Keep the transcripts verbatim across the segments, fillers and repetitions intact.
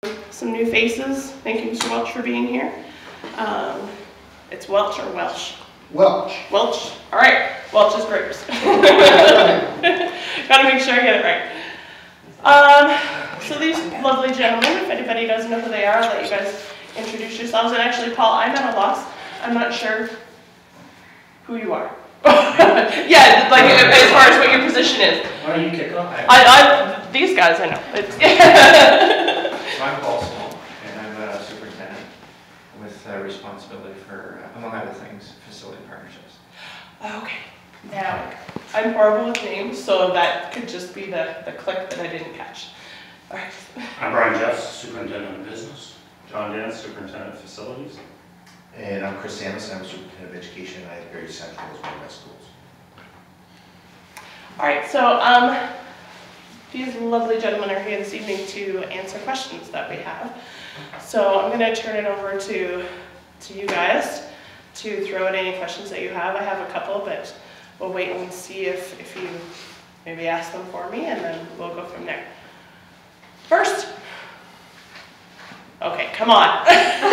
some new faces. Thank you, Mister Welch, for being here. Um, it's Welch or Welsh? Welch. Welch. All right. Welch is grapes. Got to make sure I get it right. Um, so these lovely gentlemen, if anybody doesn't know who they are, I'll let you guys introduce yourselves. And actually, Paul, I'm at a loss. I'm not sure who you are. Yeah, like as far as what your position is. Why don't you kick off? I, I, these guys, I know. It's I'm Paul Sloan, and I'm a superintendent with uh, responsibility for, uh, among other things, facility partnerships. Okay. Now, I'm horrible with names, so that could just be the, the click that I didn't catch. All right. I'm Brian Jeffs, Superintendent of Business. John Dance, Superintendent of Facilities. And I'm Chris Samis, I'm Superintendent of Education at Barrie Central as one of my schools. All right, so um, these lovely gentlemen are here this evening to answer questions that we have. So I'm going to turn it over to, to you guys to throw in any questions that you have. I have a couple, but we'll wait and see if, if you maybe ask them for me, and then we'll go from there. First. Okay, come on.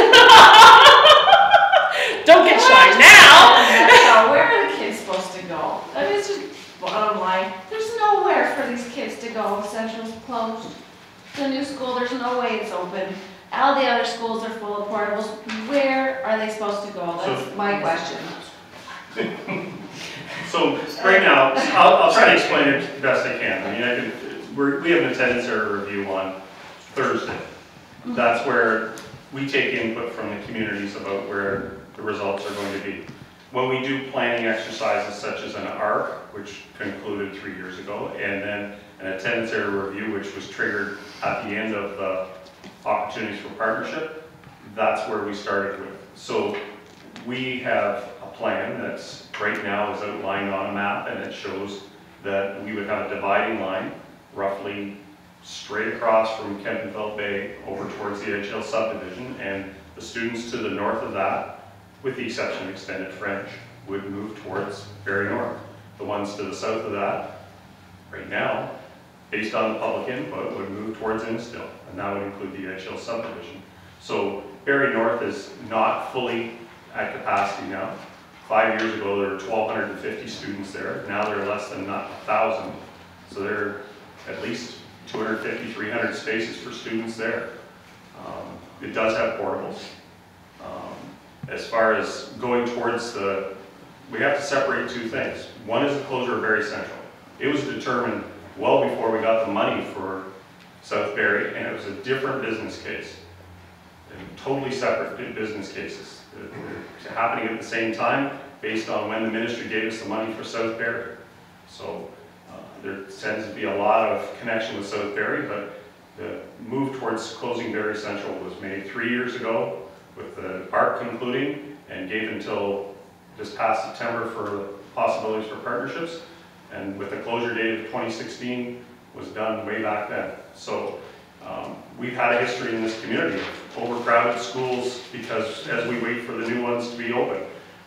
Don't get shy now. Now, where are the kids supposed to go? That is just bottom line. There's nowhere for these kids to go. Central's closed. The new school, there's no way it's open. All the other schools are full of portables. Where are they supposed to go? That's So, my question. So right now, I'll, I'll try to explain it the best I can. I mean, I can, we're, we have an attendance area review on Thursday. That's where we take input from the communities about where the results are going to be. When we do planning exercises such as an A R C, which concluded three years ago, and then an attendance area review, which was triggered at the end of the opportunities for partnership, that's where we started with. So we have a plan that's right now is outlined on a map, and it shows that we would have a dividing line roughly straight across from Kempenfeld Bay over towards the H L subdivision, and the students to the north of that, with the exception of extended French, would move towards Barrie North. The ones to the south of that, right now, based on the public input, would move towards Instill, and that would include the H L subdivision. So Barrie North is not fully at capacity now. Five years ago, there were twelve fifty students there. Now there are less than one thousand. So there are at least two hundred fifty, three hundred spaces for students there. Um, it does have portables. Um, as far as going towards the, we have to separate two things. One is the closure of Barrie Central. It was determined well before we got the money for South Barrie, and it was a different business case. And totally separate business cases. They're happening at the same time based on when the ministry gave us the money for South Barrie. So uh, there tends to be a lot of connection with South Barrie, but the move towards closing Barrie Central was made three years ago with the A R C concluding, and gave until this past September for possibilities for partnerships. And with the closure date of twenty sixteen was done way back then. So um, we've had a history in this community of overcrowded schools because as we wait for the new ones to be open.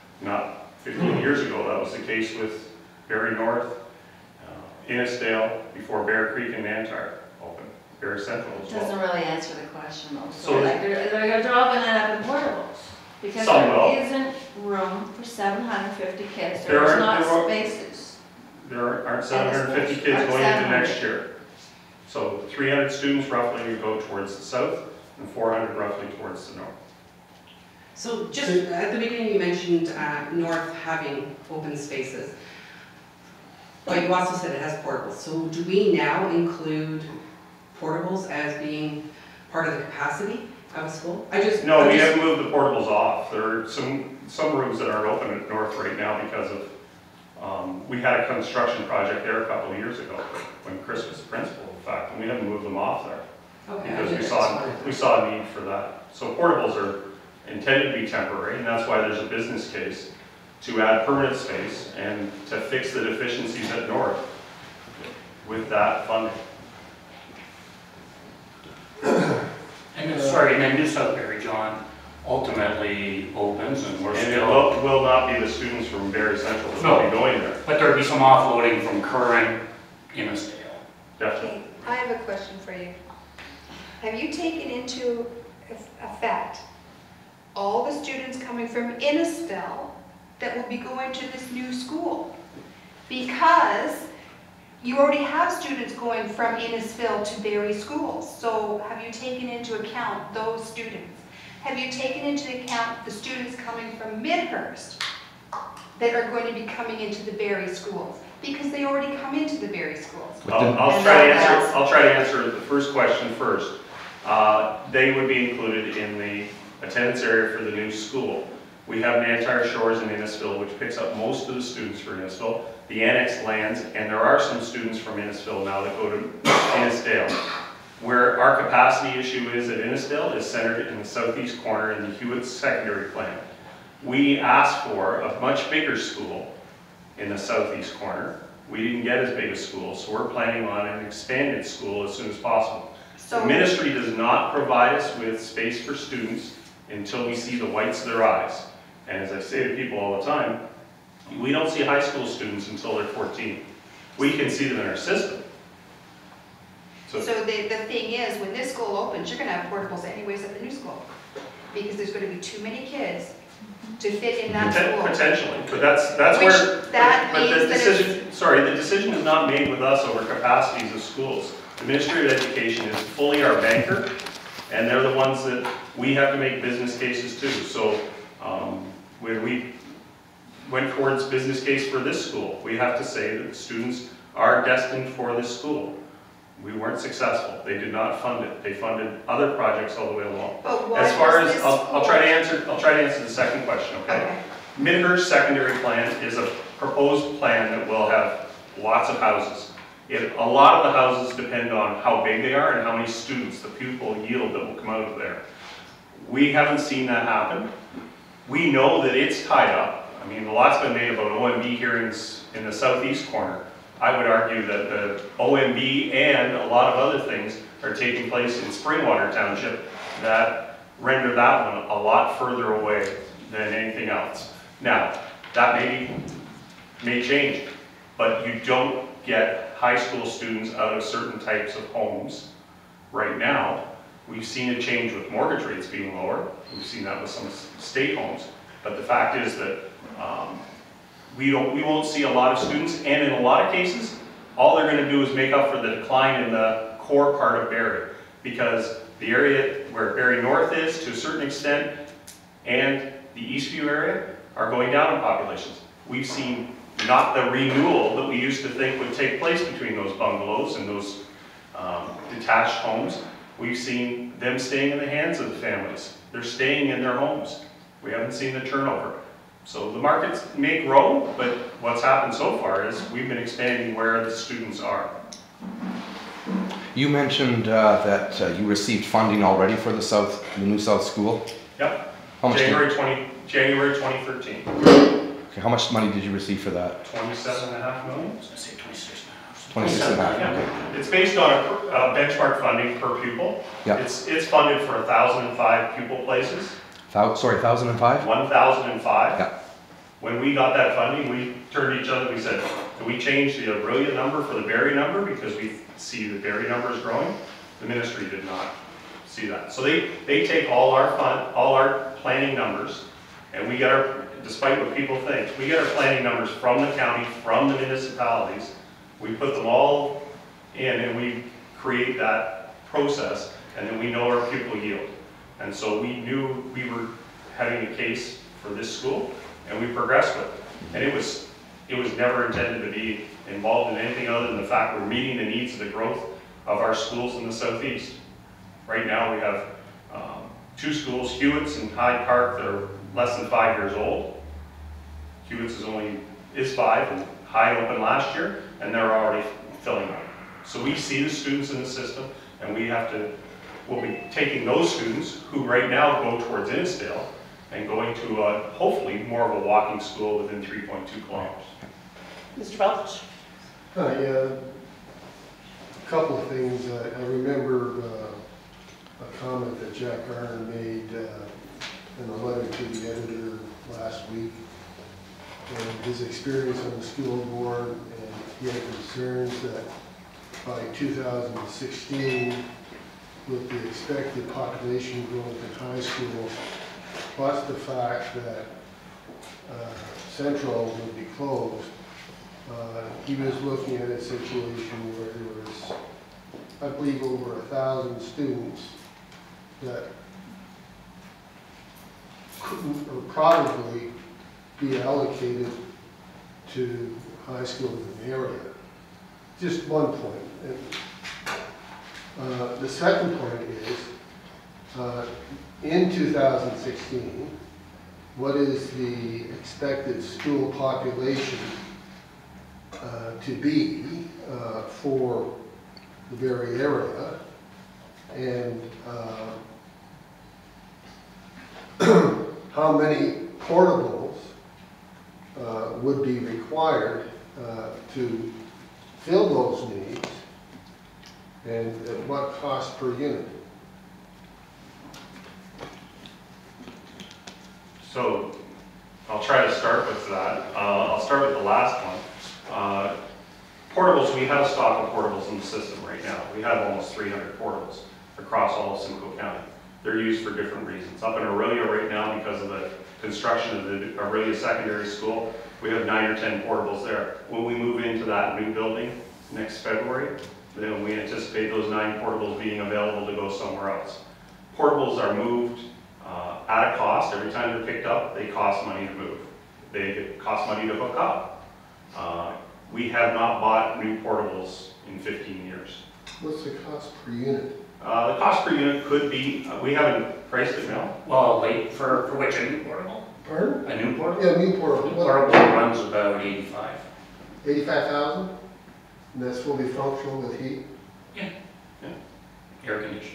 Not fifteen years ago, that was the case with Barrie North, uh, Innisdale, before Bear Creek and Nantar opened, Barrie Central as well. Doesn't really answer the question though. So, So like they're, they're dropping it up in portables. Because Some there will. isn't room for seven hundred fifty kids. There There's aren't- not there are- spaces. There aren't seven hundred fifty kids Aren't going into seven hundred. next year. So three hundred students roughly would go towards the south and four hundred roughly towards the north. So just at the beginning you mentioned uh, North having open spaces, but you also said it has portables. So do we now include portables as being part of the capacity of a school? I just No, I'm we just, have moved the portables off. There are some, some rooms that aren't open at North right now because of, um, we had a construction project there a couple of years ago when Chris was the principal, in fact, and we haven't moved them off there. Okay, Because I we just saw, wanted- we saw a need for that. So portables are intended to be temporary, and that's why there's a business case to add permanent space and to fix the deficiencies at North with that funding. And Uh, then, sorry, and then New South Barrie, John, ultimately opens and we're And it still, will, will not be the students from Barrie Central that No. will be going there. but there'll be some offloading from current Innisdale. Definitely. Okay, I have a question for you. have you taken into effect all the students coming from Innisfil that will be going to this new school? Because you already have students going from Innisfil to Barrie schools. So have you taken into account those students? Have you taken into account the students coming from Midhurst that are going to be coming into the Barrie schools? Because they already come into the Barrie schools. I'll, I'll try to answer, I'll try to answer the first question first. Uh, they would be included in the attendance area for the new school. We have Nantyre Shores in Innisfil, which picks up most of the students for Innisfil, the annexed lands, and there are some students from Innisfil now that go to Innisdale. Where our capacity issue is at Innisdale is centered in the southeast corner in the Hewitt secondary plan. We asked for a much bigger school in the southeast corner. We didn't get as big a school, so we're planning on an expanded school as soon as possible. So, the ministry does not provide us with space for students until we see the whites of their eyes. And as I say to people all the time, we don't see high school students until they're fourteen. We can see them in our system. so the, the thing is, when this school opens, you're gonna have portables anyways at the new school. Because there's gonna be too many kids to fit in that Poten- school. Potentially, but that's that's Which where. that but, but means the that decision. Sorry, the decision is not made with us over capacities of schools. The Ministry of Education is fully our banker, and they're the ones that we have to make business cases too. So um, when we went towards business case for this school, we have to say that the students are destined for this school. We weren't successful. They did not fund it. They funded other projects all the way along. But why As far does as this I'll, I'll try to school- answer, I'll try to answer the second question. Okay. Okay. Midhurst secondary plan is a proposed plan that will have lots of houses. It, a lot of the houses depend on how big they are and how many students, the pupil yield that will come out of there. We haven't seen that happen. We know that it's tied up. I mean, a lot's been made about O M B hearings in the southeast corner. I would argue that the O M B and a lot of other things are taking place in Springwater Township that render that one a lot further away than anything else. Now, that may, may change, but you don't get high school students out of certain types of homes right now. We've seen a change with mortgage rates being lower. We've seen that with some state homes. But the fact is that um, we don't, we won't see a lot of students, and in a lot of cases, all they're going to do is make up for the decline in the core part of Barrie, because the area where Barrie North is, to a certain extent, and the Eastview area are going down in populations. We've seen not the renewal that we used to think would take place between those bungalows and those um, detached homes. We've seen them staying in the hands of the families. They're staying in their homes. We haven't seen the turnover. So the markets may grow, but what's happened so far is we've been expanding where the students are. You mentioned uh, that uh, you received funding already for the South, the new South School. Yep. How much? January Did, twenty, January twenty thirteen. okay, how much money did you receive for that? Twenty-seven and a half million. Twenty-six and a half. Yeah. Okay. It's based on a, per- uh benchmark funding per pupil. Yeah. It's it's funded for one thousand five pupil places. Thou, sorry, thousand and five. one thousand five. Yeah. When we got that funding, we turned to each other, we said, can we change the Aurelia number for the Barrie number because we see the Barrie number is growing? The ministry did not see that. So they, they take all our fund, all our planning numbers, and we get our, despite what people think, we get our planning numbers from the county, from the municipalities. We put them all in and we create that process, and then we know our pupil yield. And so we knew we were having a case for this school, and we progressed with it. And it was, it was never intended to be involved in anything other than the fact we're meeting the needs of the growth of our schools in the southeast. Right now we have um, two schools, Hewitt's and Hyde Park, that are less than five years old. Hewitt's is only, is five, and Hyde opened last year, and they're already filling up. So we see the students in the system, and we have to, we'll be taking those students who right now go towards Innisdale and going to uh, hopefully more of a walking school within three point two kilometers. Mister Welch? Hi, uh, a couple of things. I, I remember uh, a comment that Jack Arn made uh, in a letter to the editor last week, and his experience on the school board, and he had concerns that by two thousand sixteen, with the expected population growth in high school, plus the fact that uh, Central would be closed, uh, he was looking at a situation where there was, I believe, over a thousand students that couldn't or probably be allocated to high schools in the area. Just one point. And, uh, the second point is, uh, in two thousand sixteen, what is the expected school population uh, to be uh, for the Barrie area, and uh, how many portables uh, would be required uh, to fill those needs, and at what cost per unit? So I'll try to start with that. Uh, I'll start with the last one. Uh, portables, we have a stock of portables in the system right now. We have almost three hundred portables across all of Simcoe County. They're used for different reasons. Up in Aurelia right now, because of the construction of the Aurelia Secondary School, we have nine or ten portables there. When we move into that new building next February, then we anticipate those nine portables being available to go somewhere else. Portables are moved uh, at a cost. Every time they're picked up, they cost money to move. They cost money to hook up. Uh, we have not bought new portables in fifteen years. What's the cost per unit? Uh, the cost per unit could be, uh, we haven't priced it now. Well, wait, for, for which, a new portable? Pardon? A new portable? Yeah, new portable. New portable runs about eighty-five. Eighty-five thousand? And that's fully functional with heat? Yeah. Yeah. Air conditioned.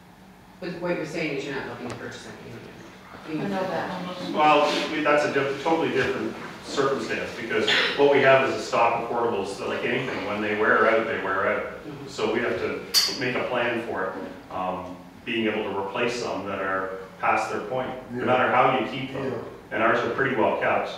But what you're saying is you're not looking to purchase anything. I know that. Well, we, that's a diff totally different circumstance, because what we have is a stock of portables that, like anything, when they wear out, they wear out. Mhm. So we have to make a plan for it, um, being able to replace some that are past their point, no Yeah. matter how you keep them. Yeah. And ours are pretty well kept.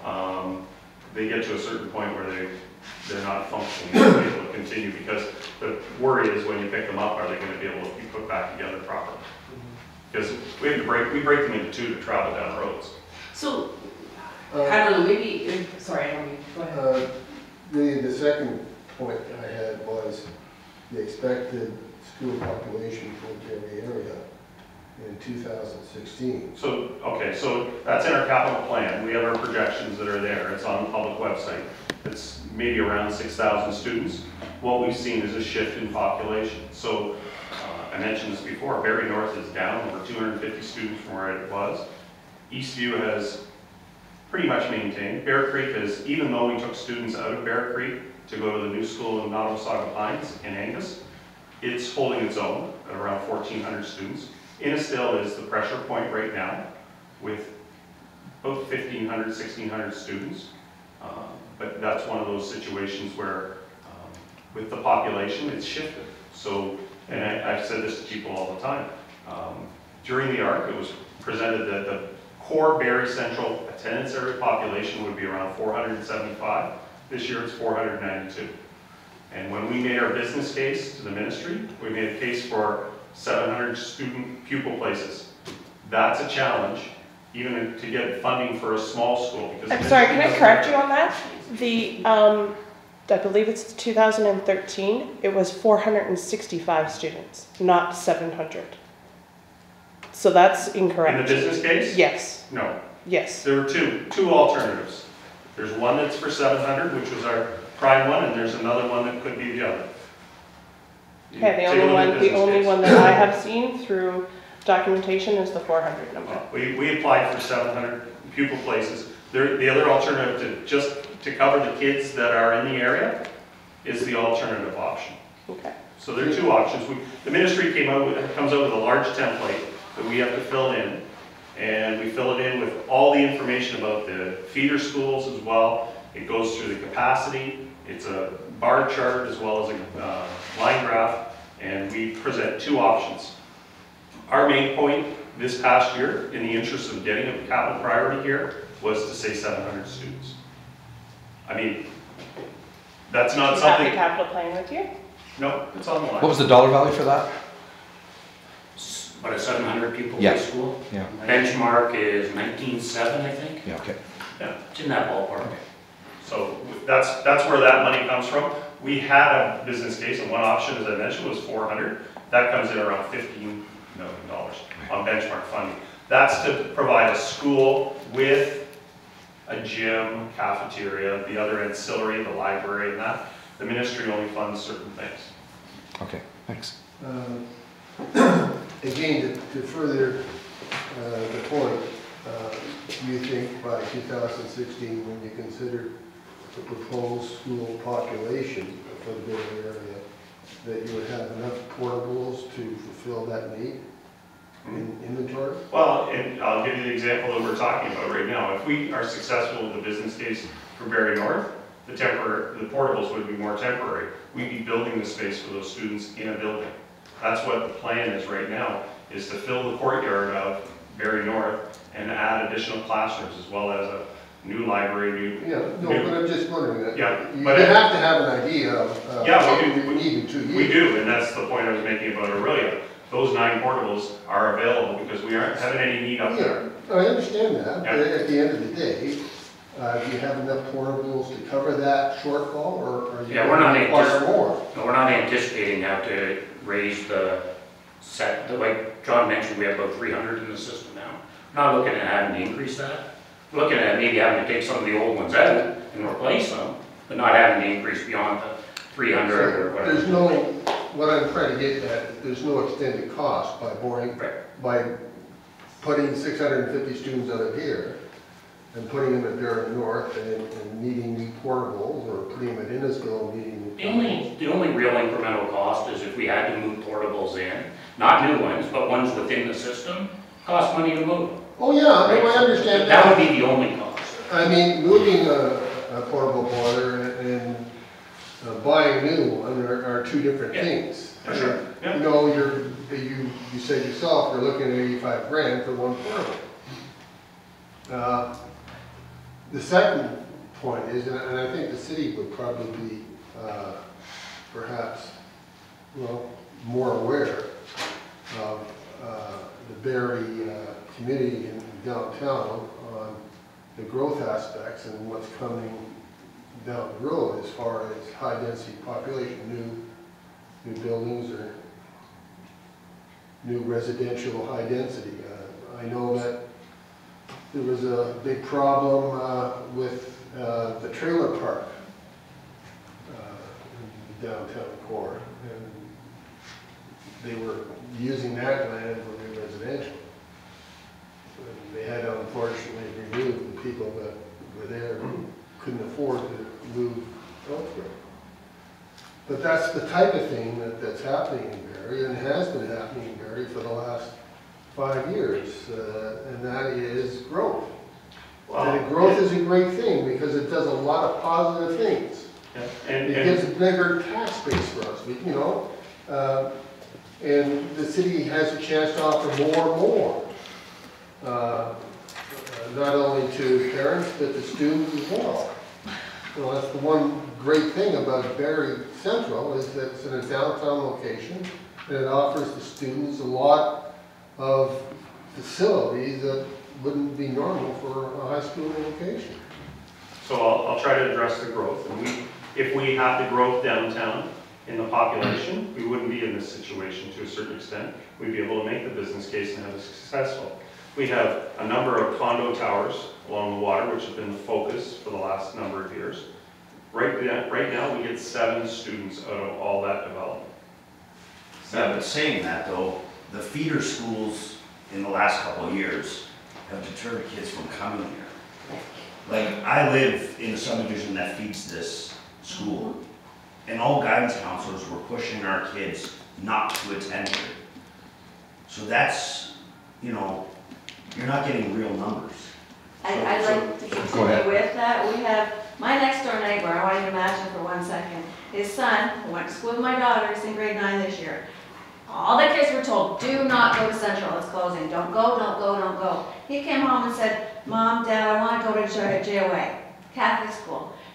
Um, they get to a certain point where they, they're not functioning, they're able to continue, because the worry is when you pick them up, are they going to be able to be put back together properly? Because we have to break, we break them into two to travel down roads. So, Uh, I don't know, maybe, uh, sorry, I don't mean, go ahead. Uh, The, the second point I had was the expected school population for the Barrie area in two thousand sixteen. So, okay, so that's in our capital plan. We have our projections that are there. It's on the public website. It's maybe around six thousand students. What we've seen is a shift in population. So, uh, I mentioned this before, Barrie North is down over two hundred fifty students from where it was. Eastview has pretty much maintained. Bear Creek is, even though we took students out of Bear Creek to go to the new school in Nottawasaga Pines in Angus, it's holding its own at around fourteen hundred students. Innisfail is the pressure point right now with about fifteen hundred, sixteen hundred students. Um, but that's one of those situations where um, with the population, it's shifted. So, and I, I've said this to people all the time. Um, during the ARC, it was presented that the core Barrie Central attendance area population would be around four hundred seventy-five. This year it's four hundred ninety-two. And when we made our business case to the ministry, we made a case for seven hundred student pupil places. That's a challenge, even to get funding for a small school. Because I'm sorry, can I correct you on that? The, um, I believe it's two thousand thirteen, it was four hundred sixty-five students, not seven hundred. So that's incorrect. In the business case? Yes, No. yes. There were two, two alternatives. There's one that's for seven hundred, which was our prime one, and there's another one that could be the other. You Okay, the take a only look at one, the business only case. one that I have seen through documentation is the four hundred number. We, we applied for seven hundred pupil places. There, the other alternative to just to cover the kids that are in the area is the alternative option. Okay. So there are two options. We, the ministry came out with, comes out with a large template that we have to fill in, and we fill it in with all the information about the feeder schools as well. It goes through the capacity. It's a bar chart as well as a uh, line graph, and we present two options. Our main point this past year, in the interest of getting a capital priority here, was to say seven hundred students. I mean, that's not Do you have something. the capital plan with you? No, it's on the line. What was the dollar value for that? About a seven hundred pupil Yeah. high school. Yeah. Benchmark is nineteen seven, I think. Yeah, okay. It's in that ballpark. So that's, that's where that money comes from. We had a business case, and one option, as I mentioned, was four hundred. That comes in around fifteen million dollars on benchmark funding. That's to provide a school with a gym, cafeteria, the other ancillary, the library and that. The ministry only funds certain things. Okay, thanks. Um, Again, to to further uh, the point, uh, you think by two thousand sixteen, when you consider the proposed school population for the Barrie area, that you would have enough portables to fulfill that need in inventory? Well, and I'll give you the example that we're talking about right now. If we are successful with the business case for Barrie North, the temporary, the portables would be more temporary. We'd be building the space for those students in a building. That's what the plan is right now, is to fill the courtyard of Barrie North and add additional classrooms as well as a new library, new. Yeah, no, new- but I'm just wondering that. Yeah, You but you it- have to have an idea of uh, Yeah, what we- you need in two years. We do, and that's the point I was making about Aurelia. Those nine portables are available because we aren't having any need up there. Yeah, I understand that, Yeah. but at the end of the day, uh, do you have enough portables to cover that shortfall, or are you Yeah, we're not going to require antici- more? No, we're not anticipating now to raise the set, the- like John mentioned, we have about three hundred in the system now. Not looking at having to increase that. We're looking at maybe having to take some of the old ones out and replace them, but not having to increase beyond the three hundred or So There's whatever. no, what I'm trying to get at, there's no extended cost by boring, Right. by putting six hundred fifty students out of here and putting them at Barrie North and, and needing new portables, or putting them at Innisfil and needing new The only, the only real incremental cost is if we had to move portables in, not new ones, but ones within the system, cost money to move. Oh, yeah, no, I understand That that. would be the only cost. I mean, moving a, a portable boiler and, and uh, buying a new one are, are two different Yeah. things. For sure, yeah. You know, you're, you, you said yourself, you're looking at eighty-five grand for one portable. Uh, The second point is, and and I think the city would probably be, uh, perhaps, well, more aware of, uh, the Barrie, uh, community in downtown on the growth aspects and what's coming down the road as far as high-density population, new, new buildings or new residential high density. Uh, I know that there was a big problem uh, with uh, the trailer park uh, in the downtown core, and they were using that land for new residential. And they had to unfortunately remove the people that were there who couldn't afford to move elsewhere. But that's the type of thing that, that's happening in Barrie, and has been happening in Barrie for the last five years, uh, and that is growth. And growth is a great thing because it does a lot of positive things. Yeah, and, It and gives a bigger tax base for us, we- you know, uh, and the city has a chance to offer more and more. Uh, not only to parents, but to students as well. Well, that's the one great thing about Barrie Central, is that it's in a downtown location, and it offers the students a lot of facilities that wouldn't be normal for a high school location. so I'll, I'll try to address the growth. And we, if we had the growth downtown in the population, we wouldn't be in this situation to a certain extent. We'd be able to make the business case and have it successful. We have a number of condo towers along the water, which have been the focus for the last number of years. Right now, right now, we get seven students out of all that development. Yeah, but saying that though, the feeder schools in the last couple of years have deterred kids from coming here. Like, I live in the subdivision that feeds this school, and all guidance counselors were pushing our kids not to attend here. So that's, you know, you're not getting real numbers. I, I'd like to Go continue ahead. with that. We have, my next door neighbor, I want you to imagine for one second, his son, who went to school with my daughter, is in grade nine this year. All the kids were told, do not go to Central, it's closing, don't go, don't go, don't go. He came home and said, Mom, Dad, I want to go to J O A, Catholic school.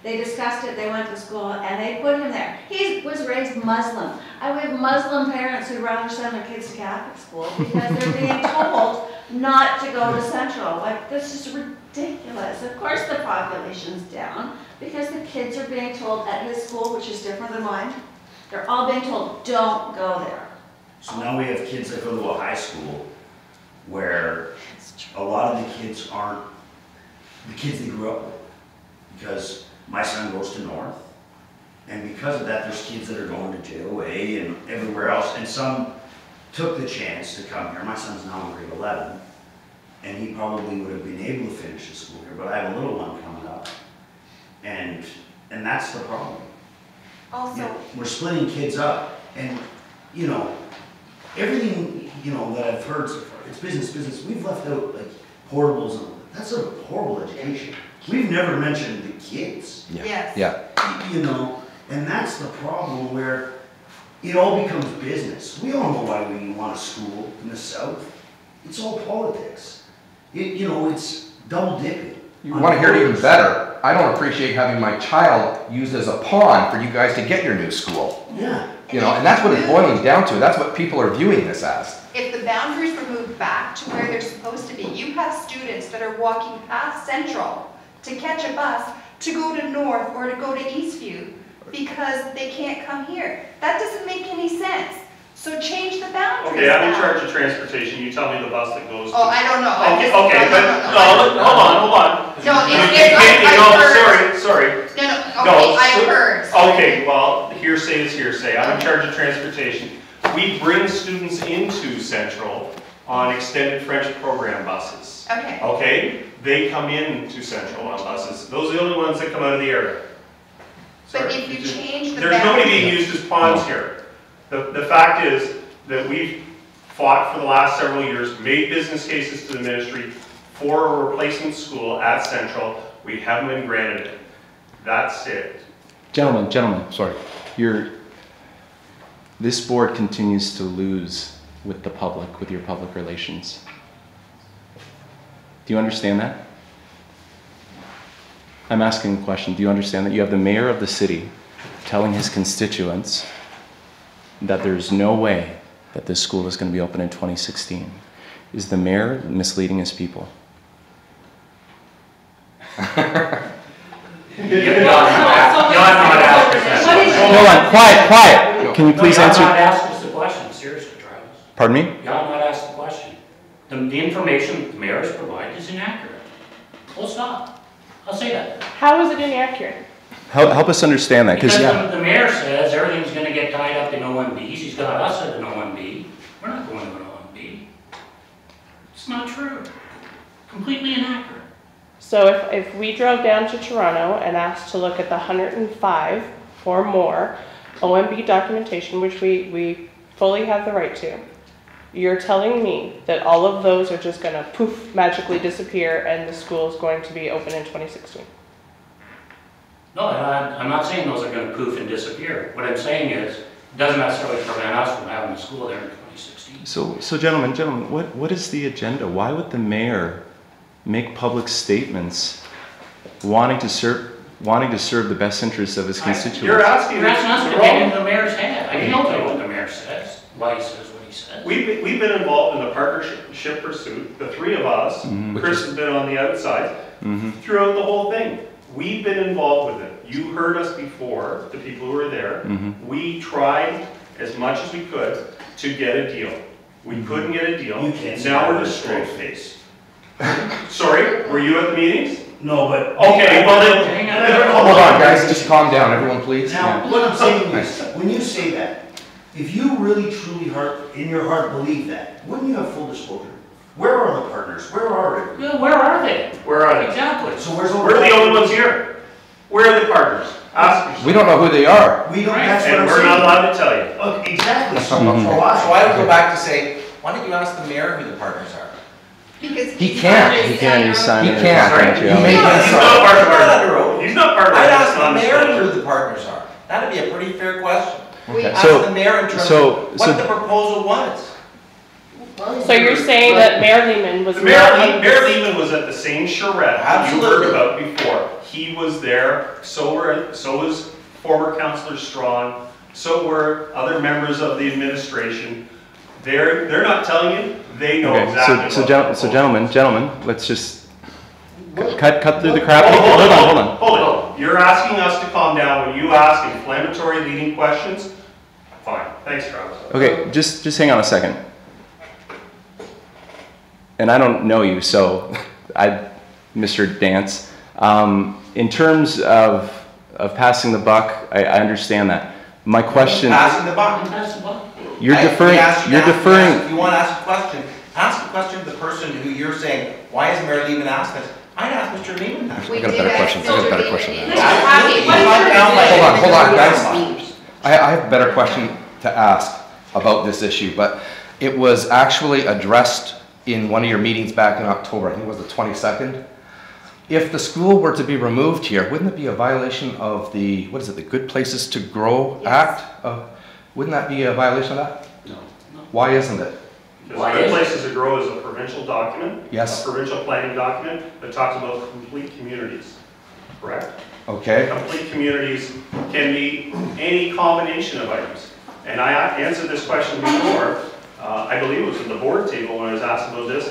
They discussed it, they went to school, and they put him there. He was raised Muslim. I we have Muslim parents who'd rather send their kids to Catholic school because they're being told not to go to Central. Like, this is ridiculous. Of course the population's down because the kids are being told at his school, which is different than mine, they're all being told, don't go there. So now we have kids that go to a high school where a lot of the kids aren't the kids they grew up with. Because my son goes to North, and because of that, there's kids that are going to J O A and everywhere else, and some took the chance to come here. My son's now in grade eleven, and he probably would have been able to finish his school here, but I have a little one coming up, and and that's the problem. Also, You know, we're splitting kids up, and, you know, everything, you know, that I've heard so far, it's business, business. We've left out, like, portables, and that's a horrible education. We've never mentioned the kids, Yeah. yes. Yeah. you know, and that's the problem where it all becomes business. We all know why we want a school in the South. It's all politics. It, you know, it's double dipping. You want to hear it even better? I don't appreciate having my child used as a pawn for you guys to get your new school. Yeah. You know, and that's what it's boiling down to. That's what people are viewing this as. If the boundaries were moved back to where they're supposed to be, you have students that are walking past Central to catch a bus to go to North or to go to Eastview because they can't come here. That doesn't make any sense. So change the boundaries. Okay, I'm in now. charge of transportation, you tell me the bus that goes to. Oh, I don't know. I'm Okay, just- okay, no, but, no, no, no, no. hold on, hold on. No, it's, You- it's, you- I, you- no, I heard. sorry, sorry. No, no, No, okay, I so- heard. Okay, well, hearsay is hearsay. I'm in charge of transportation. We bring students into Central on extended French program buses. Okay. Okay? They come in to Central on buses. Those are the only ones that come out of the area. But Sorry, if you did change the There's nobody boundaries. being used as pawns here. The, the fact is that we've fought for the last several years, made business cases to the ministry for a replacement school at Central. We haven't been granted it. That's it. Gentlemen, gentlemen, sorry. You're, this board continues to lose with the public, with your public relations. Do you understand that? I'm asking a question. Do you understand that you have the mayor of the city telling his constituents that there's no way that this school is going to be open in twenty sixteen? Is the mayor misleading his people? Hold on, quiet, quiet. Can you please answer? Y'all not ask us the question, seriously, Travis. Pardon me? Y'all not ask the question. The, the information the mayor has provided is inaccurate. Full stop. I'll say that. How is it inaccurate? Help, help us understand that, Because because the, the mayor says everything's gonna get tied up in O M Bs. He's got us at an O M B. We're not going to an O M B. It's not true. Completely inaccurate. So if, if we drove down to Toronto and asked to look at the one hundred and five or more O M B documentation, which we, we fully have the right to, you're telling me that all of those are just gonna poof, magically disappear and the school is going to be open in twenty sixteen? No, I, I'm not saying those are gonna poof and disappear. What I'm saying is, it doesn't necessarily prevent us from having a school there in twenty sixteen. So, so gentlemen, gentlemen, what, what is the agenda? Why would the mayor make public statements wanting to serve, wanting to serve the best interests of his I- constituents? You're asking. You're asking us to the get wrong- into the mayor's head. I don't know what the mayor says, why he says what he says. We've, been- we've been involved in the partnership pursuit, the three of us. Mhm. Chris has been on the outside Mhm. throughout the whole thing. We've been involved with it. You heard us before, the people who were there. Mhm. We tried as much as we could to get a deal. We couldn't get a deal. You can't say Now that we're with a straight destroyed. face. Sorry, were you at the meetings? No, but. Okay, well then. Hang on. Hold on, guys, just calm down, everyone, please. Now, what I'm saying is, when you say that, if you really truly heart, in your heart believe that, wouldn't you have full disclosure? Where are the partners? Where are they? Yeah, where are they? Where are they? Exactly. So where's all We're the only ones here. Where are the partners? Ask yourself. We don't know who they are. We don't, Right. that's what And I'm we're not saying. allowed to tell you. Okay, exactly, so, Mhm. so So why? I would go back to say, why don't you ask the mayor who the partners are? Because He he's can't. under He can't, he's Sarah. signing He a can't. confidentiality. You made He's that not part of Not under our, oath. he's not part of I'd our ask the mayor non-disclosure. who the partners are. That'd be a pretty fair question. We- Ask So- the mayor in terms so- of so- what the proposal was. So you're saying that Mayor Lehman was The not Mayor, on Le- Mayor this- Lehman was at the same charrette that you Absolutely. heard about before. He was there, so were, so was former Councillor Strong, so were other members of the administration. They're, they're not telling you, they know Okay, exactly so, so, what gen- they're so gentlemen, gentlemen, let's just cut, cut through the crap. Hold Hold on, on, hold on. Hold on. You're asking us to calm down when you ask inflammatory leading questions? Fine. Thanks, Travis. Okay, just, just hang on a second. And I don't know you, so I, Mister Dance, um, in terms of, of passing the buck, I, I understand that. My question, Passing the buck. you're I- deferring, we asked you you're to ask- we deferring, asked- If you want to ask a question, ask a question to the person who you're saying, why isn't Mayor Lehman asked this? I'd ask Mister Lehman that. We I got a did better ask question. I got a Mister better Lehman. question. He- than Mister that. Hockey, You what is got your down by- vision? Hold on, hold on, Yes. guys. I, I have a better question to ask about this issue, but it was actually addressed in one of your meetings back in October, I think it was the twenty-second. If the school were to be removed here, wouldn't it be a violation of the, what is it, the Good Places to Grow Yes. Act? Uh, Wouldn't that be a violation of that? No. Why isn't it? Because Why Good is it? Places to Grow is a provincial document. Yes. A provincial planning document that talks about complete communities, correct? Okay, Complete communities can be any combination of items. And I answered this question before, uh, I believe it was at the board table when I was asked about this.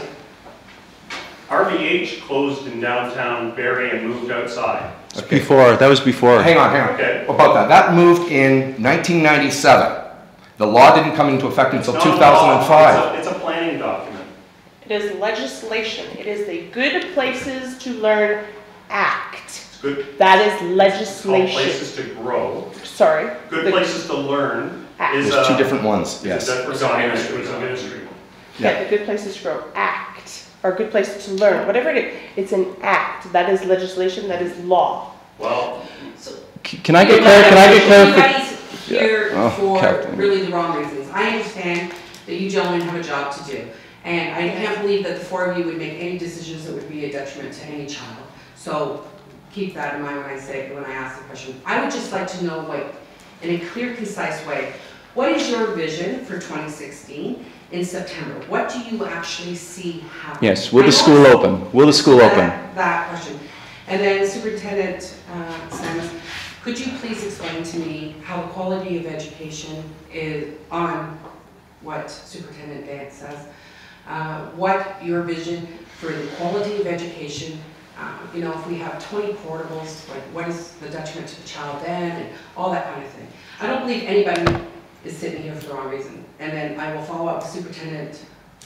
R V H closed in downtown Barrie and moved outside. okay. before, that was before. Hang on, hang on. Okay. About that, that moved in nineteen ninety-seven. The law didn't come into effect until It's two not a law, thousand five. It's a, it's a planning document. It is legislation. It is the Good Places to Learn Act. It's good, That is it's called legislation. Places to Grow. Sorry. Good The- Places to Learn Act. is There's two a, different ones, is yes. a different It's on document, ministry. it's a ministry. Yeah, the Good Places to Grow Act, or Good Places to Learn, whatever it is. It's an act. That is legislation. That is law. Well, C- Can I get clar- can I get clarification? Everybody's here Yeah. Oh, for Captain. really the wrong reasons. I understand that you gentlemen have a job to do. And I can't believe that the four of you would make any decisions that would be a detriment to any child. So keep that in mind when I say, when I ask the question. I would just like to know, like, in a clear, concise way, what is your vision for twenty sixteen in September? What do you actually see happening? Yes, will I the know school it's- open? Will the school that- open? That question. And then Superintendent uh, Samis, could you please explain to me how the quality of education is on what Superintendent Dance says? Uh, what your vision for the quality of education, uh, you know, if we have twenty portables, like what is the detriment to the child then, and all that kind of thing. I don't believe anybody is sitting here for the wrong reason. And then I will follow up with Superintendent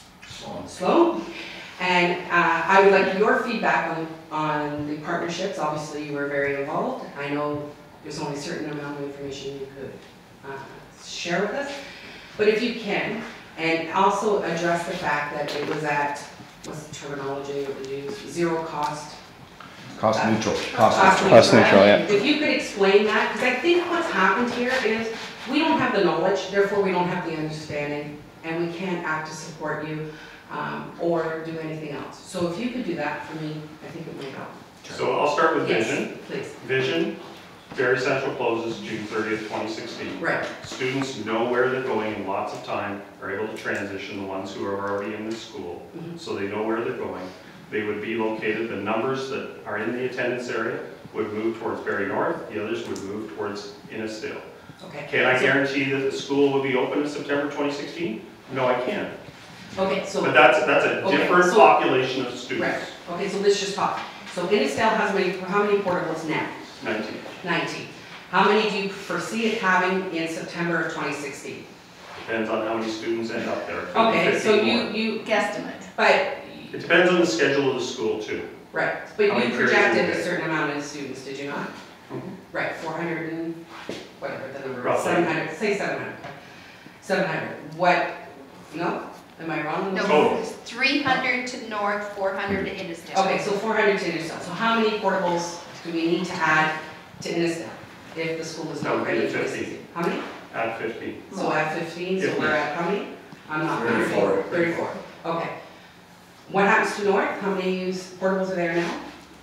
Sloan. And uh, I would like your feedback on, on the partnerships. Obviously, you were very involved. I know there's only a certain amount of information you could uh, share with us. But if you can, and also address the fact that it was at, what's the terminology that we use, zero cost. Cost neutral. Cost Cost neutral. Cost neutral, yeah. If you could explain that, because I think what's happened here is we don't have the knowledge, therefore we don't have the understanding, and we can't act to support you um, or do anything else. So if you could do that for me, I think it might help. so I'll start with Yes, vision. please. Vision, Barrie Central closes June thirtieth, twenty sixteen. Right. Students know where they're going in lots of time, are able to transition, the ones who are already in this school, Mhm. so they know where they're going. They would be located, the numbers that are in the attendance area would move towards Barrie North, the others would move towards Innisfail. Okay. Can I So- guarantee that the school will be open in September twenty sixteen? No, I can't. Okay, so. But that's, that's a Okay, different so- population of Right, students. okay, so let's just talk. So Innisfail has many, how many portables now? nineteen. nineteen. How many do you foresee it having in September of twenty sixteen? Depends on how many students end up there. Okay, so fifty you, more. you, Guesstimate. but, It depends on the schedule of the school too. right, but How many you periods projected in a there? certain amount of students, did you not? Mhm. Right, four hundred and, whatever the number is, Roughly. seven hundred, say seven hundred. Seven hundred, what, no, am I wrong? No, Total. it's three hundred to North, four hundred to Innisfail. Okay, so four hundred to Innisfail, so how many portables do we need to add to Innisfail if the school is That not would be ready for fifty. sixteen? How many? At fifty. So at fifteen, so Fifty. we're at how many? I'm not. Thirty-four. Thirty-four, okay. What happens to North? How many use portables are there now?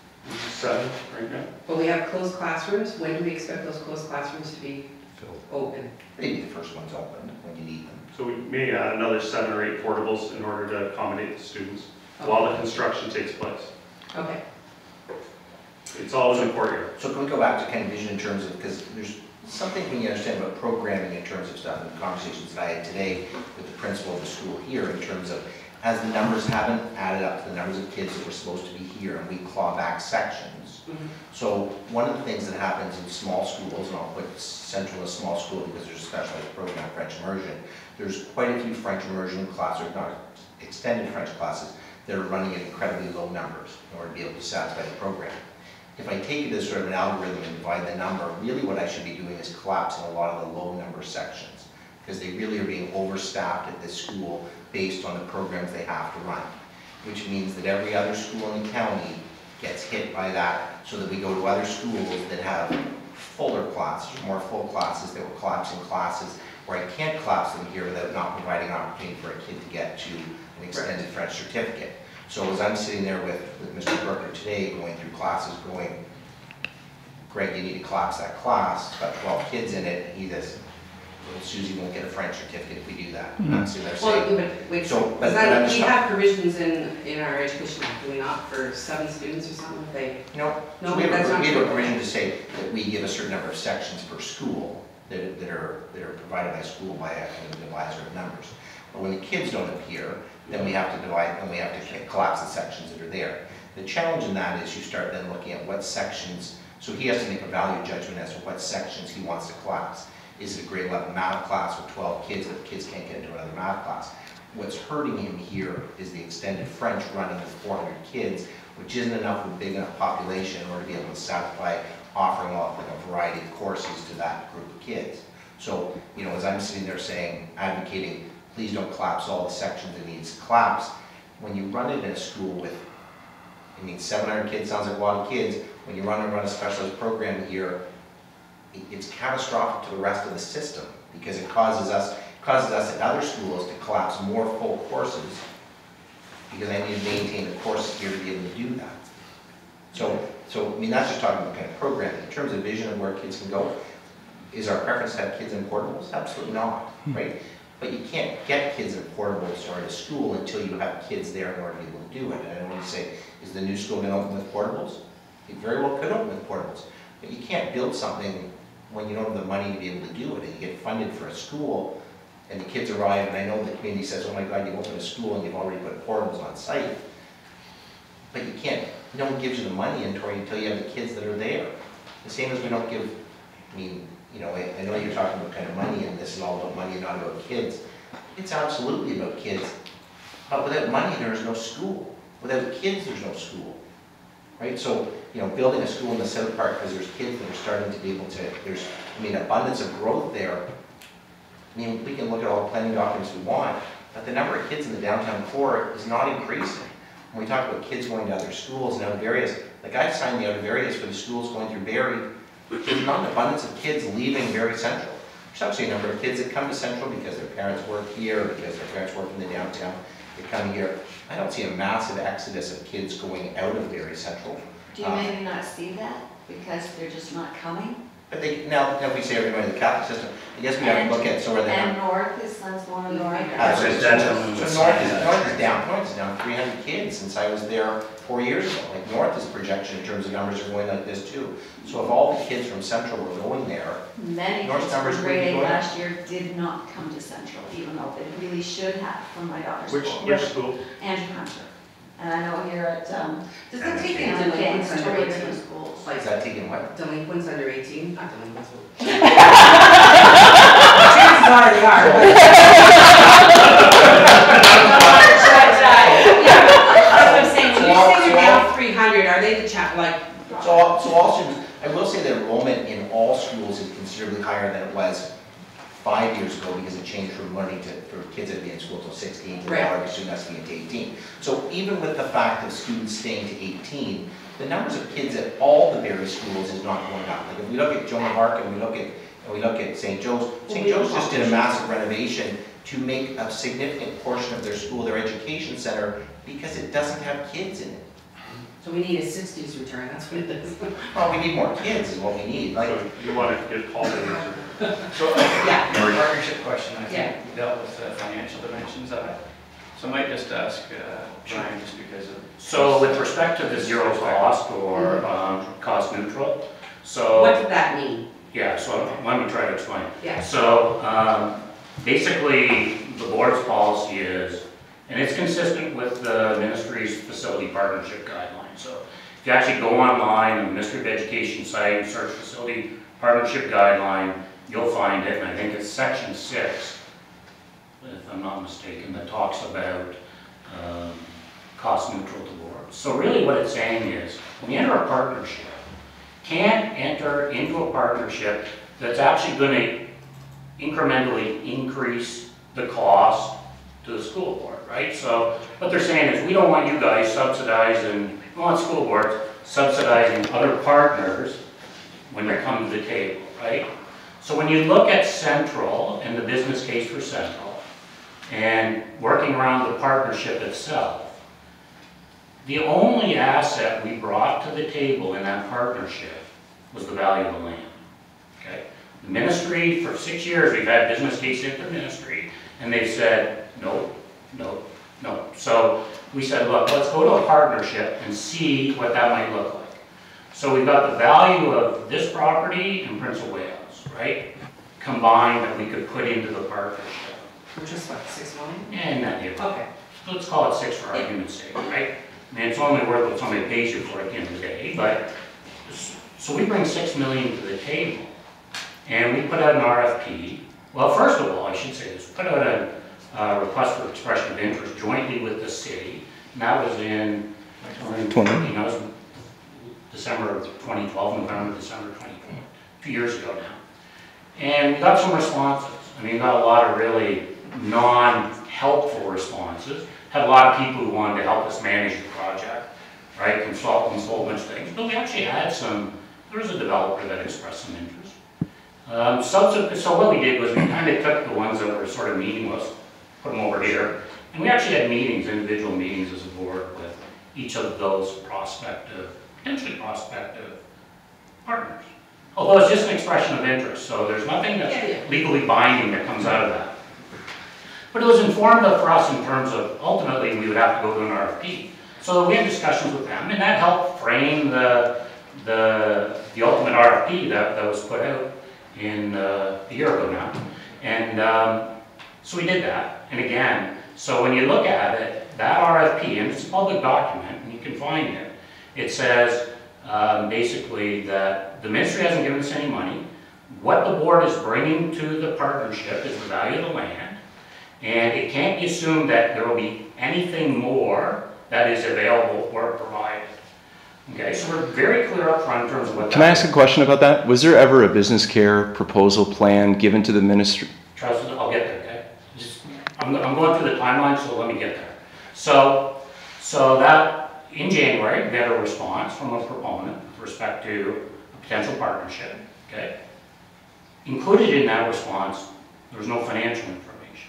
Seven right now. But we have closed classrooms. When do we expect those closed classrooms to be Filled. open? Maybe the first one's open when you need them. So we may add another seven or eight portables in order to accommodate the students while the construction takes place. Okay. It's all in the courtyard. So can we go back to kind of vision in terms of, because there's something when you understand about programming in terms of stuff, and the conversations that I had today with the principal of the school here in terms of, as the numbers haven't added up to the numbers of kids that were supposed to be here, and we claw back sections. Mhm. So one of the things that happens in small schools, and I'll put Central as a small school because there's a specialized program, French immersion, there's quite a few French immersion classes, or not extended French classes, that are running at incredibly low numbers in order to be able to satisfy the program. If I take it as sort of an algorithm and divide the number, really what I should be doing is collapsing a lot of the low number sections, because they really are being overstaffed at this school based on the programs they have to run, which means that every other school in the county gets hit by that, so that we go to other schools that have fuller classes, more full classes, that will collapse in classes, where I can't collapse them here without not providing an opportunity for a kid to get to an extended French certificate. So as I'm sitting there with, with Mister Berker today, going through classes, going, Greg, you need to collapse that class, it's got twelve kids in it, and he says, well, Susie won't get a French certificate if we do that. Mm-hmm. That's what they're Well, saying. but wait, So, but- is but I'm that, just we not- have provisions in, in our education act, do we not, for seven students or something, if they, No, No, so we have, that's a, not we have true. a provision to say that we give a certain number of sections per school that, that are that are provided by school by a kind of divisor of numbers. But when the kids don't appear, then we have to divide and we have to collapse the sections that are there. The challenge in that is you start then looking at what sections, so he has to make a value judgment as to what sections he wants to collapse. Is it a grade eleven math class with twelve kids if kids can't get into another math class? What's hurting him here is the extended French running with four hundred kids, which isn't enough of a big enough population in order to be able to satisfy offering off like a variety of courses to that group of kids. So, you know, as I'm sitting there saying, advocating, please don't collapse all the sections it needs to collapse, when you run it in a school with, I mean, seven hundred kids sounds like a lot of kids. When you run and run a specialist program here, it- it's catastrophic to the rest of the system because it causes us, causes us at other schools to collapse more full courses because I need to maintain the courses here to be able to do that. So, so I mean, that's just talking about kind of programming. In terms of vision of where kids can go, is our preference to have kids in portables? Absolutely not, right? But you can't get kids in portables or at a school until you have kids there in order to be able to do it. And I don't want to say, is the new school going to open with portables? It very well could open with portables. But you can't build something when you don't have the money to be able to do it. And you get funded for a school, and the kids arrive, and I know the community says, oh my God, you open a school and you've already put portables on site. But you can't, no one gives you the money until you have the kids that are there. The same as we don't give, I mean, you know, I, I know you're talking about kind of money and this is all about money and not about kids. It's absolutely about kids. But without money, there is no school. Without kids, there's no school. Right? So, you know, building a school in the South Park because there's kids that are starting to be able to, there's, I mean, abundance of growth there. I mean, we can look at all the planning documents we want, but the number of kids in the downtown core is not increasing. When we talk about kids going to other schools and out of areas, like I've signed the out of areas for the schools going through Barrie, there's not an abundance of kids leaving Barrie Central. There's actually a number of kids that come to Central because their parents work here, because their parents work in the downtown, they come here. I don't see a massive exodus of kids going out of Barrie Central. Do you Um, maybe not see that because they're just not coming? But they, now, now we say everybody in the Catholic system, I guess we have to look at, so are they And now? North, his son's going to North. Uh, so, That's- so- that's- so North is, North is down, North is down three hundred kids since I was there four years ago. Like North is projection in terms of numbers are going like this too. So if all the kids from Central were going there, Many North kids numbers from would be grade eight going up. last year did not come to Central, even though they really should have from my daughter's Which, school. which school? Andrew Hunter. And I know here at, um, does that take Andrew in King, delinquents it's under totally different eighteen? schools. Like is that taking what? delinquents under eighteen, not delinquents. Chances are they are, but. That's what I'm saying, when you say you're down three hundred, are they the cha, like, So, all- so all students, I will say that enrollment in all schools is considerably higher than it was five years ago because it changed from learning to, for kids that be in school till sixteen to Right. now every student has to be into eighteen. So even with the fact of students staying to eighteen, the numbers of kids at all the Barrie schools is not going up. Like if we look at Joan of Arc and we look at, and we look at Saint Joe's, Saint Joe's just did a massive renovation to make a significant portion of their school their education center because it doesn't have kids in it. so we need a sixties return, that's what it is. Well, we need more kids is what we need, like, So you want to get Paul to answer. So, Yeah. the partnership question, I Yeah. think, dealt with the financial dimensions of it. So I might just ask uh, Brian, just because of? So with respect to the zero cost or um, cost neutral, so. What did that mean? Yeah, so let me try to explain. Yeah. So um, basically, the board's policy is, and it's consistent with the ministry's facility partnership guidelines. So if you actually go online on the Ministry of Education site and search facility partnership guideline, you'll find it, and I think it's section six, if I'm not mistaken, that talks about um, cost neutral to board. So really what it's saying is, when you enter a partnership, can't enter into a partnership that's actually going to incrementally increase the cost to the school board, right? So what they're saying is, we don't want you guys subsidizing, we want school boards subsidizing other partners when they come to the table, right? So when you look at Central and the business case for Central, and working around the partnership itself, the only asset we brought to the table in that partnership was the value of the land, okay? The ministry, for six years, we've had business case into the ministry, and they've said, no, no, no. So we said, look, let's go to a partnership and see what that might look like. So we've got the value of this property in Prince of Wales, right? Combined that we could put into the partnership. Which is what, six million? Yeah, in that neighborhood. Okay. Let's call it six for argument's sake, right? I mean, it's only worth what somebody pays you for at the end of the day, but, so we bring six million to the table, and we put out an R F P. Well, first of all, I should say this, put out a uh, request for expression of interest jointly with the city, and that was in, twenty. you know, it was December of twenty twelve, November, December twenty twelve, two years ago now. And we got some responses. I mean, we got a lot of really non-helpful responses. Had a lot of people who wanted to help us manage the project, right? Consultants, a whole bunch of things. But we actually had some, there was a developer that expressed some interest. Um, so, so what we did was we kind of took the ones that were sort of meaningless, put them over here, and we actually had meetings, individual meetings as a board with each of those prospective, potentially prospective partners. Although it's just an expression of interest, so there's nothing that's Yeah, yeah. legally binding that comes out of that. But it was informative for us in terms of, ultimately, we would have to go to an R F P. So we had discussions with them, and that helped frame the, the, the ultimate R F P that, that was put out in uh, a year ago now. And um, so we did that. And again, so when you look at it, that R F P, and it's a public document, and you can find it, it says um, basically that the ministry hasn't given us any money. What the board is bringing to the partnership is the value of the land. And it can't be assumed that there will be anything more that is available or provided. Okay, so we're very clear up front in terms of what. Can I ask a question about that? Was there ever a business care proposal plan given to the ministry? Trust me, I'll get there, okay? Just, I'm, I'm going through the timeline, so let me get there. So, so that, in January, we had a response from a proponent with respect to a potential partnership, okay? Included in that response, there was no financial information.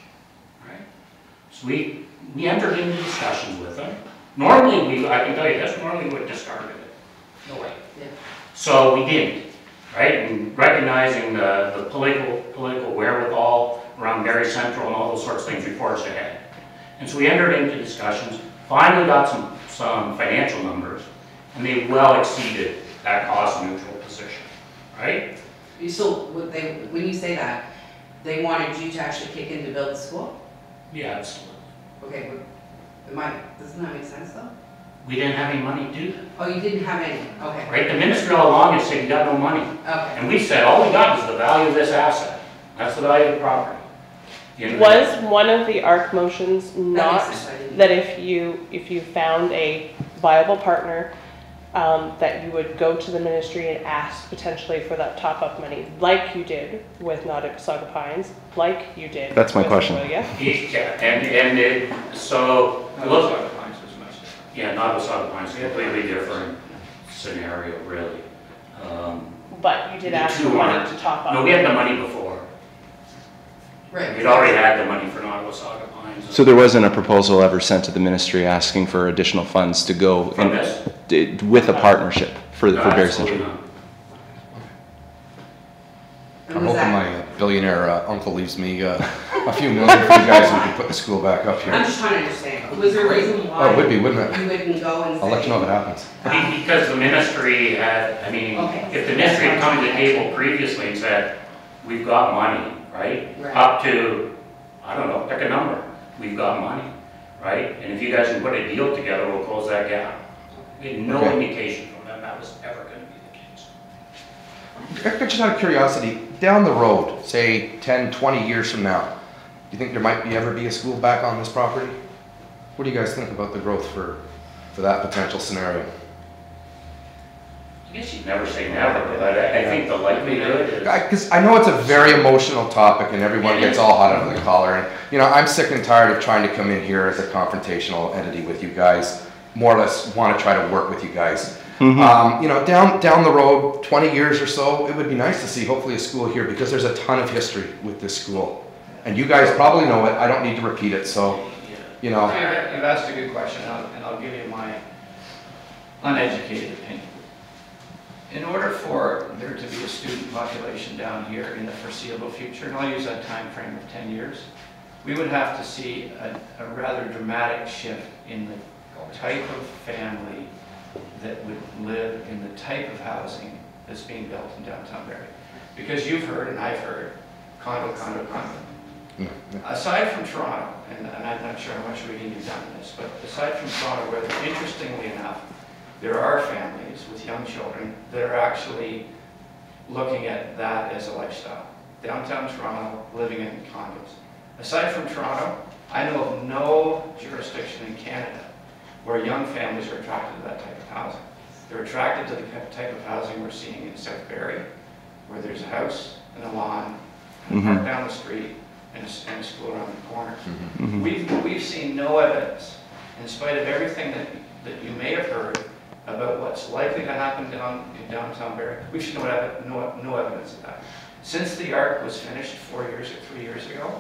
So we, we entered into discussions with them. Normally, we, I can tell you this, normally we would have discarded it. No way. Yeah. So we didn't, right? And recognizing the, the political, political wherewithal around Barrie Central and all those sorts of things, we forged ahead. And so we entered into discussions, finally got some, some financial numbers, and they well exceeded that cost neutral position, right? So would they, when you say that, they wanted you to actually kick in to build the school? Yeah, absolutely. Okay, but am I, doesn't that make sense though? We didn't have any money to do that. Oh, you didn't have any, okay. Right, the ministry all along has said you got no money. Okay. And we said, all we got is the value of this asset. That's the value of the property. You know, Was one of the A R C motions not makes sense, I didn't- that if you, if you found a viable partner, um, that you would go to the ministry and ask potentially for that top-up money, like you did with Nottawasaga Pines, like you did. That's my with question. Aurelia? Yeah, and, and it, so, look, Nottawasaga Pines was much different. yeah, Nottawasaga Pines, completely different scenario, really. Um, But you did The ask two for money aren't- to top up. No, we had the money before. Right. We'd already had the money for Nottawasaga Pines. So there wasn't a proposal ever sent to the ministry asking for additional funds to go From in- this? d- with a partnership for, No, for Barrie absolutely Central? not. And I'm was hoping that- my billionaire uh, uncle leaves me uh, a few million for you guys, we could put the school back up I'm here. just trying to understand, was there a reason Oh, why it would be, wouldn't it? you wouldn't go and say? I'll let you know if it happens. Be- Because the ministry had, I mean, Okay. if the ministry had come to the table previously and said, we've got money, right? Right. Up to, I don't know, pick a number, we've got money, right? And if you guys can put a deal together, we'll close that gap. We had no Okay. indication from them that was ever gonna be the case. Just out of curiosity, down the road, say ten, twenty years from now, do you think there might be ever be a school back on this property? What do you guys think about the growth for, for that potential scenario? I guess you'd never say never, but I, I think the likelihood is. Because I know it's a very emotional topic and everyone gets all hot under the collar. And, you know, I'm sick and tired of trying to come in here as a confrontational entity with you guys. More or less want to try to work with you guys. Mhm. Um, you know, down, down the road, twenty years or so, it would be nice to see hopefully a school here because there's a ton of history with this school. And you guys probably know it. I don't need to repeat it. So, you know. You've you've asked a good question, and I'll- and I'll give you my uneducated opinion. In order for there to be a student population down here in the foreseeable future, and I'll use that time frame of ten years, we would have to see a, a rather dramatic shift in the type of family that would live in the type of housing that's being built in downtown Barrie. Because you've heard, and I've heard, condo, condo, condo. Aside from Toronto, and, and I'm not sure how much reading you've done on this, but aside from Toronto, where interestingly enough, there are families with young children that are actually looking at that as a lifestyle. Downtown Toronto, living in condos. Aside from Toronto, I know of no jurisdiction in Canada where young families are attracted to that type of housing. They're attracted to the type of housing we're seeing in South Barrie, where there's a house and a lawn, and a Mhm. park down the street, and a, and a school around the corner. Mhm. We've, we've seen no evidence, in spite of everything that, that you may have heard about what's likely to happen down in downtown Barrie, we've seen no, ev no, no evidence of that. Since the ARC was finished four years or three years ago,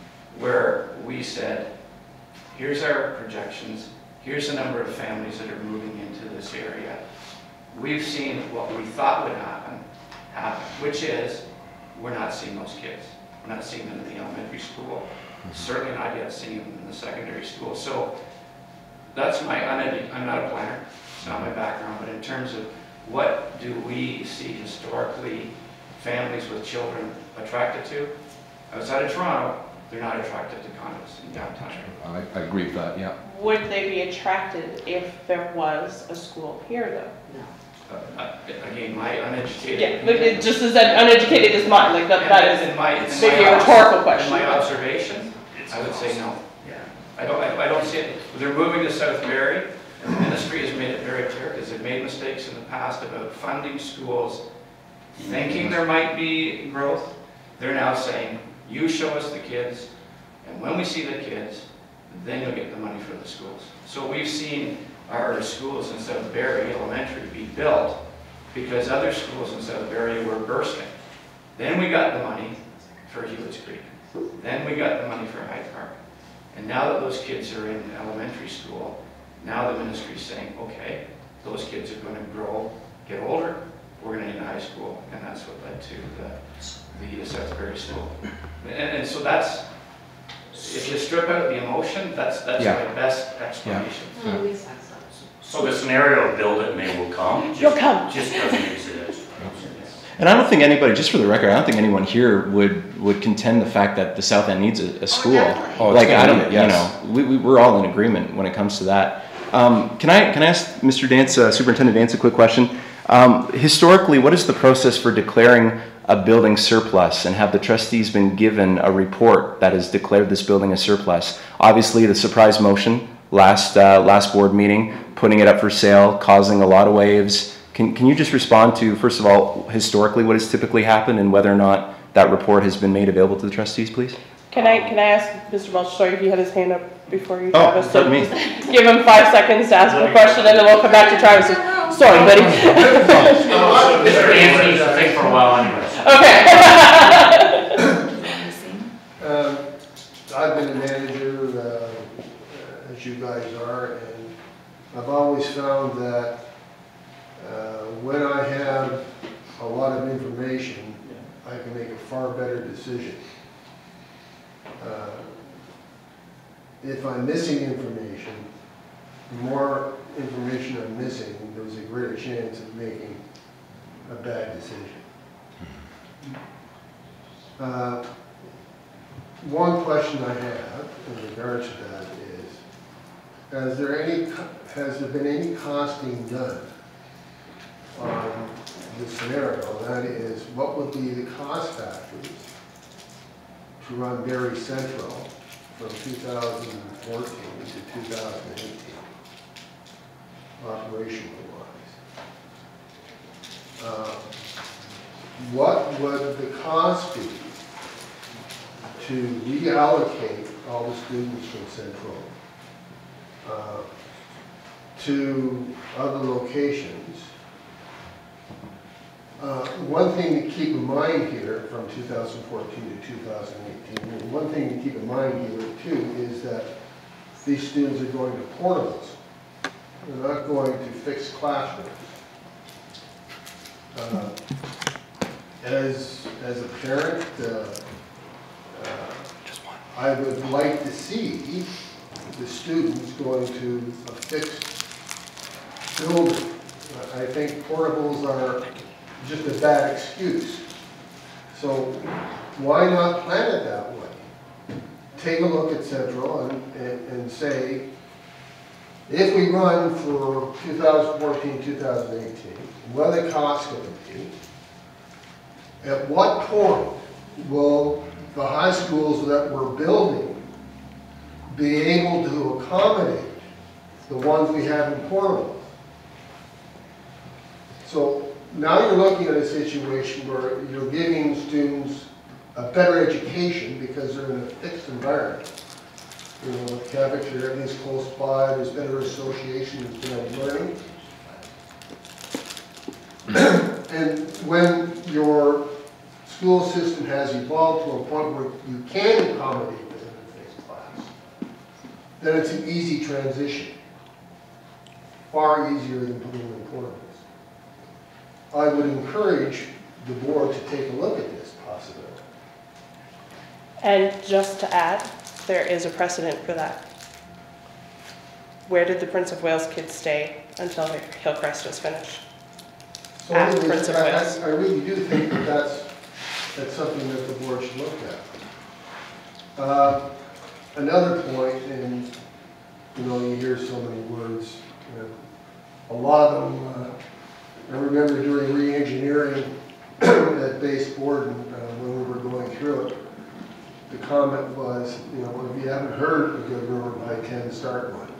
where we said, here's our projections, here's the number of families that are moving into this area, we've seen what we thought would happen, happen, which is, we're not seeing those kids. We're not seeing them in the elementary school, certainly not yet seeing them in the secondary school. So that's my, unedu- I'm not a planner, it's not my background, but in terms of what do we see historically families with children attracted to, outside of Toronto, they're not attracted to condos in downtown. I, I agree with that, yeah. Would they be attracted if there was a school here though? No. Uh, Again, my uneducated. Yeah, but it just as uneducated as mine, like that, that is in my, in maybe my a obs- rhetorical question. In my observation, I would say no. Yeah. I don't, I I don't see it. They're moving to South Barrie, and the ministry has made it very clear, because they've made mistakes in the past about funding schools, thinking there might be growth. They're now saying, you show us the kids, and when we see the kids, then you'll get the money for the schools. So we've seen our schools in South Barrie Elementary be built because other schools in South Barrie were bursting. Then we got the money for Hewitt's Creek. Then we got the money for Hyde Park. And now that those kids are in elementary school, now the ministry's saying, okay, those kids are going to grow, get older, we're going to need a high school. And that's what led to the, the South Barrie School. And, and so that's, if you strip out the emotion, that's, that's Yeah. my best explanation. Well, at least that's not. So the scenario of build it and they will come, You'll just, come. just doesn't exist. And I don't think anybody, just for the record, I don't think anyone here would, would contend the fact that the South End needs a, a school. definitely. Oh, it's Like, gonna I need don't, it, you yes. know, we, we, we're all in agreement when it comes to that. Um, can I, can I ask Mister Dance, uh, Superintendent Dance, a quick question? Um, historically, what is the process for declaring a building surplus, and have the trustees been given a report that has declared this building a surplus? Obviously, the surprise motion last, uh, last board meeting, putting it up for sale, causing a lot of waves. Can, can you just respond to, first of all, historically what has typically happened and whether or not that report has been made available to the trustees, please? Can I, can I ask Mister Welch, sorry, he had his hand up before you, Oh, Travis, so pardon me. just give him five seconds to ask a question and then we'll come back to Travis. Sorry, buddy. Mister Dancy needs to think for a while anyways. Okay. Um, I've been a manager, uh, as you guys are, and I've always found that uh, when I have a lot of information, I can make a far better decision. uh, if I'm missing information, the more information I'm missing, there's a greater chance of making a bad decision. Uh, one question I have in regards to that is, has there any, has there been any costing done on this scenario? That is, what would be the cost factors to run Barrie Central from two thousand fourteen to two thousand eighteen, operational wise? Uh, what would the cost be to reallocate all the students from Central uh, to other locations? Uh, one thing to keep in mind here from two thousand fourteen to two thousand eighteen, and one thing to keep in mind here too is that these students are going to portables. They're not going to fixed classrooms. Uh, as, as a parent, uh, uh, I would like to see the students going to a fixed building. I think portables are just a bad excuse. So why not plan it that way? Take a look at Central and, and, and say, if we run for two thousand fourteen, two thousand eighteen, what are the costs going to be? At what point will the high schools that we're building be able to accommodate the ones we have in portables? So now you're looking at a situation where you're giving students a better education because they're in a fixed environment. You know, with cafeteria, everything's close by, there's better association with genetic learning. And when your school system has evolved to a point where you can accommodate them in a fixed class, then it's an easy transition. Far easier than putting them in portables. I would encourage the board to take a look at this possibility. And just to add, there is a precedent for that. Where did the Prince of Wales kids stay until Hillcrest was finished? So At anyways, Prince of I, Wales. I, I really do think that that's, that's something that the board should look at. Uh, another point, and you know, you hear so many words, you know, a lot of them, uh, I remember doing re-engineering at Base Board, and, uh, when we were going through it, the comment was, you know, if you haven't heard a good rumor by ten, start one.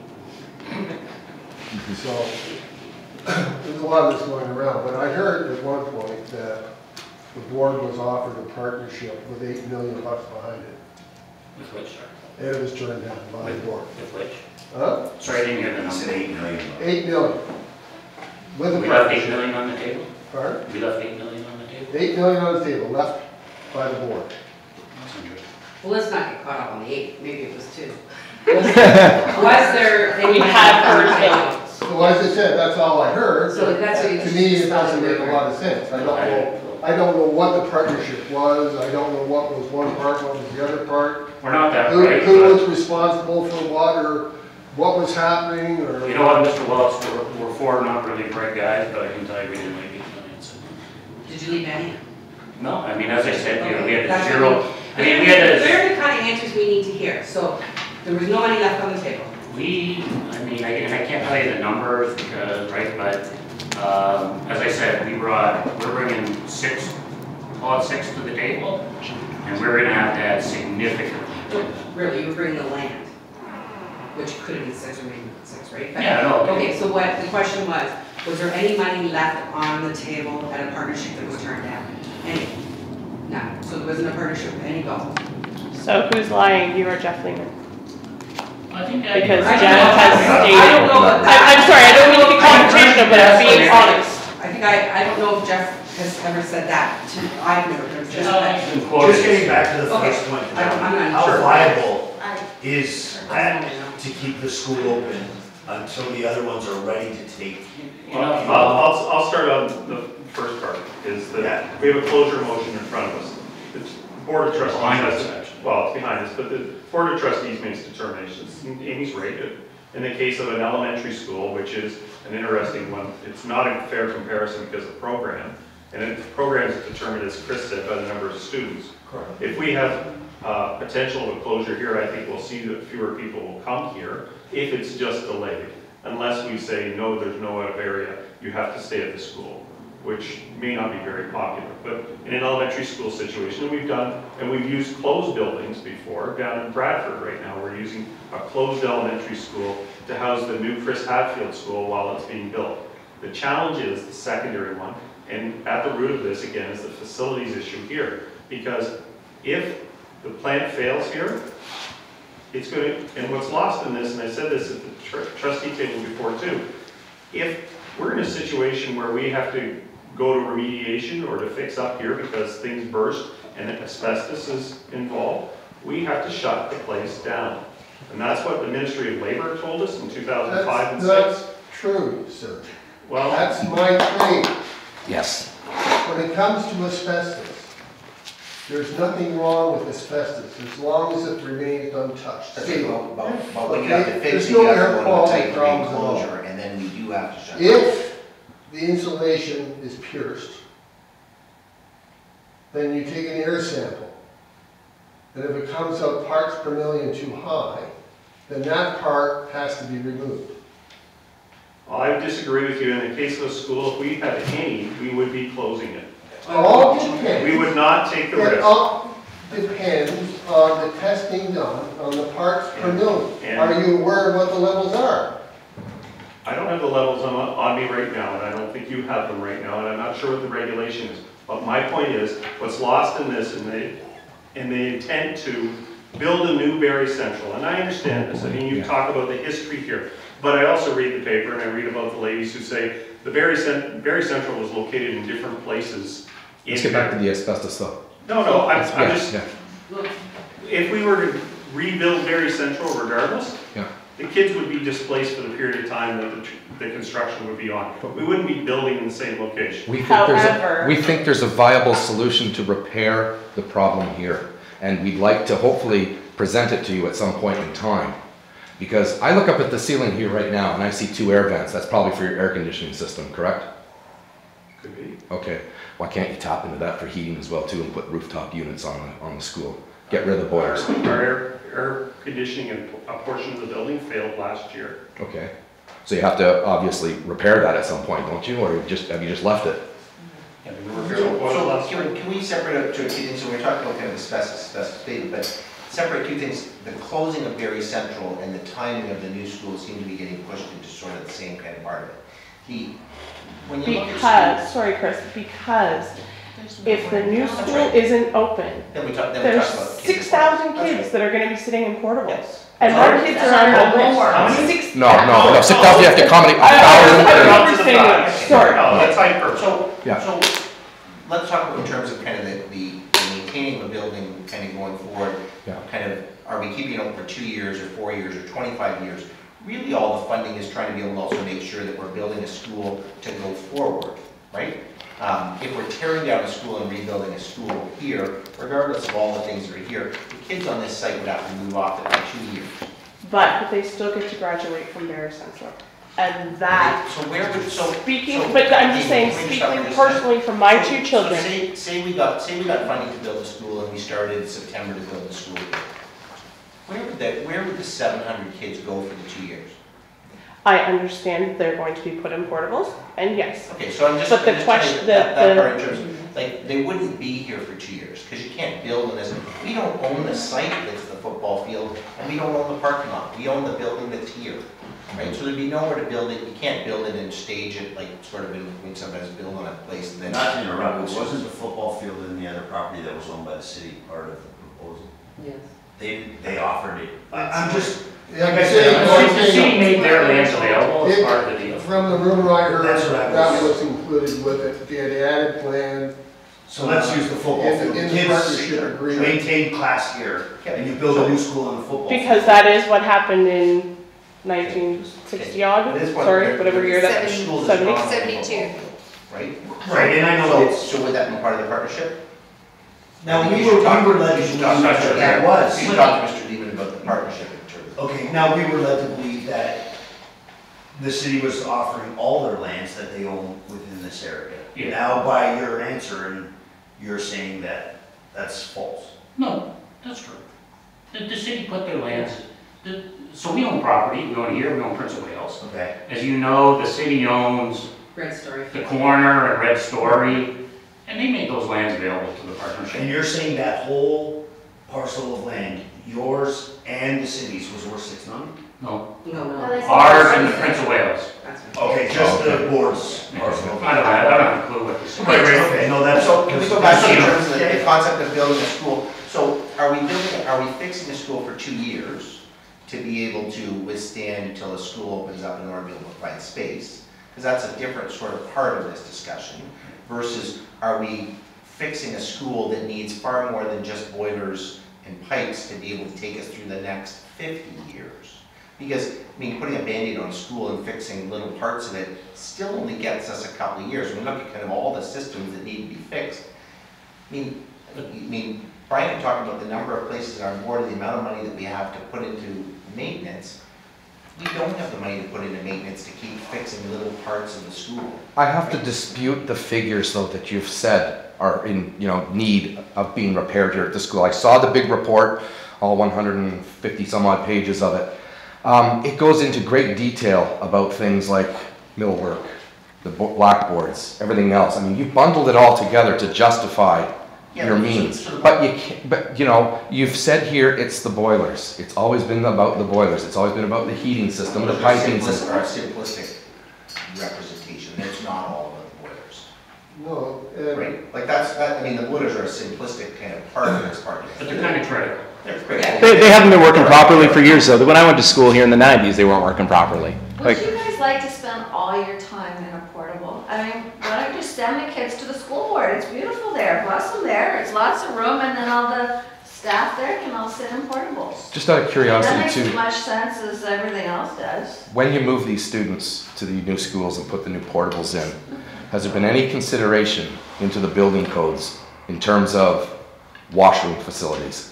So, there's a lot of this going around, but I heard at one point that the board was offered a partnership with eight million bucks behind it. With which, sir? And it was turned down by the board. With which? Huh? Sorry, I didn't hear the You said number. eight million. Eight million. With a We left eight partnership. million on the table? Pardon? We left eight million on the table? Eight million on the table, left by the board. That's interesting. Well, let's not get caught up on the eight, maybe it was two. Was was there any? We have heard money? things. So as I said, that's all I heard. So that's what you To me, it just doesn't thought make a we were- lot of sense. I don't know, I don't know what the partnership was, I don't know what was one part, what was the other part. We're not that Who, bright, who but was responsible for what, or what was happening, or? you know what, Mister Welch, we're, we're four not really bright guys, but I can tell you we didn't make eight million. So. Did you leave any? No, I mean, as I said, you know, we had That's a zero, what I mean, we had They're a, the kind of answers we need to hear, so there was no money left on the table. we, I mean, I, I can't tell you the numbers because, right, but, um, as I said, we brought, we're bringing six, call it six to the table, and we're gonna have to add significantly. Really, you were bringing the land, which could have been six or maybe six, right? Yeah, no, okay. Okay, so what, the question was, was there any money left on the table at a partnership that was turned down? Any? None. So there wasn't a partnership with any goal? So who's lying, you or Jeff Lehman? I think I. Because I don't Jen know. has I stated. don't know what I'm, I'm sorry, I don't mean to be confrontational, but I'm being honest. I think I, I don't know if Jeff has ever said that to, I've never heard Jeff. No, that. it's been quoted. Just getting back to the Okay. first point, I don't- I'm not how sure. viable I- is that to keep the school open until the other ones are ready to take? You Well, know, I'll, I'll, I'll start on the first part, is Yeah. that we have a closure motion in front of us. It's Board of Trustees Behind has us, to, actually. well, it's behind us, but the Board of Trustees makes determinations. Amy's right. In the case of an elementary school, which is an interesting one, it's not a fair comparison because of program. And the program is determined, as Chris said, by the number of students. Correct. If we have uh, potential of closure here, I think we'll see that fewer people will come here if it's just delayed. Unless we say, no, there's no out of area, you have to stay at the school, which may not be very popular. But in an elementary school situation, we've done, and we've used closed buildings before. Down in Bradford right now, we're using a closed elementary school to house the new Chris Hatfield School while it's being built. The challenge is the secondary one, and at the root of this, again, is the facilities issue here. Because if the plant fails here, it's going to, and what's lost in this, and I said this at the tr trustee table before too, if we're in a situation where we have to go to remediation or to fix up here because things burst and asbestos is involved, we have to shut the place down. And that's what the Ministry of Labor told us in two thousand five and six. That's true, sir. Well, That's my claim. Yes. When it comes to asbestos, there's nothing wrong with asbestos as long as it remains untouched. That's See, about, about, about what you have to okay, fix, there's you no have air to go to a quality tight grade problems at all. closure, and then we do have to shut it down. If the insulation is pierced, then you take an air sample. And if it comes out parts per million too high, then that part has to be removed. I disagree with you. In the case of a school, if we had any, we would be closing it. All depends. We would not take the It risk. all depends on the testing done on the parts per million. And- Are you aware of what the levels are? I don't have the levels on, on me right now, and I don't think you have them right now, and I'm not sure what the regulation is. But my point is, what's lost in this, and they, and they intend to build a new Barrie Central, and I understand this. I mean, you Yeah. talk about the history here, but I also read the paper, and I read about the ladies who say the Barrie, Cent Barrie Central was located in different places. Let's get back to the asbestos stuff. No, no, I'm, I'm Yeah, just, yeah. if we were to rebuild Barrie Central regardless, Yeah. the kids would be displaced for the period of time that the, the construction would be on. We wouldn't be building in the same location. We think there's However- a, we think there's a viable solution to repair the problem here. And we'd like to hopefully present it to you at some point in time. Because I look up at the ceiling here right now and I see two air vents. That's probably for your air conditioning system, correct? Could be. Okay. Why can't you tap into that for heating as well too and put rooftop units on the, on the school? Get rid of the boilers. Our our air, air conditioning in a portion of the building failed last year. Okay. So you have to obviously repair that at some point, don't you? Or you just, have you just left it? Yeah, we were So, failed oil so last can year. we, can we separate out two things? So we're talking about kind of asbestos, asbestos data, but separate two things. The closing of Barrie Central and the timing of the new school seem to be getting pushed into sort of the same kind of part of it. The, when you look at Because, sorry Chris, because if the new That's school right. isn't open, then we talk, then we there's talk about kids. six thousand That's kids right. that are gonna be sitting in portables. Yes. And our kids are on the list. How many? Six- No, no, no. Six thousand, you have to accommodate a I- I- thousand. I- and- I- understanding. Sorry. No, that's hyper. So, Yeah. so let's talk about in terms of kind of the, the the maintaining of a building kind of going forward. Yeah. Kind of, are we keeping it open for two years or four years or twenty-five years? Really, all the funding is trying to be able to also make sure that we're building a school to go forward, right? Um, if we're tearing down a school and rebuilding a school here, regardless of all the things that are here, the kids on this site would have to move off it for two years. But they still get to graduate from Barrie Central. And that, So where would, so. speaking, so- but I'm just saying, Can we stop speaking for just a personally from my So- two so children, Say, say we got, say we got funding to build a school and we started in September to build the school. Where would that, where would the seven hundred kids go for the two years? I understand that they're going to be put in portables, and yes. Okay, so I'm just, But the I'm just trying to- question- that, the- that the- part in terms of, like, they wouldn't be here for two years, because you can't build in this, we don't own the site that's the football field, and we don't own the parking lot, we own the building that's here. Right, so there'd be nowhere to build it, you can't build it and stage it, like, sort of in, when somebody's building a place and then. Not to interrupt, but wasn't the football field in the other property that was owned by the city part of the proposal? Yes. They, they offered it. I- I'm just, Yeah, Like I I'm said, saying, the city made their lands available as It- part of the deal. From the rumor I heard, That's what I that was- was included with it, they had added plan. so let's use the football In the- field. in the Kids partnership agreement. maintain class here, and you build a new school on the football field. Because that is what happened in nineteen sixty odd, But this one- sorry, whatever year that, the school does seventy. not own the seventy-two. football field, Right? Right, and I know So, it's, so would that be part of the partnership? Now, we You were, should talk- we were led you to should believe talk to that Mister that Lehman. was. You should talk to Mister Lehman about the partnership in terms of. Okay, now, we were led to believe that the city was offering all their lands that they own within this area. Yeah. Now, by your answer, you're saying that that's false. No, that's true. The, the city put their lands, the, so we own property, we own here, we own Prince of Wales. Okay. As you know, the city owns Red Story. the corner and Red Story, and they made those lands available to the And partnership. you're saying that whole parcel of land, yours and the city's, was worth six million? No, No, No, no. they said- ours and the Prince of Wales. That's right. Okay, just the board's parcel. I don't have, I don't have a clue what this is. Right, right, okay, no, that's. So can we go back to that's- in terms of the- the Yeah. concept of building a school? So are we building, are we fixing a school for two years to be able to withstand until a school opens up in order to be able to provide space? Because that's a different sort of part of this discussion versus are we fixing a school that needs far more than just boilers and pipes to be able to take us through the next fifty years? Because, I mean, putting a Band-Aid on a school and fixing little parts of it still only gets us a couple of years. When we look at kind of all the systems that need to be fixed, I mean, I mean, Brian can talk about the number of places on board and the amount of money that we have to put into maintenance. We don't have the money to put into maintenance to keep fixing little parts of the school. I have to dispute the figures though that you've said are in, you know, need of being repaired here at the school. I saw the big report, all one hundred fifty some odd pages of it. Um, it goes into great detail about things like millwork, the bo- blackboards, everything else. I mean, you bundled it all together to justify Yeah, your so- means. so the- But you can't, but you know, you've said here it's the boilers. It's always been about the boilers. It's always been about the heating system, the Those are piping simplistic- system. are a simplistic representation. It's not all about the boilers. No, and Right, like that's, that, I mean, the boilers are a simplistic kind of part of this part. But they're kind of critical. They're critical. They, they haven't been working properly for years though. When I went to school here in the nineties, they weren't working properly. Would Like, you guys like to spend all your time in a portable? I mean, why don't you just send the kids to the school board? It's beautiful there, bless them there, it's lots of room, and then all the staff there can all sit in portables. Just out of That curiosity makes as too, much sense as everything else does. when you move these students to the new schools and put the new portables in, has there been any consideration into the building codes in terms of washroom facilities?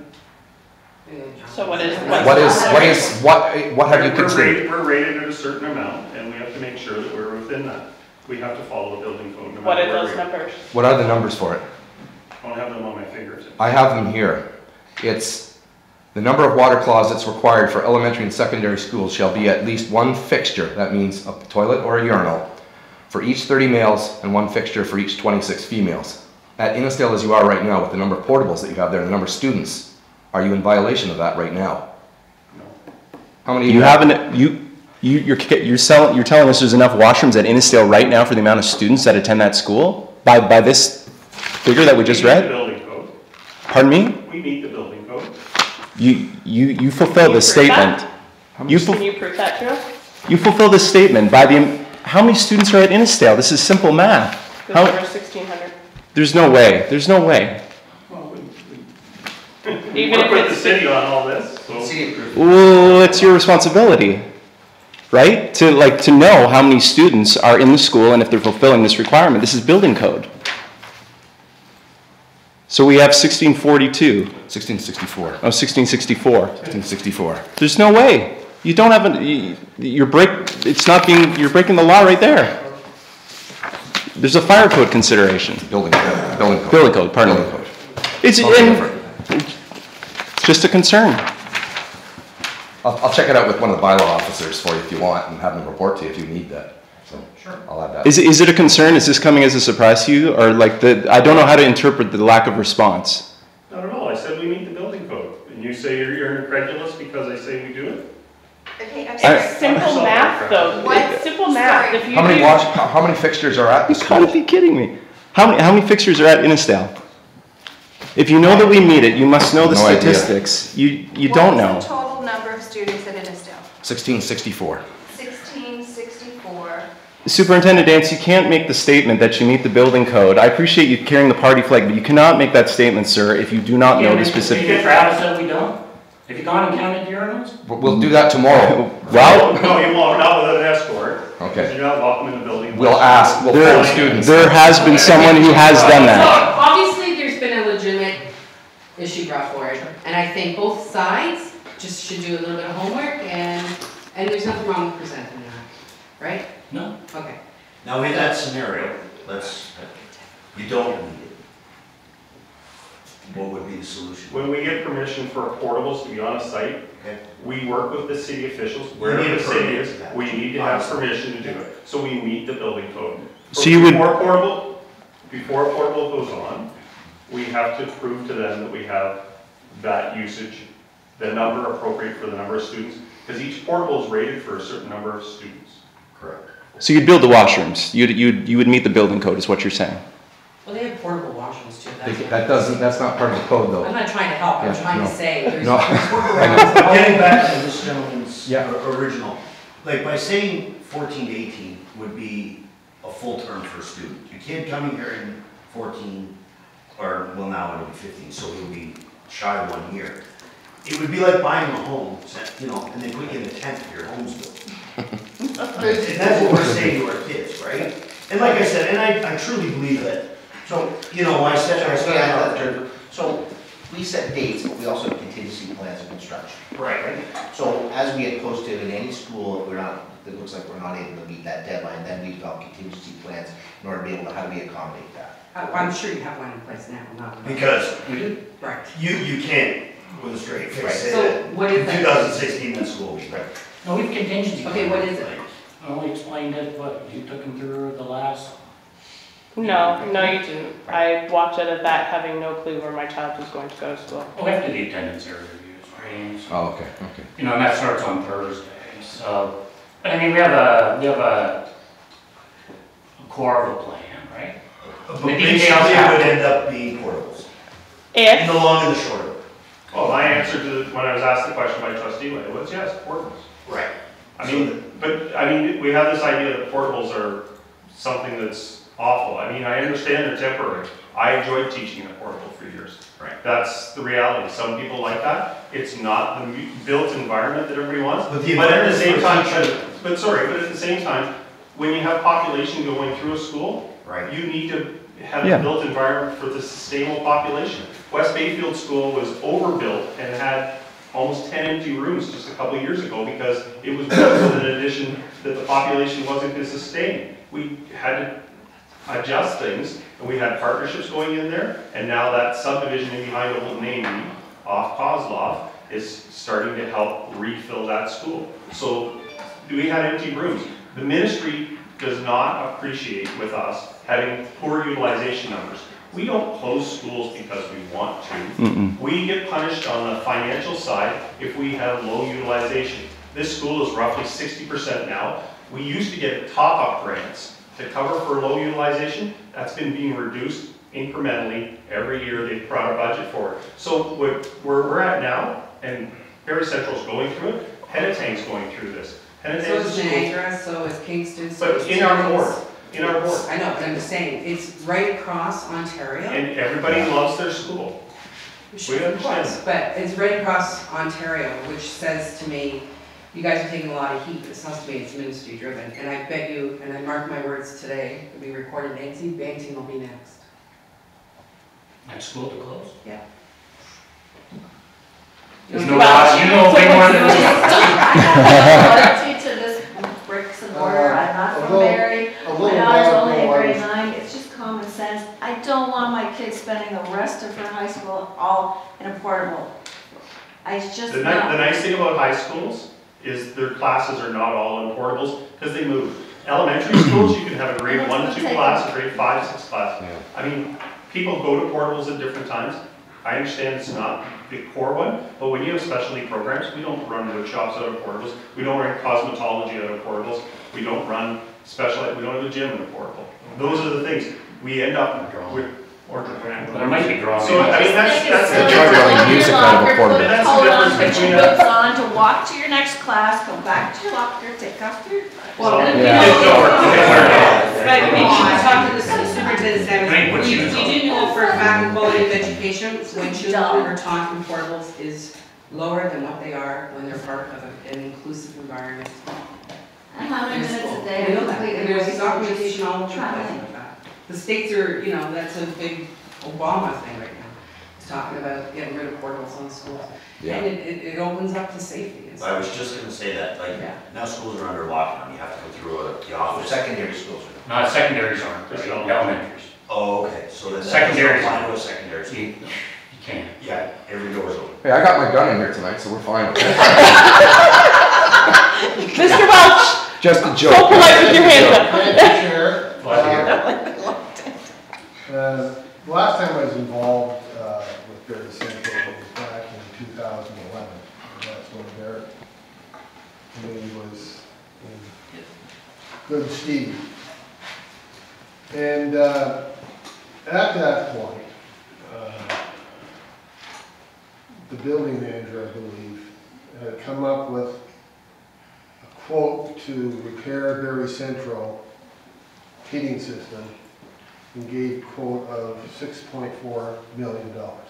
So what is, What what's is, what is, what, what have you We're considered? rated- We're rated at a certain amount, and we have to make sure that we're within that. We have to follow the building code no what matter are where those we are. numbers? What are the numbers for it? I don't have them on my fingertips. I have them here. It's the number of water closets required for elementary and secondary schools shall be at least one fixture, that means a toilet or a urinal, for each thirty males and one fixture for each twenty-six females. At Innisdale as you are right now, with the number of portables that you have there and the number of students, are you in violation of that right now? No. How many? you haven't, you, you, you're, you're selling, you're telling us there's enough washrooms at Innisdale right now for the amount of students that attend that school? By, by this figure that we just We meet the read? building code. Pardon me? We meet the building code. You, you, you Can fulfill you this prove statement. that? You, Can ful- you prove that to us? you fulfill this statement by the, how many students are at Innisdale? This is simple math. The How, number sixteen hundred. there's no way, there's no way. Well, we, we Even work if with the it's- city on all this, so. City approved. Well, it's your responsibility, right? To like, to know how many students are in the school and if they're fulfilling this requirement. This is building code. So we have sixteen forty-two, sixteen sixty-four. oh, sixteen sixty-four. sixteen sixty-four. There's no way. You don't have a, you- you're break, it's not being, you're breaking the law right there. There's a fire code consideration. Building code, building code. Building code, pardon me. Building code. It's, Something and different. it's just a concern. I'll, I'll check it out with one of the bylaw officers for you if you want and have them report to you if you need that. So, Sure. I'll add that. Is, it- is it a concern? Is this coming as a surprise to you? Or like the, I don't know how to interpret the lack of response. Not at all. I said we meet the building code. And you say you're, you're incredulous because I say we do it? Okay, I'm It's sorry. simple math though. What? It's simple math. Sorry. If you How many do- watch, how, how many fixtures are at the You gotta school? be kidding me. How many, how many fixtures are at Innisdale? If you know that we meet it, you must know the No idea. statistics. You, you don't know. What's the total number of students at Innisdale? sixteen sixty-four. sixteen sixty-four. Superintendent Dance, you can't make the statement that you meet the building code. I appreciate you carrying the party flag, but you cannot make that statement, sir, if you do not know the You specific. get Travis said we don't? Have you gone and counted urinals? We'll we'll do that tomorrow. Well, No, no, you won't, not without an escort. Okay. You're not welcome in the building. We'll ask, we'll There- phone students. there has been someone who has done that. Obviously, there's been a legitimate I think both sides just should do a little bit of homework, and, and there's nothing wrong with presenting that, right? No. Okay. Now, in that scenario, let's, you don't need it. What would be the solution? When we get permission for portables to be on a site, Okay. we work with the city officials, You wherever need a the city permit is, for that. we need to have permission to do it. So we meet the building code. So you would- Before portable, before a portable goes on, we have to prove to them that we have that usage, the number appropriate for the number of students, because each portable is rated for a certain number of students. Correct. So you'd build the washrooms, you'd, you'd, you would meet the building code is what you're saying? Well, they have portable washrooms too. They- That's That doesn't, that's not part of the code I'm though. not trying to help, I'm Yeah, trying no. to say, there's, No. there's I know. workarounds. Getting back to this gentleman's Yeah. o- original, like by saying fourteen to eighteen would be a full term for a student. A kid coming here in fourteen, or, well, now it'll be fifteen, so it'll be shy of one year. It would be like buying a home, you know, and they put you in a tent if your home's built. And that's what we're saying to our kids, right? And like I said, and I, I truly believe that, so, you know, I said, I So, said, yeah, that- so we set dates, but we also have contingency plans of construction. right, So as we get close to in any school, if we're not, it looks like we're not able to meet that deadline, then we develop contingency plans in order to be able to, how do we accommodate that? I- I'm sure you have one in place now, not. because Right. you, you can't, with a straight face, Right. say So that what is in that? two thousand sixteen, that school will be ready. No, we've contingency. Okay, what is it? I only explained it, what, you took him through the last. No, no, you didn't. I walked out of that having no clue where my child was going to go to school. Oh, we have to do the attendance area reviews, right? So, Oh, okay, okay. you know, and that starts on Thursday, so, but I mean, we have a, we have a a core of a plan, right? But The basically, details it have would to- end up being portables, If, in the long and the short of it. Well, my answer to, when I was asked the question by trustee Lay was yes, portables. Right. I mean, but, I mean, we have this idea that portables are something that's awful. I mean, I understand they're temporary. I enjoyed teaching in a portable for years. Right. That's the reality. Some people like that. It's not the mu- built environment that everybody wants. But the But at the environment same for time, teacher- but, but sorry, but at the same time, when you have population going through a school, Right. you need to have Yeah. a built environment for the sustainable population. West Bayfield School was overbuilt and had almost ten empty rooms just a couple of years ago because it was built with an addition that the population wasn't going to sustain. We had to adjust things, and we had partnerships going in there, and now that subdivision in behind Old Navy off Kozlov is starting to help refill that school. So we had empty rooms. The ministry does not appreciate with us having poor utilization numbers. We don't close schools because we want to. Mm-mm. We get punished on the financial side if we have low utilization. This school is roughly sixty percent now. We used to get top-up grants to cover for low utilization. That's been being reduced incrementally. Every year they've brought a budget for it. So what- where we're at now, and Barrie Central's going through it, Penetang's going through this. So Penetang's is a school, Niagara, so is Kingston, so but is in our Stearns. board, in our board. I know, but I'm just saying, it's right across Ontario. And everybody loves their school. Sure, we of understand. course, but it's right across Ontario, which says to me, you guys are taking a lot of heat, it sounds to me it's ministry driven, and I bet you, and I mark my words today, it'll be recorded, Nancy, Banting will be next. Next school to close? Yeah. There's no, you know, big one. Loyalty to this bricks and mortar, I'm not Uh, a from little- Barrie, A my little daughter's while only in ago, I grade was- nine, it's just common sense. I don't want my kids spending the rest of her high school all in a portable. I just The ni- the not. nice thing about high schools is their classes are not all in portables because they move. Elementary schools, you can have a grade one, two class, a grade five, six class. I mean, people go to portables at different times. I understand it's not the core one, but when you have specialty programs, we don't run wood shops out of portables. We don't run cosmetology out of portables. We don't run special, we don't have a gym in a portable. Those are the things. We end up with, or There might be drawing. So, I mean, that's, that's the Just difference. think it's music silly, out of a locker, portable. put a That's the coat on, difference put between your a- boots on to walk to your next class, go back to your locker, take off your. Well, So- you Yeah. know, It don't work. It don't work. but maybe you should talk to the superintendent, Right, Samis. what we, you we know. do know for a fact the quality of education, when children Dumb. are taught in portables, is lower than what they are when they're part of a- an inclusive environment. And how many in minutes school. a day? We know are that, completely and there's wasted documentation all over the place trying. about that. The states are, you know, that's a big Obama thing right now. talking about getting rid of portables on schools. Yeah. And it, it, it opens up to safety. and I was stuff. just gonna say that, like, Yeah. now schools are under lockdown, you have to go through a- the The office. secondary schools are. Not secondaries aren't, but elementaries. Oh, okay, so then. Secondary. Line with secondary, so You, you, you can't. yeah, every door's open. Hey, I got my gun in here tonight, so we're fine. Mister Welch, Just a joke. so polite with your hand up. Thank you, Chair. Glad to hear. Uh, the last time I was involved uh, with Barrie Central was back in two thousand eleven. And that's when Barrie committee was in good stead. And uh, at that point, uh, the building manager, I believe, had come up with a quote to repair Barrie Central heating system and gave quote of six point four million dollars.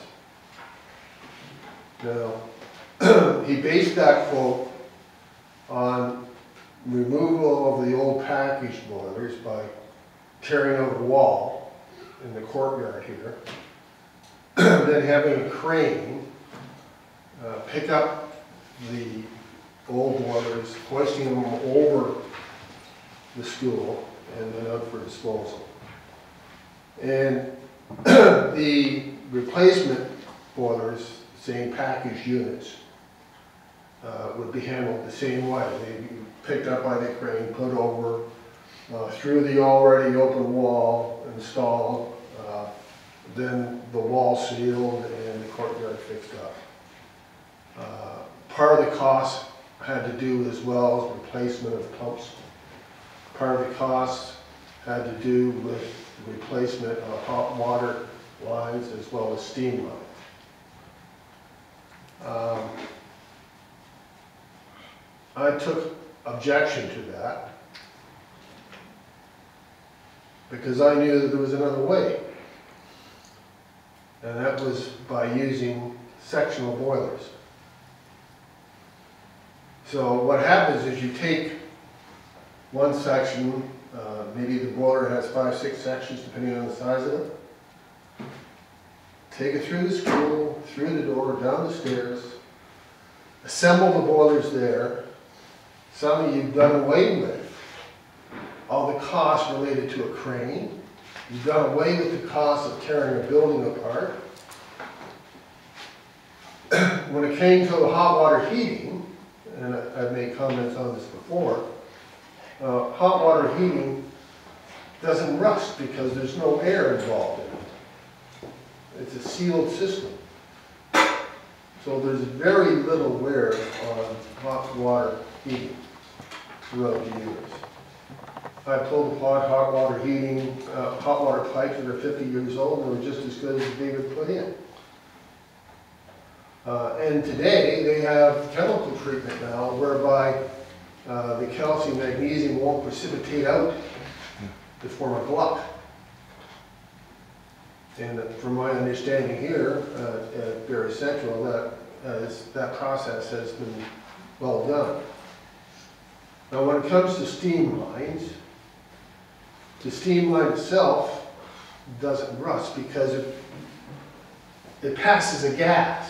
Now, he based that quote on removal of the old package boilers by tearing out a wall in the courtyard here, then having a crane uh, pick up the old boilers, hoisting them over the school, and then out for disposal. And the replacement boilers, same package units, uh, would be handled the same way. They'd be picked up by the crane, put over, uh, through the already open wall, installed, uh, then the wall sealed and the courtyard fixed up. Uh, part of the cost had to do as well as replacement of pumps. Part of the cost had to do with the replacement of hot water lines as well as steam lines. Um, I took objection to that because I knew that there was another way, and that was by using sectional boilers. So what happens is you take one section, uh, maybe the boiler has five, six sections depending on the size of it. Take it through the school, through the door, down the stairs, assemble the boilers there. Some of you've done away with all the costs related to a crane. You've done away with the cost of tearing a building apart. When it came to the hot water heating, and I've made comments on this before, uh, hot water heating doesn't rust because there's no air involved in it. It's a sealed system. So there's very little wear on hot water heating throughout the years. I pulled apart hot water heating, uh, hot water pipes that are fifty years old, and they're just as good as they were put in. Uh, and today, they have chemical treatment now whereby uh, the calcium magnesium won't precipitate out to form a glut. And from my understanding here uh, at Barrie Central, that, uh, is, that process has been well done. Now when it comes to steam lines, the steam line itself doesn't rust because it, it passes a gas.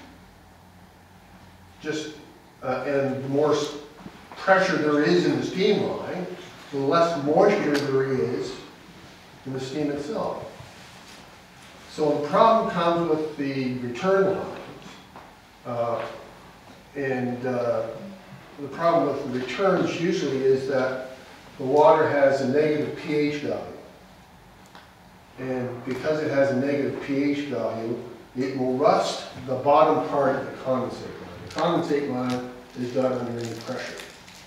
Just, uh, and the more pressure there is in the steam line, the less moisture there is in the steam itself. So the problem comes with the return lines. Uh, and uh, the problem with the returns usually is that the water has a negative pH value. And because it has a negative pH value, it will rust the bottom part of the condensate line. The condensate line is done underneath pressure.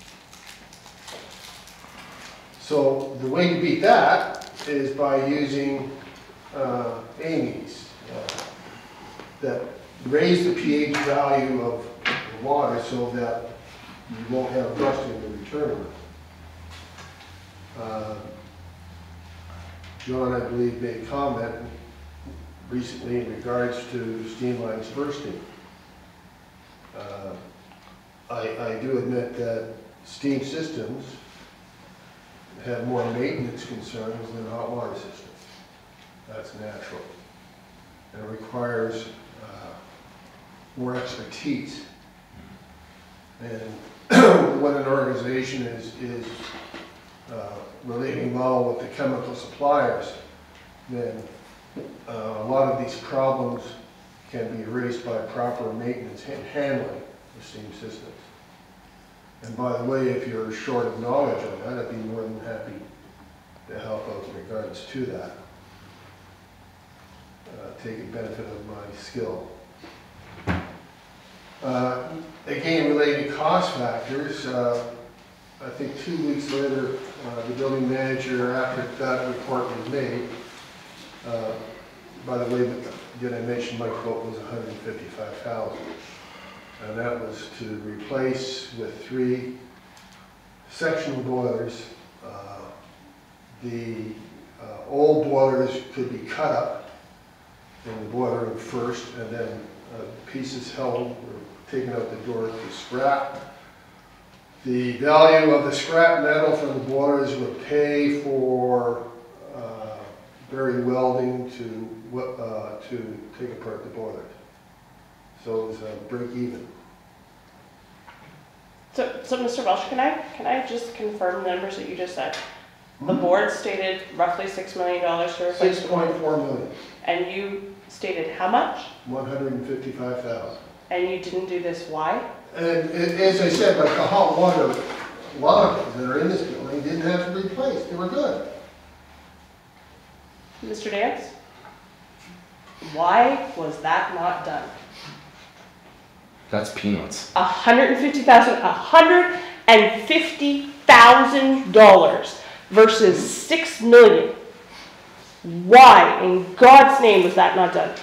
So the way to beat that is by using uh, amines uh, that raise the pH value of the water so that you won't have rust in the return line. Uh, John, I believe, made a comment recently in regards to steam lines bursting. Uh, I, I do admit that steam systems have more maintenance concerns than hot water systems. That's natural. And it requires uh, more expertise. And when an organization is, is uh, relating well with the chemical suppliers, then uh, a lot of these problems can be erased by proper maintenance and handling of steam systems. And by the way, if you're short of knowledge on that, I'd be more than happy to help out in regards to that. Uh, taking benefit of my skill. Uh, again, related to cost factors, uh, I think two weeks later, uh, the building manager, after that report was made, uh, by the way, did I mention my quote was one hundred fifty-five thousand dollars. And that was to replace with three sectional boilers. Uh, the uh, old boilers could be cut up in the boiler room first, and then uh, pieces held were taken out the door to scrap. The value of the scrap metal from the boilers would pay for uh, Barrie welding to uh, to take apart the boilers. So it was a break even. So, so Mister Welsh, can I can I just confirm the numbers that you just said? The board stated roughly six million dollars to replace Six the point board, four million, and you stated how much? one hundred and fifty-five thousand. And you didn't do this, why? And a- as I said, like the hot water lines that are in this building didn't have to be replaced, they were good. Mister Dance? Why was that not done? That's peanuts. A hundred and fifty thousand, a hundred and fifty thousand dollars versus six million. Why in God's name was that not done?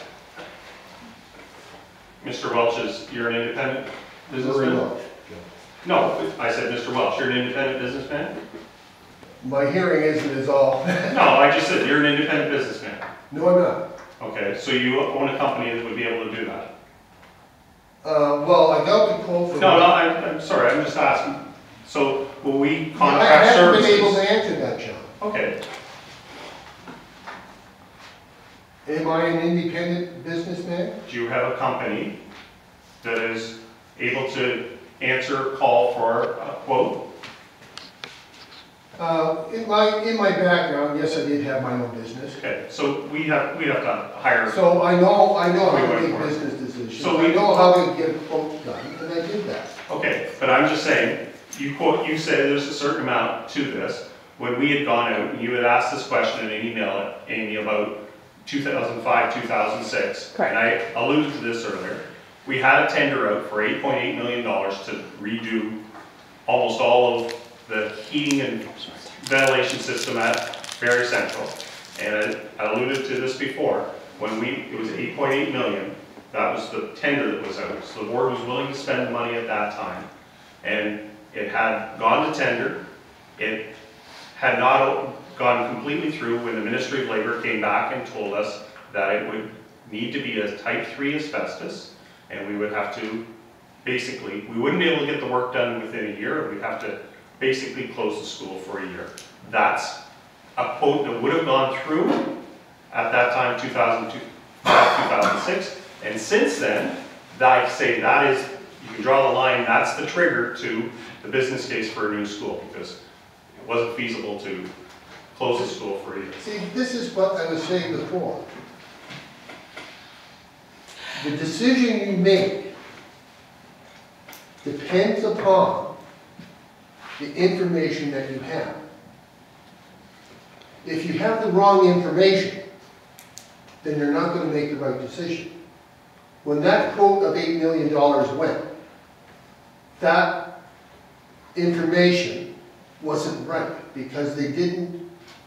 Mister Welch is, you're an independent Very businessman? well. No, I said Mister Welch, you're an independent businessman? My hearing isn't as all. No, I just said you're an independent businessman. No, I'm not. Okay, so you own a company that would be able to do that? Uh, well, I got the quote from. No, no, I'm, I'm sorry, I'm just asking. So will we I contract haven't been able to services? answer that, John. Okay, Am I an independent businessman? do you have a company that is able to answer a call for a quote? Uh, in my, in my background, yes, I did have my own business. Okay, so we have, we have to hire, So I know, I know how We to went make for it. business decisions. So I we- know how to get a quote done, and I did that. okay, but I'm just saying, you quote, you say there's a certain amount to this. When we had gone out, and you had asked this question in an email, Amy, about two thousand five, two thousand six. Correct. And I alluded to this earlier. We had a tender out for eight point eight million dollars to redo almost all of the heating and ventilation system at Barrie Central. And I alluded to this before, when we, it was eight point eight million, that was the tender that was out. So the board was willing to spend the money at that time. And it had gone to tender. It had not gone completely through when the Ministry of Labor came back and told us that it would need to be a type three asbestos, and we would have to, basically, we wouldn't be able to get the work done within a year, we'd have to basically close the school for a year. That's a quote that would have gone through at that time, two thousand two, two thousand six, and since then, I say that is, you can draw the line, that's the trigger to the business case for a new school, because it wasn't feasible to close the school for a year. See, this is what I was saying before. The decision you make depends upon the information that you have. If you have the wrong information, then you're not going to make the right decision. When that quote of eight million dollars went, that information wasn't right because they didn't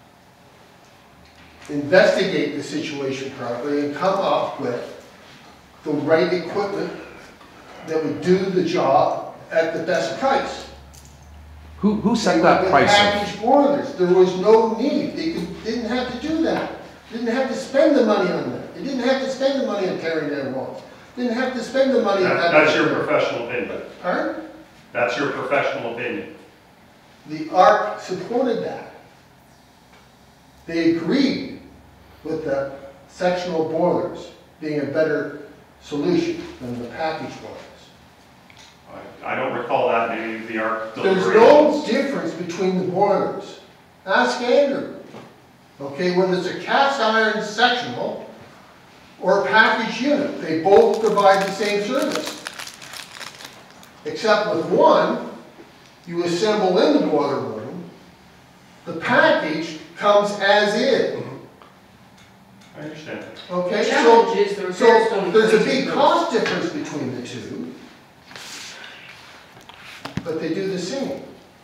investigate the situation properly and come up with the right equipment that would do the job at the best price. Who, who set They that were price up? packaged boilers. There was no need. They could, didn't have to do that. Didn't have to spend the money on that. They didn't have to spend the money on tearing down walls. Didn't have to spend the money on That- that. That's your professional opinion. Pardon? That's your professional opinion. The A R C supported that. They agreed with the sectional boilers being a better solution than the package boilers. I I don't recall that, maybe the ARC There's deliberations. no difference between the boilers. Ask Andrew. Okay, whether it's a cast iron sectional or a package unit, they both provide the same service. Except with one, you assemble in the boiler room, the package comes as is. I understand. Okay, The so, challenge is the repairs so don't there's a equate big to cost difference between the two, but they do the same.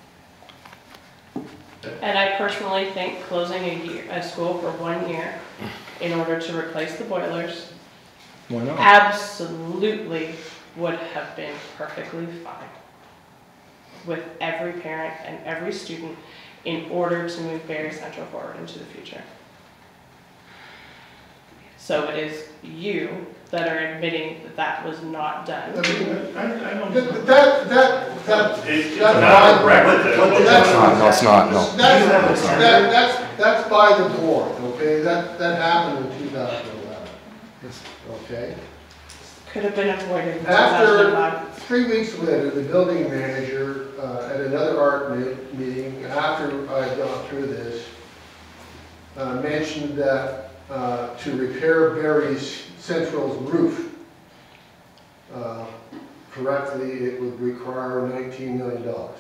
And I personally think closing a year, a school for one year in order to replace the boilers Why not? absolutely would have been perfectly fine with every parent and every student in order to move Barrie Central forward into the future. So it is you that are admitting that that was not done. I mean, I, I don't. That, that, that, that, It- It's a that's matter of by- record that it What- was that's- done. No, it's not, no. That's, that, that's, that's by the board, okay? That, that happened in two thousand eleven, okay? Could have been avoided in two thousand five. After, three weeks later, the building manager, uh, at another art me- meeting, after I had gone through this, uh, mentioned that, uh, to repair Barrie Central's roof, uh, correctly, it would require nineteen million dollars.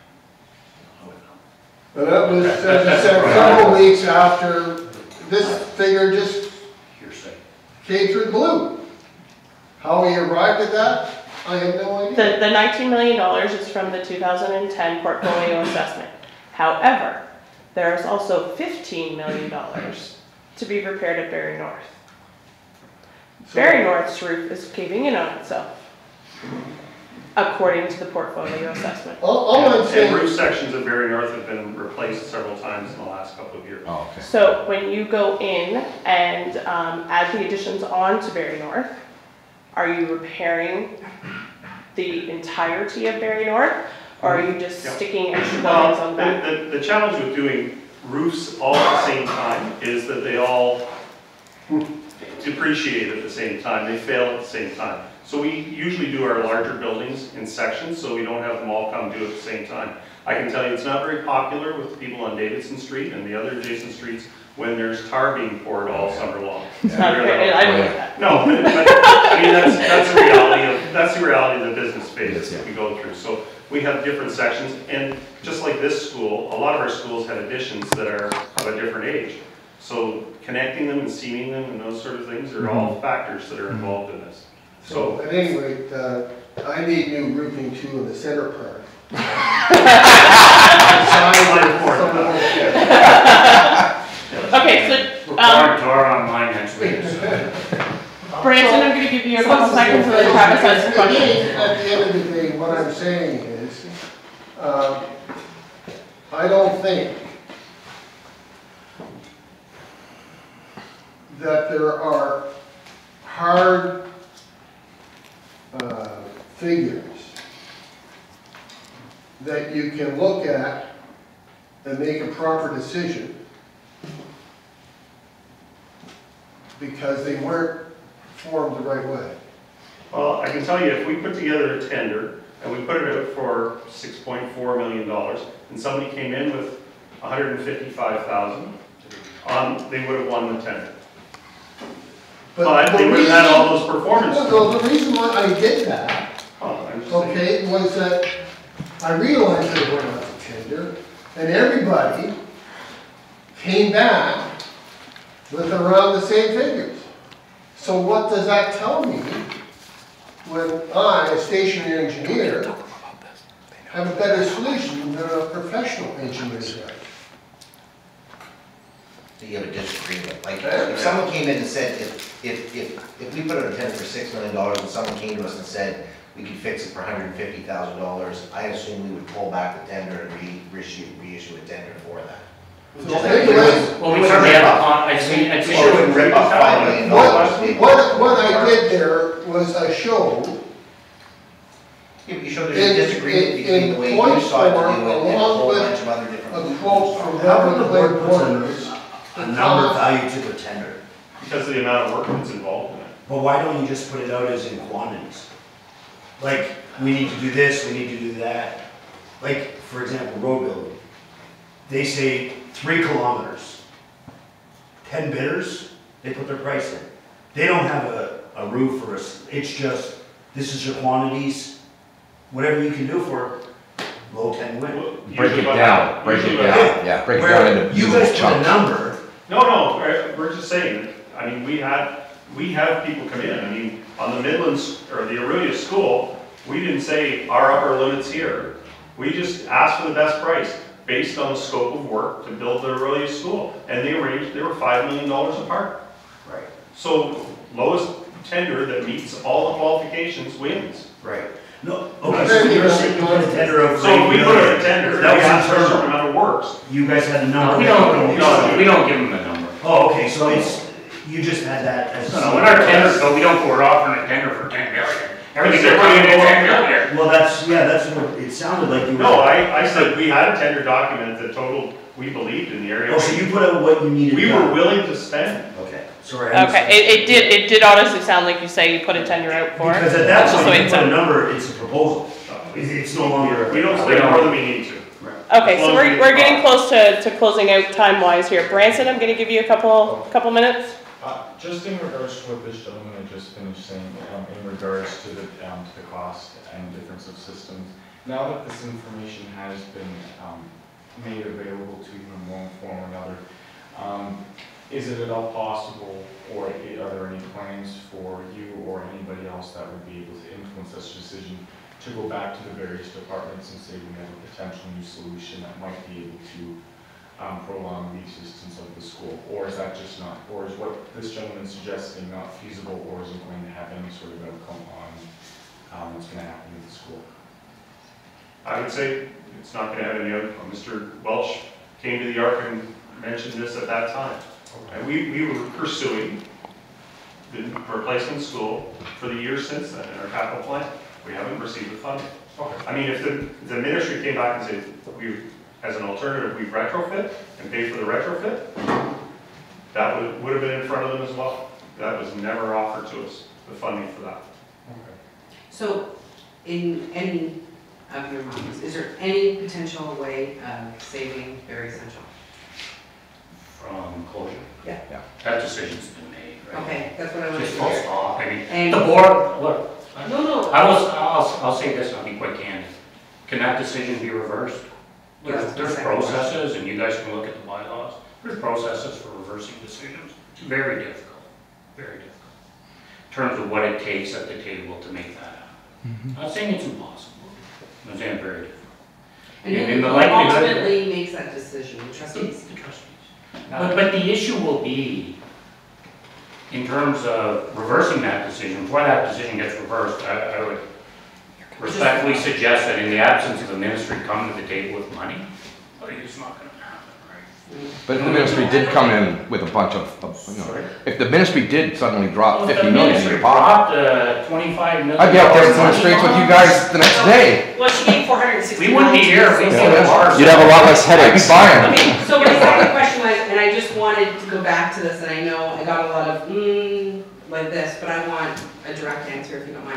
And that was, as I said, several weeks after this figure just Hearsay. came through the blue. How we arrived at that, I have no idea. The, the nineteen million dollars is from the two thousand ten portfolio assessment. However, there is also fifteen million dollars to be repaired at Barrie North. So- Barrie North's roof is caving in on itself, according to the portfolio assessment. All, all I'm And saying, roof sections at Barrie North have been replaced several times in the last couple of years. Oh, okay. So when you go in and um, add the additions on to Barrie North, are you repairing the entirety of Barrie North? Or are you just Yeah. sticking extra buildings Well, on the back? the, the, the challenge with doing roofs all at the same time is that they all depreciate at the same time, they fail at the same time. So we usually do our larger buildings in sections, so we don't have them all come due at the same time. I can tell you it's not very popular with the people on Davidson Street and the other adjacent streets when there's tar being poured all summer long. It's not fair, I don't like that. No, but, but, I mean, that's, that's the reality of, that's the reality of the business phase that we go through. So we have different sections, and just like this school, a lot of our schools have additions that are of a different age. So connecting them and seaming them and those sort of things are all factors that are involved in this. so So, at any rate, uh, I need new roofing too in the center part. Okay, so, We're um, pouring tar on mine next week, so. Branson, I'm gonna give you a couple seconds so that Travis has some questions. At the end of the day, what I'm saying is, uh, I don't think that there are hard uh, figures that you can look at and make a proper decision because they weren't formed the right way. well, I can tell you, if we put together a tender and we put it out for six point four million dollars and somebody came in with one hundred fifty-five thousand, um, they would have won the tender. But the they would have had reason- all those performances. No, the reason why I did that, Oh, I'm just saying. okay, was that I realized that it went out to tender, and everybody came back with around the same figures. So what does that tell me when I, a stationary engineer, have a better solution than a professional engineer does? that you have a disagreement. Like, if someone came in and said, if, if, if, if we put out a tender for six million dollars and someone came to us and said, we could fix it for one hundred fifty thousand dollars, I assume we would pull back the tender and re, reissue, reissue a tender for that. So Just like maybe we let's- wouldn't- Well, we wouldn't certainly rip have a off- con, I'd say, I'd We say. sure wouldn't rip off five million What, dollars. what, what I did there was I showed Yeah, but you showed there's a In- disagreement in- between the way in you point saw it to form, do it and a along whole with bunch of other different. a rules. quote from How would the board Beverly put Warners. a number value to the tender? Because of the amount of work that's involved in it. but why don't you just put it out as in quantities? Like, we need to do this, we need to do that. Like, for example, road building. They say three kilometers. Ten bidders, they put their price in. They don't have a, a roof or a, it's just, this is your quantities, whatever you can do for it, low ten win. Break it Usually by- down, break it usually by- down, yeah, break it down Where into you little guys put a chunks. number, No, no, we're- we're just saying, I mean, we had, we have people come in, I mean, on the Midlands, or the Aurelia School, we didn't say our upper limit's here. We just asked for the best price, based on the scope of work to build the Aurelia School, and they arranged, they were five million dollars apart. right, So lowest tender that meets all the qualifications wins. right. No, okay, so you're saying you put a tender of So if we eight put million. a tender, That we was asked for a certain internal. amount of works. You guys had a No, number. we that don't, you no, we don't give them a number. Oh, okay, so it's, you just had that as. No, when our tenders go, we don't go offering a tender for ten million. Everything they're putting in ten million. Well, that's, yeah, that's what, it sounded like you were. No, I, I said we had a tender document that totaled, we believed in the area. Oh, so you put out what you needed. We done. were willing to spend. Okay, sorry. I Okay, it, it did, it did honestly sound like you say you put a tender out for. Because at that Just the point, way you it put a sounded. number, it's a proposal. It- It's no longer. We don't We spend don't- more than we need to. Okay, As so long as we're, we we're getting get close to, to closing out time-wise here. Branson, I'm gonna give you a couple, couple minutes. Uh, just in regards to what this gentleman had just finished saying, um, in regards to the, um, to the cost and difference of systems, now that this information has been, um, made available to you in one form or another, um, is it at all possible, or i- are there any plans for you or anybody else that would be able to influence such a decision to go back to the various departments and say we have a potential new solution that might be able to um, prolong the existence of the school? Or is that just not, or is what this gentleman is suggesting not feasible, or is it going to have any sort of outcome on um, what's going to happen with the school? I would say it's not gonna have any outcome. Mister Welch came to the Arc and mentioned this at that time. And we, we were pursuing the replacement school for the years since then in our capital plan. We haven't received the funding. Okay. I mean, if the, if the ministry came back and said, we, as an alternative, we retrofit and pay for the retrofit, that would, would have been in front of them as well. That was never offered to us, the funding for that. Okay. So, in any of your minds, is there any potential way of saving Barrie Central? From closure. Yeah. Yeah. That decision's been made, right? Okay, that's what I wanted Just to full hear. stop. I mean, And- the board, look, No, no. I will, I'll, I'll say this, I'll be quite candid. Can that decision be reversed? Yeah, There's, that's there's the second question. processes, and you guys can look at the bylaws, there's processes for reversing decisions. It's very difficult, very difficult. In terms of what it takes at the table to make that happen. I'm not saying it's impossible, I'm saying very difficult. And And who in the likelihood- ultimately makes that decision? The trustees? The trustees. But, but the issue will be, in terms of reversing that decision, before that decision gets reversed, I, I would respectfully suggest that in the absence of the ministry coming to the table with money, I think it's not gonna happen, right? But if the ministry did come in with a bunch of, of, you know, if the ministry did suddenly drop Well, if fifty the million in ministry your pocket, dropped, uh, twenty-five million. I'd be out there in dollars the streets with you money guys the next day. Well, she gave four hundred and sixty. We wouldn't be here if we Yeah. did ours. You'd have a lot less I'd be headaches. buying. Okay, so my second question was, and I just wanted to go back to this, and I know I got a lot of, mmm, like this, but I want a direct answer if you don't mind.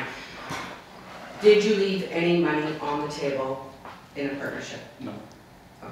Did you leave any money on the table in a partnership? No. Okay.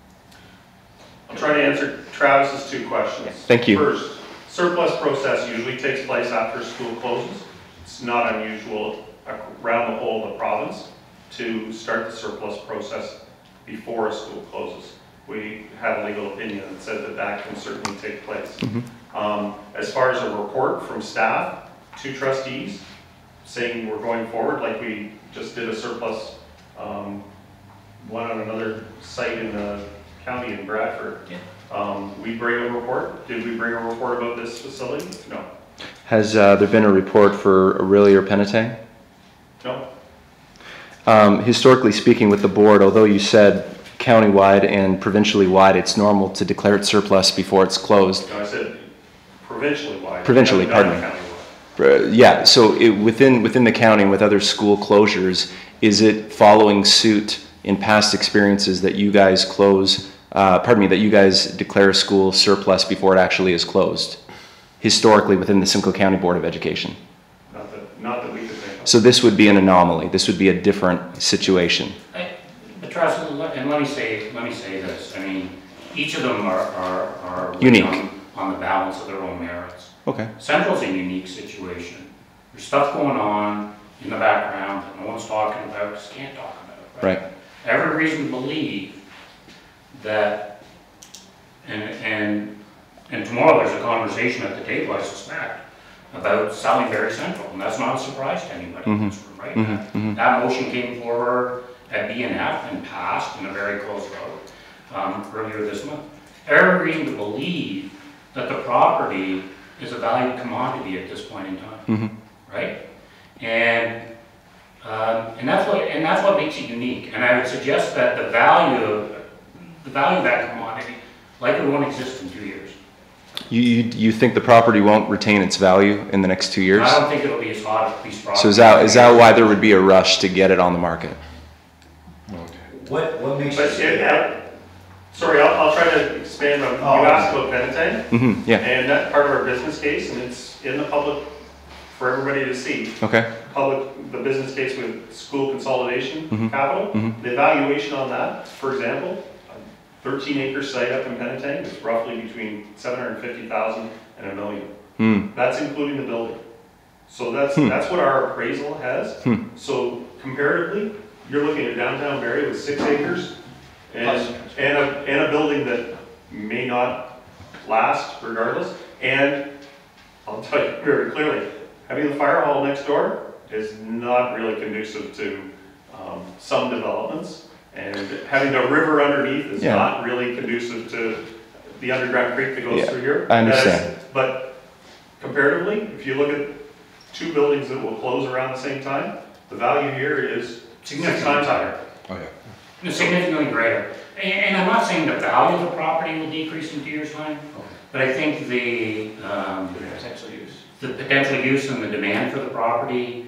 I'll try to answer Travis's two questions. Thank you. First, surplus process usually takes place after school closes. It's not unusual around the whole of the province to start the surplus process before a school closes. We had a legal opinion that said that that can certainly take place. Mm-hmm. Um, as far as a report from staff to trustees saying we're going forward, like we just did a surplus um, one on another site in the county in Bradford. Yeah. Um, we bring a report. Did we bring a report about this facility? No. Has uh, there been a report for Aurelia or Penetang? No. Um, historically speaking with the board, although you said countywide and provincially wide, it's normal to declare it surplus before it's closed. No, I said provincially wide. Provincially, not pardon me. countywide. Uh, yeah, so it, within within the county and with other school closures, is it following suit in past experiences that you guys close, uh, pardon me, that you guys declare a school surplus before it actually is closed? historically within the Simcoe County Board of Education. Not that, not that we could think of. So this would be an anomaly. This would be a different situation. I- But Travis, let- and let me say, let me say this, I mean, each of them are, are, are. Unique. On, on the balance of their own merits. Okay. Central's a unique situation. There's stuff going on in the background that no one's talking about, just can't talk about, right? Right. Every reason to believe that, and, and, and tomorrow there's a conversation at the table, I suspect, about selling Barrie Central, and that's not a surprise to anybody in this room, right? Mhm, That- mhm. That motion came forward at B and F and passed in a very close vote um, earlier this month. Every reason to believe that the property is a valued commodity at this point in time, Mhm. right? And um, and that's what and that's what makes it unique. And I would suggest that the value of the value of that commodity likely won't exist in two years. You, you, you think the property won't retain its value in the next two years? I don't think it'll be as hot a piece of property. So is that, is that why there would be a rush to get it on the market? What, what makes you But say yeah, that? I- sorry, I'll, I'll try to expand on, you Oh. asked about Penetang, Mm-hmm, yeah, and that's part of our business case, and it's in the public for everybody to see. okay, Public, the business case with school consolidation Mhm. capital, Mhm. the evaluation on that, for example, a thirteen acre site up in Penetang is roughly between seven hundred fifty thousand and a million. hmm, That's including the building. So that's, Hmm. that's what our appraisal has. Hmm. So comparatively, you're looking at downtown Barrie with six acres and, and a, and a building that may not last regardless. And I'll tell you very clearly, having the fire hall next door is not really conducive to um, some developments. And having a river underneath is Yeah. not really conducive to the underground creek that goes Yeah, through here. I understand. That is- But comparatively, if you look at two buildings that will close around the same time, the value here is six times higher. Oh, yeah. It's significantly greater. And, and I'm not saying the value of the property will decrease in two years' time, but I think the, um, Potential use. the potential use and the demand for the property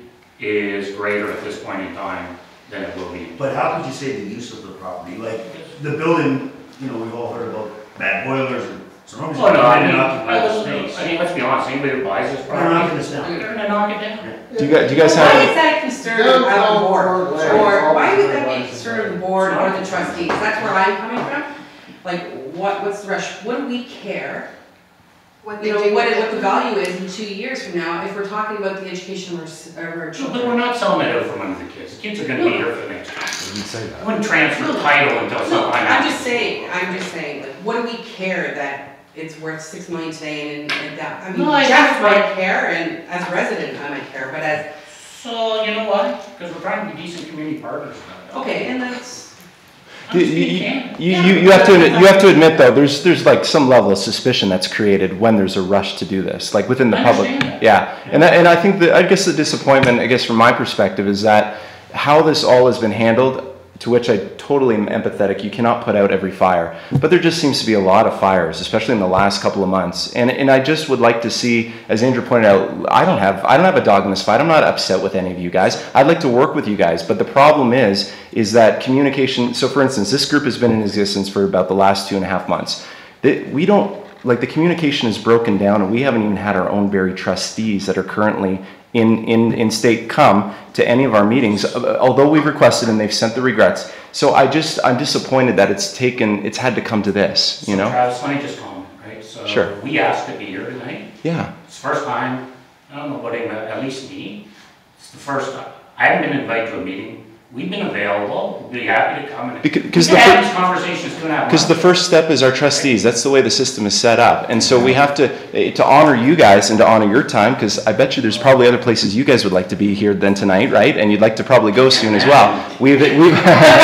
is greater at this point in time than it will be. But how could you say the use of the property? Like, the building, you know, we've all heard about bad boilers and so long as Oh, no, I you're mean, not I, occupying space. I mean, let's be honest, anybody who buys this They're knocking property, this down. they're gonna knock it down. do you guys, do you guys Why is have, that a concern of the board? Or why would that be a concern of the board or the trustees? That's where I'm coming from. Like, what, what's the rush? What do we care? What they You know, do what, with what the it. value is in two years from now, if we're talking about the education of our, s- of our No, but we're children. not selling it out from under the kids. The kids are gonna be here for the next time. I didn't say I that. wouldn't transfer title until No, sometime I'm after. just saying, I'm just saying, like, what do we care that it's worth six million today and, and that? I mean, No, I- Jeff I- might care, and as a resident, I might care, but as, So, you know what? Because we're trying to be decent community partners. okay, and that's, I'm you, speaking you, candid. you, Yeah. you you have to, you have to admit though, there's, there's like some level of suspicion that's created when there's a rush to do this, like within the I public. understand that. Yeah, and that, and I think that, I guess the disappointment, I guess from my perspective, is that how this all has been handled, to which I totally am empathetic. You cannot put out every fire, but there just seems to be a lot of fires, especially in the last couple of months. And and I just would like to see, as Andrew pointed out, I don't have I don't have a dog in this fight. I'm not upset with any of you guys. I'd like to work with you guys, but the problem is is that communication. So, for instance, this group has been in existence for about the last two and a half months. That we don't like the communication is broken down, and we haven't even had our own Barrie trustees that are currently in, in, in state come to any of our meetings, uh, although we've requested and they've sent the regrets. So I just, I'm disappointed that it's taken, it's had to come to this, you So know? Travis, let me just comment, right? So Sure. we asked to be here tonight. Yeah. It's the first time, I don't know about him, at least me, it's the first time. I haven't been invited to a meeting. We've been available, we'd be happy to come and. Because- We 'cause can the have fir- these conversations two and a half Because the months. first step is our trustees. That's the way the system is set up. And so we have to, eh, to honor you guys and to honor your time, because I bet you there's probably other places you guys would like to be here than tonight, right? And you'd like to probably go soon as well. We've, we've,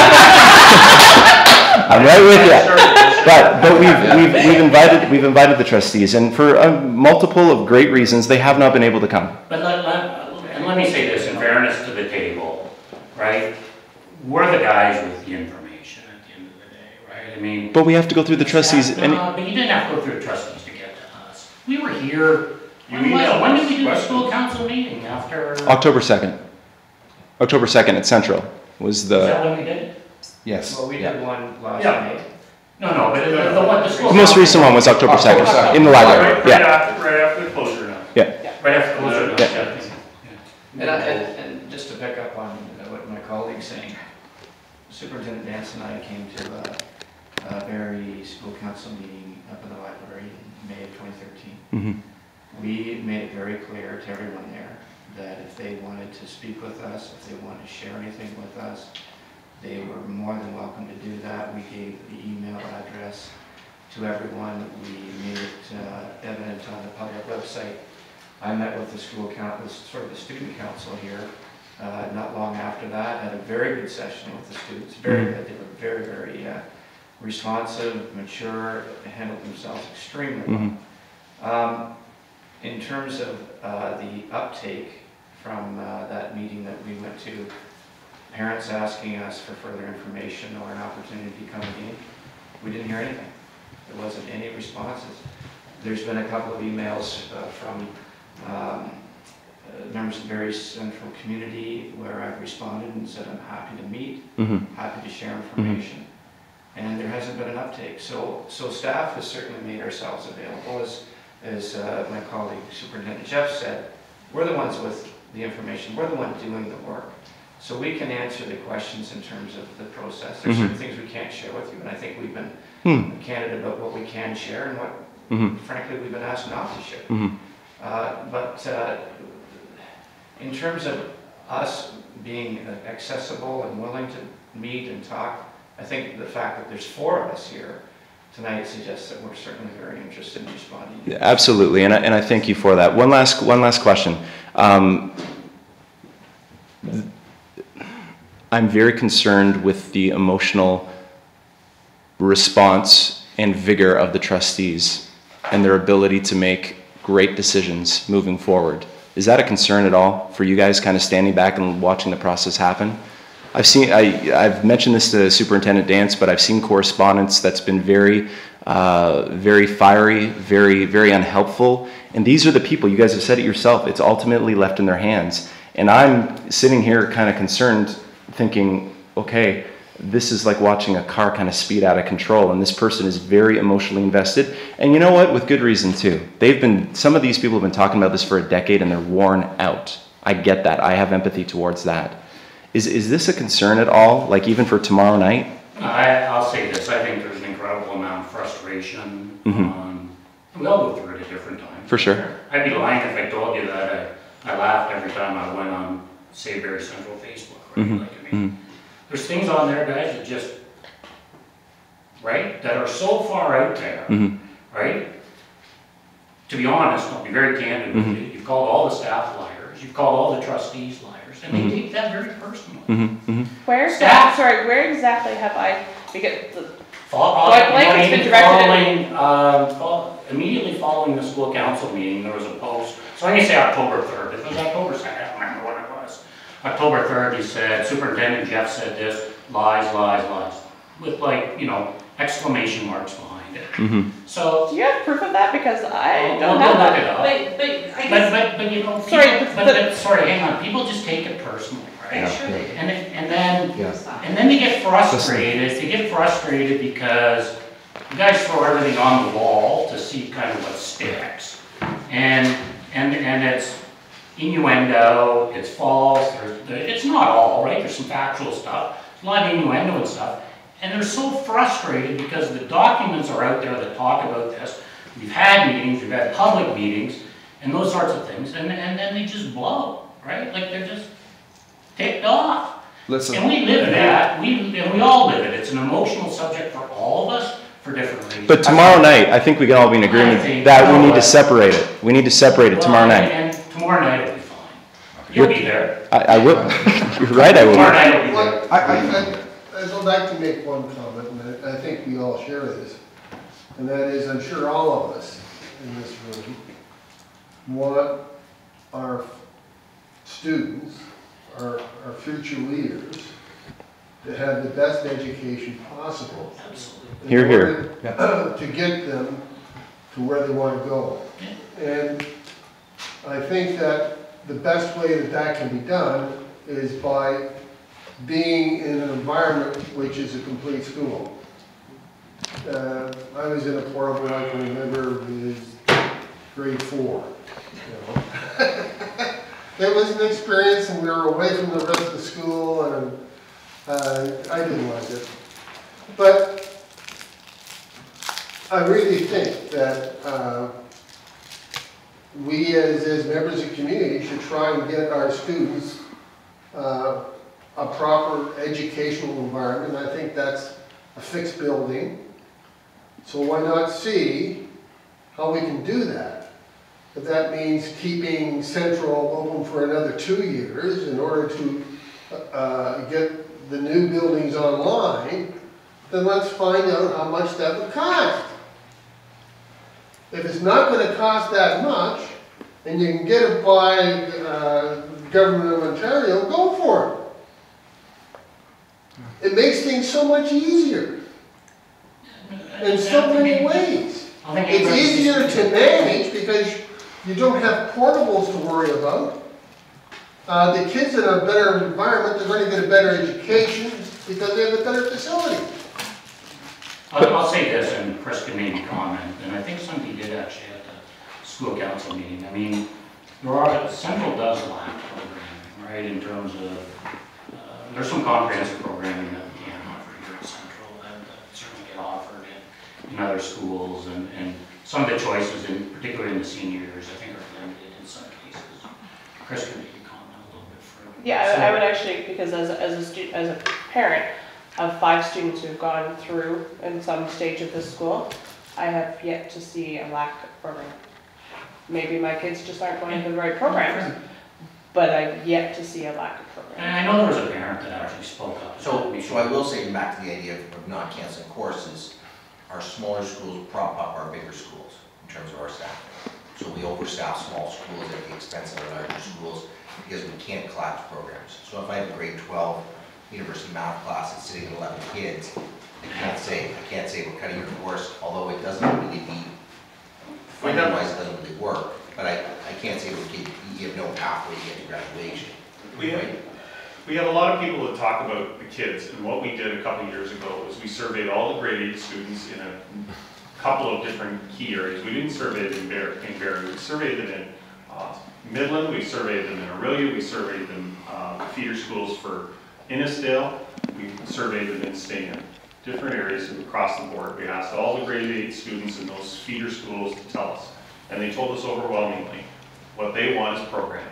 I'm right with you. But, but we've, we've, we've invited, we've invited the trustees, and for a multiple of great reasons, they have not been able to come. But let, let, and let me say this in fairness to the table, right? We're the guys with the information at the end of the day, right? I mean. But we have to go through the trustees. No, and but you didn't have to go through the trustees to get to us. We were here, You when, was- emailed when us did we do the questions. school council meeting after? Was October second. October second at Central was the, that when we did it? Yes. Well, we yeah. did one last Yeah. May. No, no, but the, the one, the school. the most recent one was October second, in the library, Right, right yeah. after, right after the closing. pick up on uh, what my colleague's saying, Superintendent Dance and I came to a, a Barrie School Council meeting up in the library in May of twenty thirteen. Mm-hmm. We made it very clear to everyone there that if they wanted to speak with us, if they wanted to share anything with us, they were more than welcome to do that. We gave the email address to everyone. We made it uh, evident on the public website. I met with the school council, sort of the student council here, uh, not long after that. Had a very good session with the students. Very good. They were very, very uh, responsive, mature, handled themselves extremely well. Mm-hmm. Um, in terms of uh, the uptake from uh, that meeting that we went to, parents asking us for further information or an opportunity to come in, we didn't hear anything. There wasn't any responses. There's been a couple of emails uh, from um, uh, members of the Barrie Central community where I've responded and said I'm happy to meet, Mm-hmm. happy to share information. Mm-hmm. And there hasn't been an uptake. So, so staff has certainly made ourselves available. As, as uh, my colleague Superintendent Jeffs said, we're the ones with the information. We're the ones doing the work. So we can answer the questions in terms of the process. There's Mm-hmm. certain things we can't share with you, and I think we've been Mm-hmm. candid about what we can share and what, Mm-hmm. frankly, we've been asked not to share. Mm-hmm. Uh, but uh, in terms of us being accessible and willing to meet and talk, I think the fact that there's four of us here tonight suggests that we're certainly very interested in responding. Yeah, absolutely, and I, and I thank you for that. One last one last question. Um, I'm very concerned with the emotional response and vigor of the trustees and their ability to make great decisions moving forward. Is that a concern at all for you guys, kind of standing back and watching the process happen? I've seen, I, I've mentioned this to Superintendent Dance, but I've seen correspondence that's been very, uh, very fiery, very, very unhelpful. And these are the people, you guys have said it yourself, it's ultimately left in their hands. And I'm sitting here kind of concerned, thinking, okay, this is like watching a car kind of speed out of control, and this person is very emotionally invested. And you know what? With good reason too. They've been, some of these people have been talking about this for a decade and they're worn out. I get that. I have empathy towards that. Is, is this a concern at all, like even for tomorrow night? I, I'll say this, I think there's an incredible amount of frustration. Mm-hmm. um, we all go through it at different times. For sure. I'd be lying if I told you that I, I laughed every time I went on, say, Barrie Central Facebook, right? Mm-hmm. Like, I mean, mm-hmm. There's things on there, guys, that just, right, that are so far out there, Mm-hmm. right? To be honest, I'll be very candid with Mm-hmm. you, you've called all the staff liars, you've called all the trustees liars, and Mm-hmm. they take that very personally. Mm-hmm. Mm-hmm. Where Staff. sorry, where exactly have I, because the, Follow, Point blank, it's been directed following, uh, fol- immediately following the school council meeting, there was a post, so I'm gonna say October third, if it was October second, I don't remember what it was. October third, he said, Superintendent Jeff said this, lies, lies, lies, with like, you know, exclamation marks behind it. Mm-hmm. So, do you have proof of that? Because I Well, don't we'll have look it that. up. But, but I but, guess, but, but you know, people, Sorry, but, but- but, sorry, hang on, people just take it personally, I'm right? sure they did. And, it- and then, Yeah. and then they get frustrated, they get frustrated because you guys throw everything on the wall to see kind of what sticks. And, and, and it's innuendo, it's false, there's, it's not all, right? There's some factual stuff, there's a lot of innuendo and stuff. And they're so frustrated because the documents are out there that talk about this. We've had meetings, we've had public meetings, and those sorts of things, and, and then they just blow, right? Like they're just ticked off. Listen. And we live that, we, and we all live it. It's an emotional subject for all of us for different reasons. But tomorrow night, I think we can all be in I agreement think- that we no, need to uh, separate it. We need to separate it Well, tomorrow and- night. And tomorrow night will be fine. You'll be there. I, I will. You're right, I Tomorrow will. night will be there. Well, I, I, I, I'd like to make one comment, and I, I think we all share this, and that is, I'm sure all of us in this room want our students, our, our future leaders, to have the best education possible. Absolutely. Hear, in hear. order to get them to where they want to go. And I think that the best way that that can be done is by being in an environment which is a complete school. Uh, I was in a portable, I can remember, it was grade four, you know. it was an experience, and we were away from the rest of the school, and uh, I didn't like it. But I really think that uh, we as, as members of the community should try and get our students uh, a proper educational environment. I think that's a fixed building. So why not see how we can do that? If that means keeping Central open for another two years in order to uh, get the new buildings online, then let's find out how much that would cost. If it's not going to cost that much, and you can get it by uh, government of Ontario, go for it. It makes things so much easier in so many ways. It's easier to manage because you don't have portables to worry about. Uh, the kids in a better environment, they're going to get a better education because they have a better facility. I'll, I'll say this, and Chris can maybe comment, and I think somebody did actually at the school council meeting. I mean, there are, Central does lack programming, right, in terms of, uh, there's some comprehensive programming that we can offer here at Central and uh, certainly get offered in, in other schools, and, and some of the choices, in particularly in the senior years, I think are limited in some cases. Chris can maybe comment a little bit further. Yeah, I, I would actually, because as a, as a stu as a parent of five students who've gone through in some stage of this school, I have yet to see a lack of programming. Maybe my kids just aren't going to the right programs, but I've yet to see a lack of programming. And I know there was a parent that actually spoke up. So, so I will say back to the idea of not canceling courses, our smaller schools prop up our bigger schools in terms of our staffing. So we overstaff small schools at the expense of our larger schools because we can't collapse programs. So if I have a grade twelve university math class that's sitting at eleven kids, I can't say, I can't say we're cutting your course, although it doesn't really be, funding-wise, it doesn't really work. But I, I can't say we can, you have no pathway to get to graduation. We have, we have a lot of people that talk about the kids, and what we did a couple of years ago was we surveyed all the grade eight students in a couple of different key areas. We didn't survey them in Barrie, in Barrie. We surveyed them in uh, Midland, we surveyed them in Aurelia, we surveyed them uh, feeder schools for Innisdale, we surveyed them in Stainer. Different areas across the board. We asked all the grade eight students in those feeder schools to tell us. And they told us overwhelmingly what they want is programming.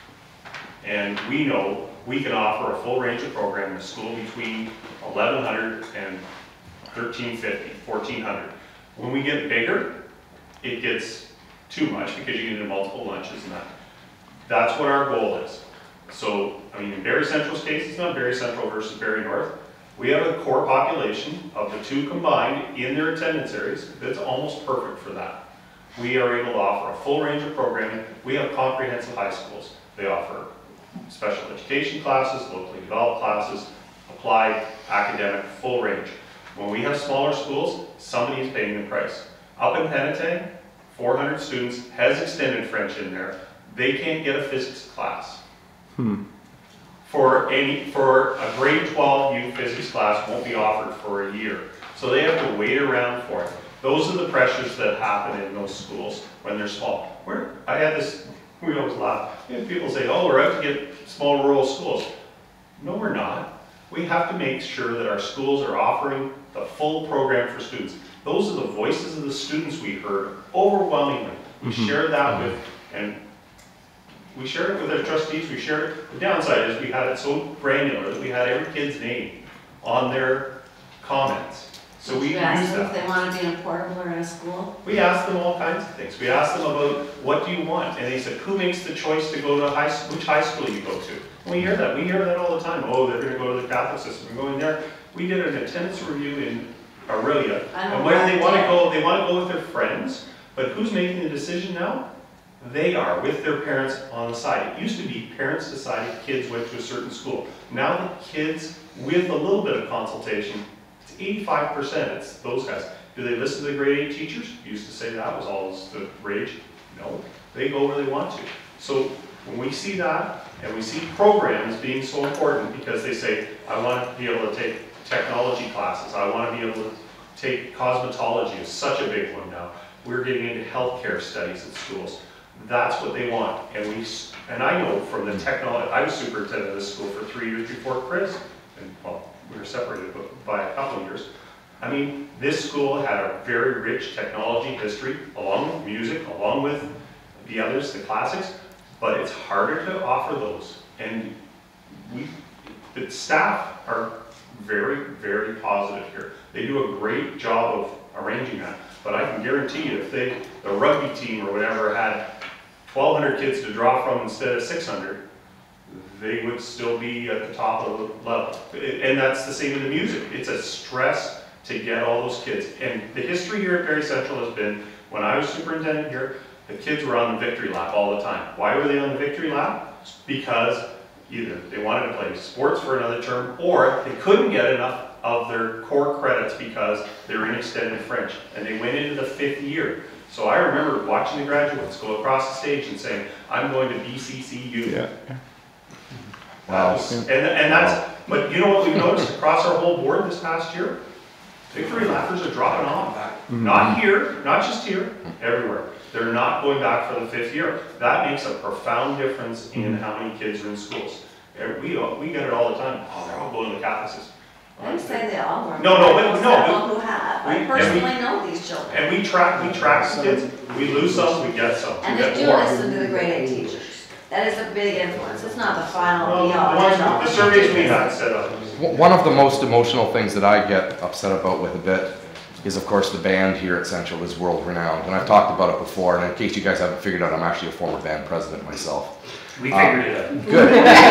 And we know we can offer a full range of programming in a school between eleven hundred and thirteen fifty, fourteen hundred. When we get bigger, it gets too much because you get multiple lunches and that. That's what our goal is. So, I mean, in Barrie Central's case, it's not Barrie Central versus Barrie North. We have a core population of the two combined in their attendance areas that's almost perfect for that. We are able to offer a full range of programming. We have comprehensive high schools. They offer special education classes, locally developed classes, applied, academic, full range. When we have smaller schools, somebody is paying the price. Up in Penetang, four hundred students, has extended French in there. They can't get a physics class. Hmm. For any, for a grade twelve youth physics class won't be offered for a year. So they have to wait around for it. Those are the pressures that happen in those schools when they're small. We're, I had this, we always laugh. We have people say, oh, we're out to get small rural schools. No, we're not. We have to make sure that our schools are offering the full program for students. Those are the voices of the students we heard overwhelmingly. We Mm-hmm. shared that with, and we shared it with our trustees, we shared it. The downside is we had it so granular that we had every kid's name on their comments. So we You used ask them if that. they want to be in a portable or in a school? We asked them all kinds of things. We asked them about, what do you want? And they said, who makes the choice to go to high, which high school you go to? And we hear that, we hear that all the time. Oh, they're gonna go to the Catholic system, we're going there. We did an attendance review in Aurelia. I know And where they that, wanna yeah. go, they wanna go with their friends, but who's making the decision now? They are, with their parents on the side. It used to be parents decided kids went to a certain school. Now the kids, with a little bit of consultation, it's eighty-five percent, it's those guys. Do they listen to the grade eight teachers? Used to say that was always the rage. No, they go where they want to. So when we see that, and we see programs being so important because they say, I want to be able to take technology classes, I want to be able to take cosmetology, is such a big one now. We're getting into healthcare studies at schools. That's what they want. And we, and I know from the technology, I was superintendent of this school for three years before Chris, and well, we were separated by a couple of years. I mean, this school had a very rich technology history, along with music, along with the others, the classics, but it's harder to offer those. And we, the staff are very, very positive here. They do a great job of arranging that. But I can guarantee you, if they, the rugby team or whatever had twelve hundred kids to draw from instead of six hundred, they would still be at the top of the level. And that's the same in the music. It's a stress to get all those kids. And the history here at Barrie Central has been, when I was superintendent here, the kids were on the victory lap all the time. Why were they on the victory lap? Because either they wanted to play sports for another term, or they couldn't get enough of their core credits because they were in extended French, and they went into the fifth year. So I remember watching the graduates go across the stage and saying, I'm going to B C C U. Yeah. Wow. Was, and, and that's, but you know what we've noticed across our whole board this past year? Victory lappers are dropping off. Mm-hmm. Not here, not just here, everywhere. They're not going back for the fifth year. That makes a profound difference in how many kids are in schools. We, we get it all the time. Oh, they're all going to the Catholic system. I didn't say they all were. No, no, but no. People who have. I we, personally we, know these children. And we track, we track some kids. We lose some, we get some. And we they get do more. listen to the grade eight teachers. That is a big influence. It's not the final well, be all the, ones, end all. the surveys we had set up. One of the most emotional things that I get upset about with a bit is, of course, the band here at Central is world renowned. And I've talked about it before, and in case you guys haven't figured out, I'm actually a former band president myself. We figured um, it out. Good.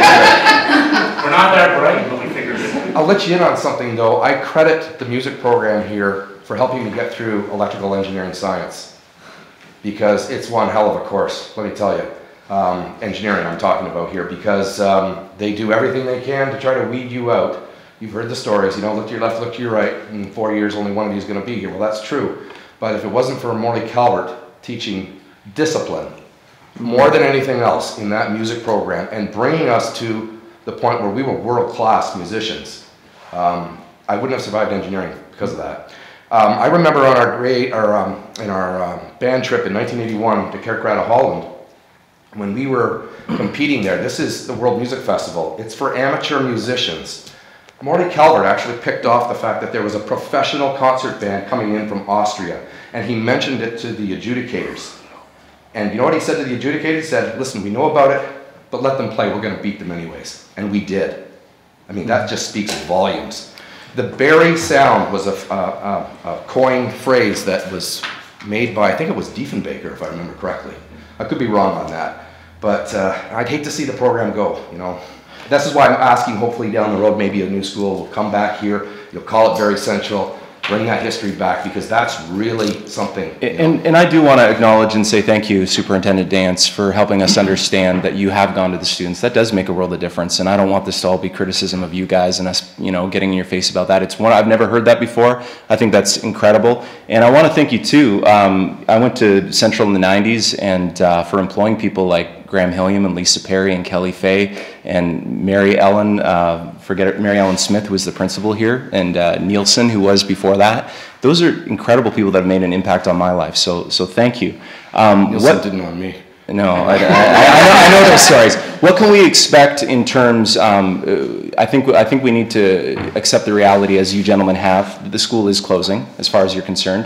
We're not that bright, but we figured it out. I'll let you in on something though. I credit the music program here for helping me get through electrical engineering science, because it's one hell of a course, let me tell you. Um, engineering I'm talking about here, because um, they do everything they can to try to weed you out. You've heard the stories, you know, look to your left, look to your right, in four years only one of you is going to be here. Well, that's true, but if it wasn't for Morley Calvert teaching discipline more than anything else in that music program and bringing us to the point where we were world-class musicians, um, I wouldn't have survived engineering because of that. Um, I remember on our grade, or um, in our um, band trip in nineteen eighty-one to Kerkrade, Holland, when we were competing there. This is the World Music Festival. It's for amateur musicians. Morley Calvert actually picked off the fact that there was a professional concert band coming in from Austria, and he mentioned it to the adjudicators. And you know what he said to the adjudicators? He said, listen, we know about it, but let them play. We're going to beat them anyways. And we did. I mean, that just speaks volumes. The Barrie sound was a, a, a, a coined phrase that was made by, I think it was Diefenbaker, if I remember correctly. I could be wrong on that. But uh, I'd hate to see the program go, you know. This is why I'm asking, hopefully down the road, maybe a new school will come back here. You'll call it Barrie Central. Bring that history back, because that's really something. And, and I do want to acknowledge and say thank you, Superintendent Dance, for helping us understand that you have gone to the students. That does make a world of difference, and I don't want this to all be criticism of you guys and us, you know, getting in your face about that. It's one, I've never heard that before. I think that's incredible. And I want to thank you too. Um, I went to Central in the nineties, and uh, for employing people like Graham Hilliam and Lisa Perry and Kelly Fay and Mary Ellen, uh, forget it, Mary Ellen Smith, who was the principal here, and uh, Nielsen, who was before that. Those are incredible people that have made an impact on my life. So, so thank you. Um, Nielsen what, didn't know me. No, I, I, I, I, know, I know those stories. What can we expect in terms? Um, I think I think we need to accept the reality, as you gentlemen have. The school is closing, as far as you're concerned.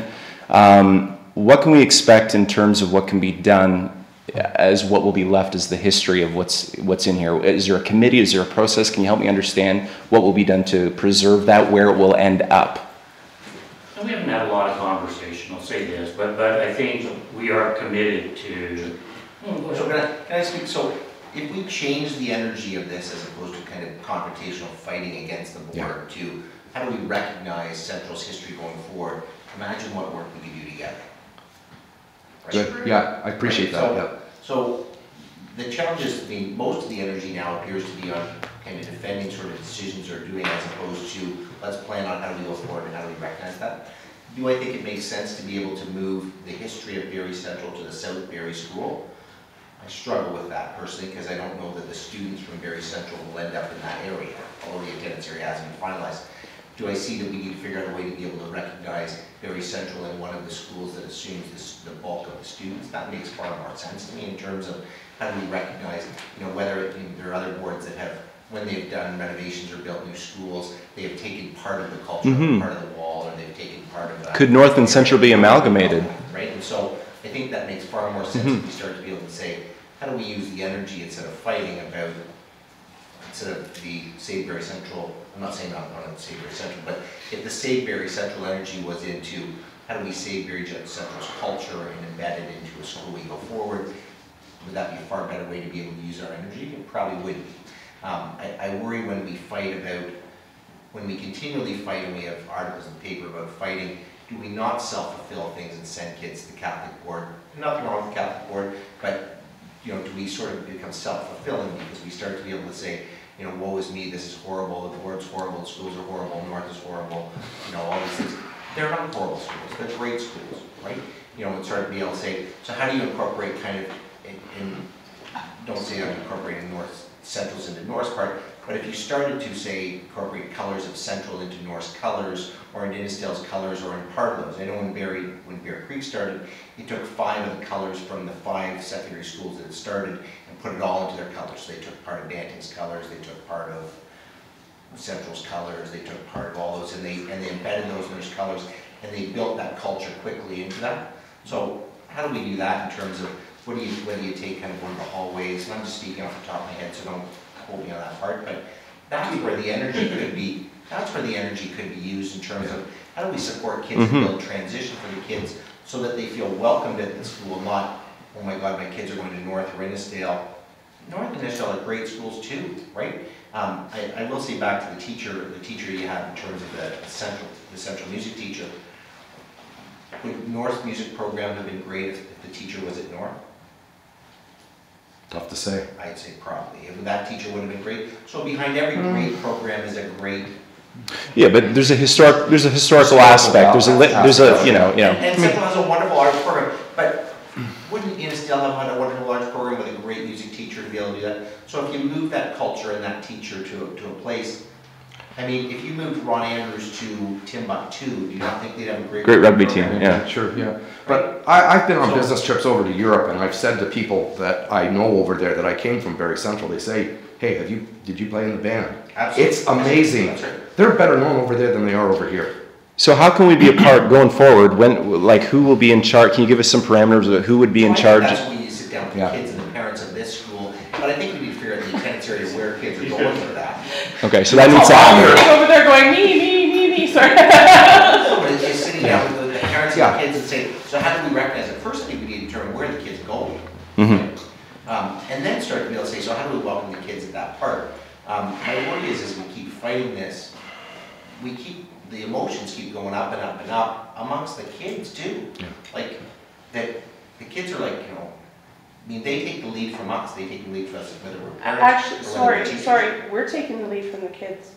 Um, what can we expect in terms of what can be done as what will be left as the history of what's what's in here? Is there a committee? Is there a process? Can you help me understand what will be done to preserve that, where it will end up? We haven't had a lot of conversation, I'll say this, but but I think we are committed to. So can I, can I speak? So if we change the energy of this as opposed to kind of confrontational fighting against the board, yeah, to how do we recognize Central's history going forward? Imagine what work we could do together. Right? Good. Yeah, I appreciate right? that. So, yeah. So the challenge is, I mean, most of the energy now appears to be on kind of defending sort of decisions or doing, as opposed to let's plan on how do we go forward and how do we recognize that. Do I think it makes sense to be able to move the history of Barrie Central to the South Barrie School? I struggle with that personally, because I don't know that the students from Barrie Central will end up in that area, although the attendance area hasn't been finalized. Do I see that we need to figure out a way to be able to recognize Barrie Central in one of the schools that assumes this, the bulk of the students. That makes far more sense to me in terms of how do we recognize, you know, whether it, you know, there are other boards that have, when they've done renovations or built new schools, they have taken part of the culture, Mhm. part of the wall, or they've taken part of that. Could North and Central be amalgamated? Right, and so I think that makes far more sense if Mhm. we start to be able to say, how do we use the energy instead of fighting about, instead of the Save Barrie Central, I'm not saying not on Save Barrie Central, but if the Save Barrie Central energy was into, how do we save Barrie Central's culture and embed it into a school we go forward, would that be a far better way to be able to use our energy? It probably would be. Um, I, I worry when we fight about, when we continually fight and we have articles in the paper about fighting, do we not self-fulfill things and send kids to the Catholic board? Nothing wrong with the Catholic board, but you know, do we sort of become self-fulfilling because we start to be able to say, you know, woe is me, this is horrible, the board's horrible, the schools are horrible, North is horrible, you know, all these things. They're not horrible schools, they're great schools, right? You know, and start to be able to say, so how do you incorporate kind of, in, in don't say I'm incorporating North Central's into North's part, but if you started to say incorporate colors of Central into North's colors, or in Innisdale's colors, or in part of those. I know when Barrie, when Bear Creek started, he took five of the colors from the five secondary schools that had started and put it all into their colors. So they took part of Banting's colors, they took part of Central's colors, they took part of all those, and they and they embedded those in those colors, and they built that culture quickly into that. So how do we do that in terms of what do you, what do you take kind of one of the hallways? And I'm just speaking off the top of my head, so don't hold me on that part, but that's where the energy could be, that's where the energy could be used in terms of how do we support kids Mhm. and build transition for the kids so that they feel welcomed at the school, not, oh my God, my kids are going to North or Innisdale. North and Innisdale are great schools too, right? Um, I, I will say back to the teacher, the teacher you had in terms of the, the central, the central music teacher. Would North's music program have been great if, if the teacher was at North? Tough to say. I'd say probably. If that teacher would have been great. So behind every great program is a great. Yeah, but there's a historic, there's a historical Historical aspect. There's a, li- there's a, you know, you know. And, and Central has a wonderful art program, but wouldn't Innisdale have had a wonderful art program with a great music teacher to be able to do that? So if you move that culture and that teacher to a, to a place, I mean, if you moved Ron Andrews to Timbuktu, do you not think they'd have a great Great rugby team, program? yeah. Sure, yeah. But I, I've been on So- business trips over to Europe, and I've said to people that I know over there that I came from Barrie Central, they say, hey, have you, did you play in the band? Absolutely. It's amazing. That's right. They're better known over there than they are over here. So how can we be a part going forward? When, like, who will be in charge? Can you give us some parameters of who would be in So I charge? think that's when you sit down with the Yeah. kids and the parents of this school, but I think we need to figure out the attendance area where kids are going for that. Okay, so that needs to You're happen. over there going, me, me, me, me, sorry. So but it's just sitting down with the the parents and Yeah. the kids and saying, so how do we recognize it? First, I think we need to determine where the kids go. Mhm. Um, and then start to be able to say, so how do we welcome the kids at that part? Um, my worry is, as we keep fighting this, we keep, the emotions keep going up and up and up amongst the kids too. Yeah. Like, that, the kids are like, you know, I mean, they take the lead from us, they take the lead from us, whether we're parents Actually, or whether sorry, we're teachers. sorry, we're taking the lead from the kids.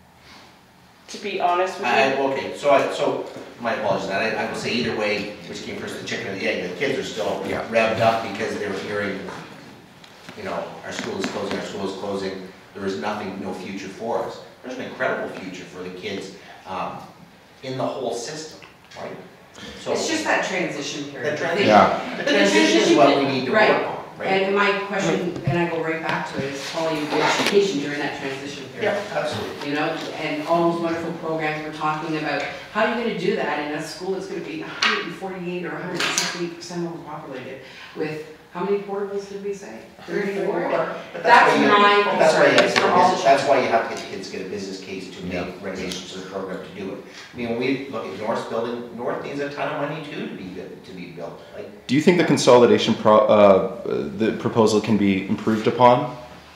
To be honest with I, you. okay, so I, so, my apologies, on that, I, I will say either way, which came first, the chicken or the egg, the kids are still Yeah. revved up because they were hearing, you know, our school is closing, our school is closing, there is nothing, no future for us. There's an incredible future for the kids, um, in the whole system, right? So It's just that transition period. The transition, Yeah. the transition is what we need to Right. work on, right? And my question, and I go right back to it, is quality of education during that transition period. Yeah, absolutely. You know, and all those wonderful programs we're talking about, how are you gonna do that in a school that's gonna be one hundred forty-eight or one hundred sixty percent overpopulated with, how many portables did we say? thirty-four? But That's why you- my that's why you concern, have is to for get a all business- the That's why you have to get kids to get a business case to Yeah. make renovations to the program to do it. I mean, when we look at North's building, North needs a ton of money too to be, bu- to be built, like, Do you think the consolidation pro, uh, the proposal can be improved upon?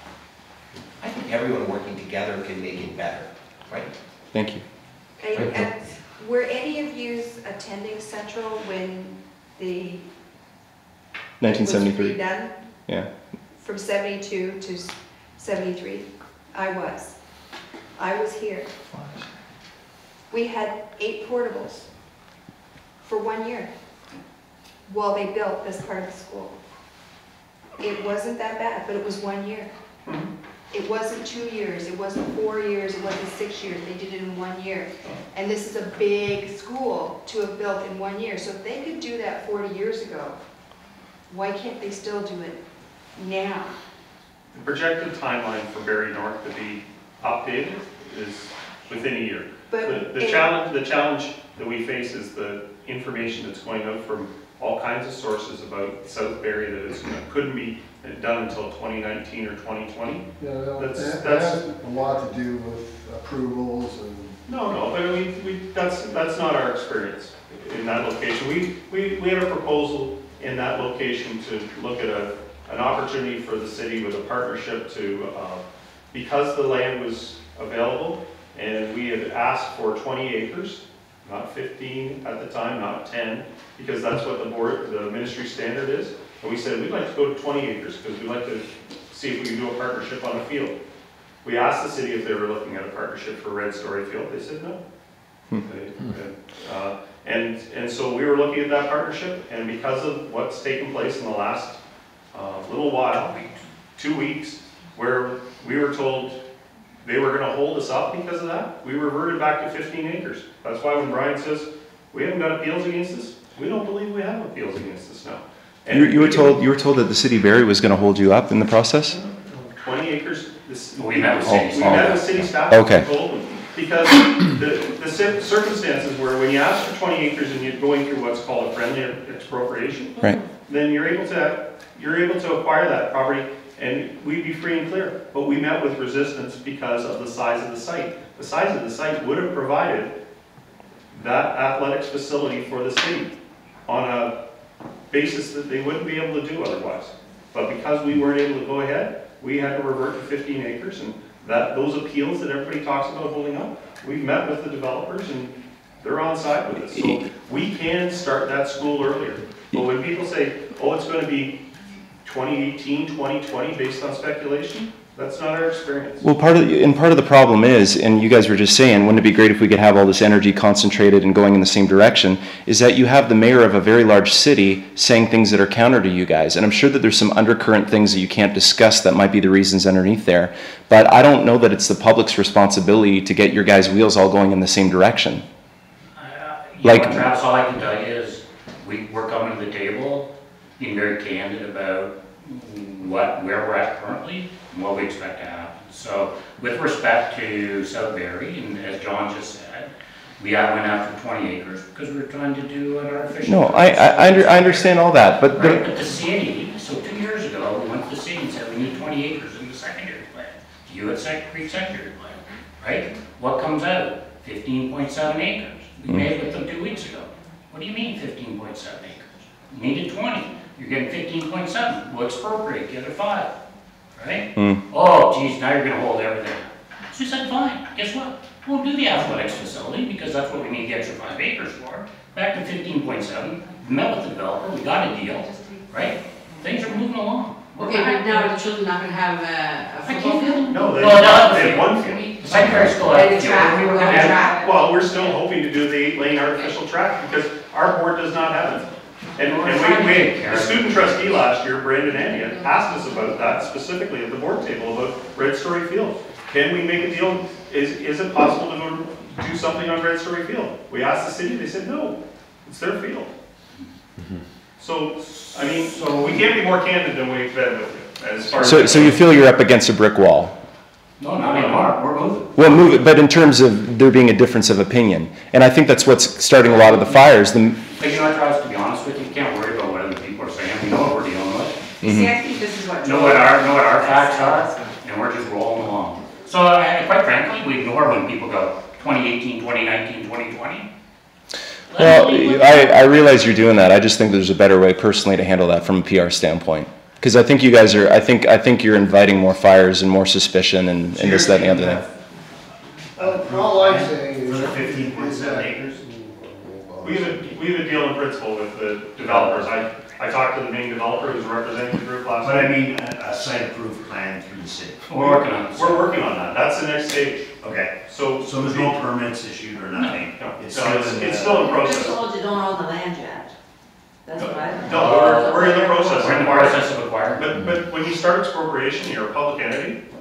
I think everyone working together can make it better, right? Thank you. And, and were any of you attending Central when the nineteen was seventy-three. redone Yeah. from seventy-two to seventy-three? I was. I was here. We had eight portables for one year while they built this part of the school. It wasn't that bad, but it was one year. It wasn't two years, it wasn't four years, it wasn't six years, they did it in one year. And this is a big school to have built in one year. So if they could do that forty years ago, why can't they still do it now? The projected timeline for Barrie North to be updated is within a year. But The, the it- challenge, the challenge that we face is the information that's going out from all kinds of sources about South Barrie that is, couldn't be done until twenty nineteen or twenty twenty. Yeah, well, That's- that that that's- has a lot to do with approvals and, No, no, but we, we, that's, that's not our experience in that location. We, we, we had a proposal in that location to look at a, an opportunity for the city with a partnership to, uh, because the land was available, and we had asked for twenty acres, not fifteen at the time, not ten, because that's what the board, the ministry standard is. And we said, we'd like to go to twenty acres, because we'd like to see if we can do a partnership on a field. We asked the city if they were looking at a partnership for Red Story Field, they said no. They- uh, And, and so we were looking at that partnership, and because of what's taken place in the last uh, little while, two weeks, where we were told they were gonna hold us up because of that, we reverted back to fifteen acres. That's why when Brian says, we haven't got appeals against us, we don't believe we have appeals against us now. And You, you were we- told, you were told that the city of Barrie was gonna hold you up in the process? twenty acres, this, We met with we city met with city staff. Okay. and told them, because the, the cir- circumstances were, when you ask for twenty acres and you're going through what's called a friendly expropriation, Right. then you're able to, you're able to acquire that property and we'd be free and clear. But we met with resistance because of the size of the site. The size of the site would have provided that athletics facility for the city on a basis that they wouldn't be able to do otherwise. But because we weren't able to go ahead, we had to revert to fifteen acres, and that, those appeals that everybody talks about holding up, we've met with the developers and they're on side with us. So we can start that school earlier. But when people say, oh, it's gonna be twenty eighteen, twenty twenty based on speculation, that's not our experience. Well, part of, the, and part of the problem is, and you guys were just saying, wouldn't it be great if we could have all this energy concentrated and going in the same direction, is that you have the mayor of a very large city saying things that are counter to you guys. And I'm sure that there's some undercurrent things that you can't discuss that might be the reasons underneath there. But I don't know that it's the public's responsibility to get your guys' wheels all going in the same direction. Uh, you Like- know, Travis, all I can tell you is, we, we're coming to the table, being very candid about what, where we're at currently, and what we expect to happen. So, with respect to South Barrie, and as John just said, we have went after twenty acres because we were trying to do an artificial. No, I, I, I, under, I understand all that, but Right, the, but the city, so two years ago, we went to the city and said we need twenty acres in the secondary plan. You had Second Creek secondary plan, right? What comes out? fifteen point seven acres. We Mm. met with them two weeks ago. What do you mean fifteen point seven acres? You needed twenty. You're getting fifteen point seven. We'll expropriate the other five, right? Mm. Oh, geez, now you're gonna hold everything. So we said, fine, guess what? We'll do the athletics facility because that's what we need the extra five acres for. Back to fifteen point seven, met with the developer, we got a deal, right? Things are moving along. We're Okay, but back. now are the children not gonna have a, a I football can't field? No, they, Well, no, they had one field. The secondary school. And a had- track, we were we're gonna on have- track? Well, we're still hoping to do the eight lane artificial track because our board does not have it. And, and we, we, the student trustee last year, Brandon Ania, asked us about that specifically at the board table about Red Story Field. Can we make a deal? Is, is it possible to go do something on Red Story Field? We asked the city, they said, no, it's their field. So, I mean, so we can't be more candid than we've been with you as far as. so, so you feel you're up against a brick wall? No, not anymore, we're moving. Well, move it, but in terms of there being a difference of opinion, and I think that's what's starting a lot of the fires. The, But you know what, Travis, to be honest with you, you can't worry about what other people are saying, we know what we're dealing with. See, I think this is what. Know what our, know what our facts are, and we're just rolling along. So, I- quite frankly, we ignore when people go twenty eighteen, twenty nineteen, twenty twenty. well, I, I realize you're doing that. I just think there's a better way personally to handle that from a P R standpoint. Because I think you guys are, I think, I think you're inviting more fires and more suspicion and, and this, that, and the other thing. uh, all I'm saying For is. the fifteen point seven acres? We have a, we have a deal in principle with the developers. I, I talked to the main developer who's representing the group last But I night. mean, a, a site approved plan through the city. We're working on this. We're working on that. That's the next stage. Okay, So, so there's no permits issued or nothing? No, It's no, still it's, in it's the- still in I just process. told you don't own the land yet. That's what I. No, we're, we're in the process. We're in the process of acquiring. But, but when you start expropriation, you're a public entity,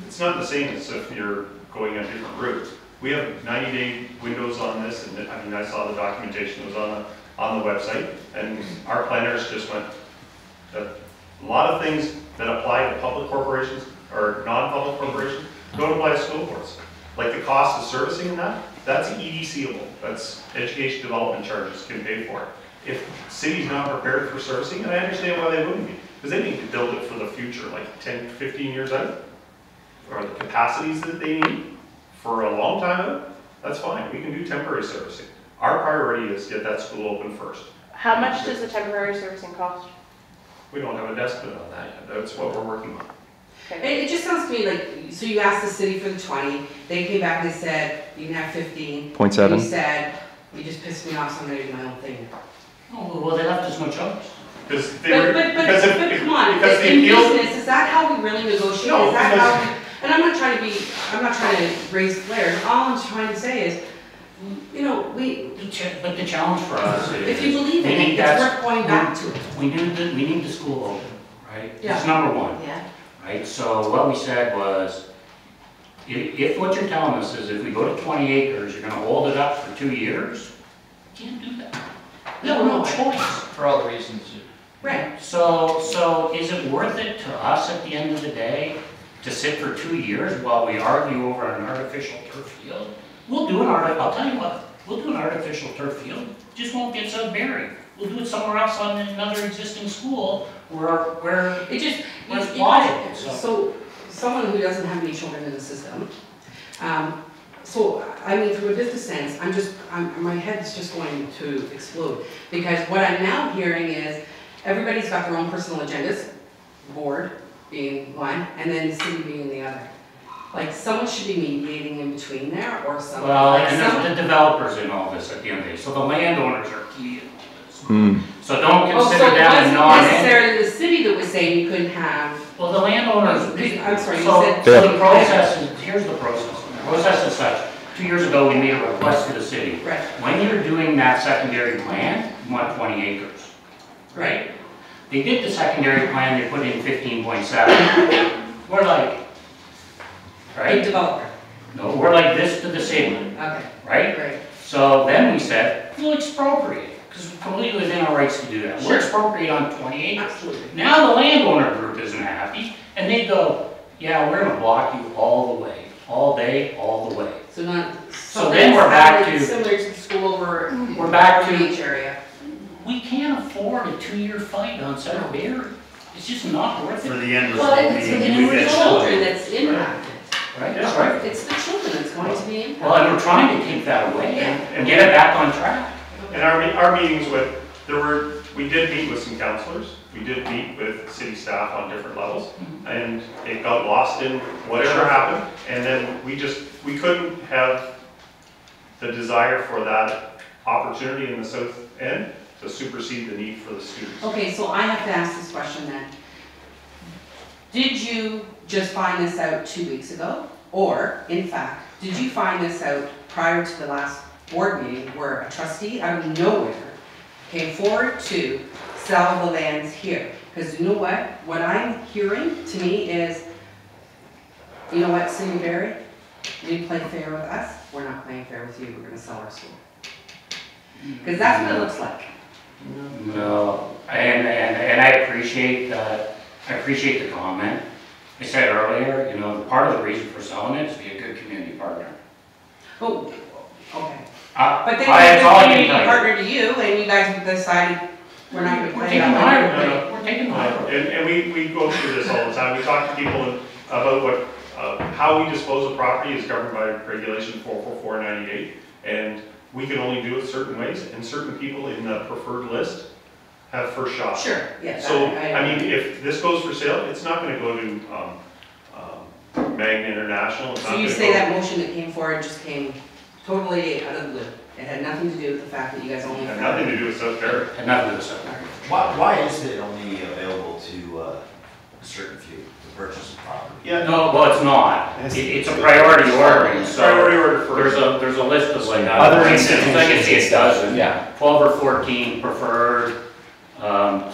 it's not the same as if you're going a different route. We have ninety day windows on this, and I mean, I saw the documentation that was on the, on the website, and our planners just went, that a lot of things that apply to public corporations, or non-public corporations, don't apply to school boards. Like the cost of servicing and that, that's E D C-able, that's education development charges can pay for it. If city's not prepared for servicing, and I understand why they wouldn't be, because they need to build it for the future, like ten, fifteen years out, or the capacities that they need for a long time out, that's fine, we can do temporary servicing. Our priority is get that school open first. How much does the temporary servicing cost? We don't have an estimate on that yet, that's what we're working on. It, it just sounds to me like, so you asked the city for the twenty, they came back and said, you can have fifteen. Point seven. You said, you just pissed me off, so I'm gonna do my own thing. Oh, well, they left us no choice. Because they But, were, but, but, because if, but if- come on, because the in appeal, business, is that how we really negotiate? No, Is that because- how we, and I'm not trying to be, I'm not trying to raise flares, all I'm trying to say is, you know, we, The cha- But the challenge for us is. if you believe in we it, need it's that- worth going back to it. We need the, we need the school open, right? Yeah. That's number one, Yeah. right? So what we said was, if, if what you're telling us is if we go to twenty acres, you're gonna hold it up for two years, you can't do that. We have no choice. For all the reasons you. Right. So, so is it worth it to us at the end of the day to sit for two years while we argue over an artificial turf field? We'll do an art, I'll tell you what, we'll do an artificial turf field, just won't get South Barrie. We'll do it somewhere else on another existing school where, where It just, where it's you- plausible, so. so, someone who doesn't have any children in the system, um, so, I mean, from a business sense, I'm just, I'm, my head's just going to explode. Because what I'm now hearing is, everybody's got their own personal agendas, board being one, and then the city being the other. Like, someone should be mediating in between there, or something. Well, Like and some- there's the developers in all this at the end of the day, so the landowners are key in all this. Hmm. So don't Oh, so consider it them a wasn't non-entity. necessarily the city that was saying you couldn't have, Well, the landowners, I'm sorry, you so, said- so the process is, here's the process. The process is such, two years ago, we made a request to the city. right, When you're doing that secondary plan, you want twenty acres, right? They did the secondary plan, they put in fifteen point seven. We're like, big right? developer, No, we're like this to the city, okay, right? great. So then we said, we'll expropriate, because we're completely within our rights to do that. We'll Sure. expropriate on twenty acres. Absolutely. Now the landowner group isn't happy, and they go, yeah, we're gonna block you all the way, all day, all the way. So not. So then we're back to- Similar to the school over. We're back to- Beach area. We can't afford a two-year fight on South Barrie. It's just not worth For it, the endless Well, it's meeting, the we get children that's impacted. right? That's right. It's the children that's going to be impacted. Well, and we're trying to take that away Yeah. and get it back on track. in our, me- our meetings with, there were, we did meet with some counselors, we did meet with city staff on different levels, and it got lost in whatever happened, and then we just, we couldn't have the desire for that opportunity in the south end to supersede the need for the students. Okay, so I have to ask this question then. Did you just find this out two weeks ago? Or, in fact, did you find this out prior to the last board meeting where a trustee out of nowhere came forward to sell the lands here? Because you know what? What I'm hearing to me is, you know what, City of Barrie? You didn't play fair with us, we're not playing fair with you, we're gonna sell our school. Because that's what it looks like. No, and, and, and I appreciate, uh, I appreciate the comment. I said earlier, you know, part of the reason for selling it is to be a good community partner. Oh, okay. Uh, But they I- were that's all I a can community tell you. partner to you, and you guys decided we're not gonna We're play taking the that high way. road, we're taking the high road. And, and we, we go through this all the time, we talk to people about what, uh, how we dispose of property is governed by regulation four four four ninety-eight, and we can only do it certain ways, and certain people in the preferred list have first shot. Sure, yeah. So, I- I mean, if this goes for sale, it's not gonna go to, um, um, Magna International, it's not So gonna you go. say that motion that came forward just came totally out of the blue? It had nothing to do with the fact that you guys only. Had nothing to do with South Barrie. Had nothing to do with South Barrie. Why, why is it only available to uh, a certain few to purchase a property? Yeah, No, well, it's not. It, it's a priority ordering, so. priority order There's first. a, there's a list of like. Other I can institutions see a dozen. Yeah. twelve or fourteen preferred, um,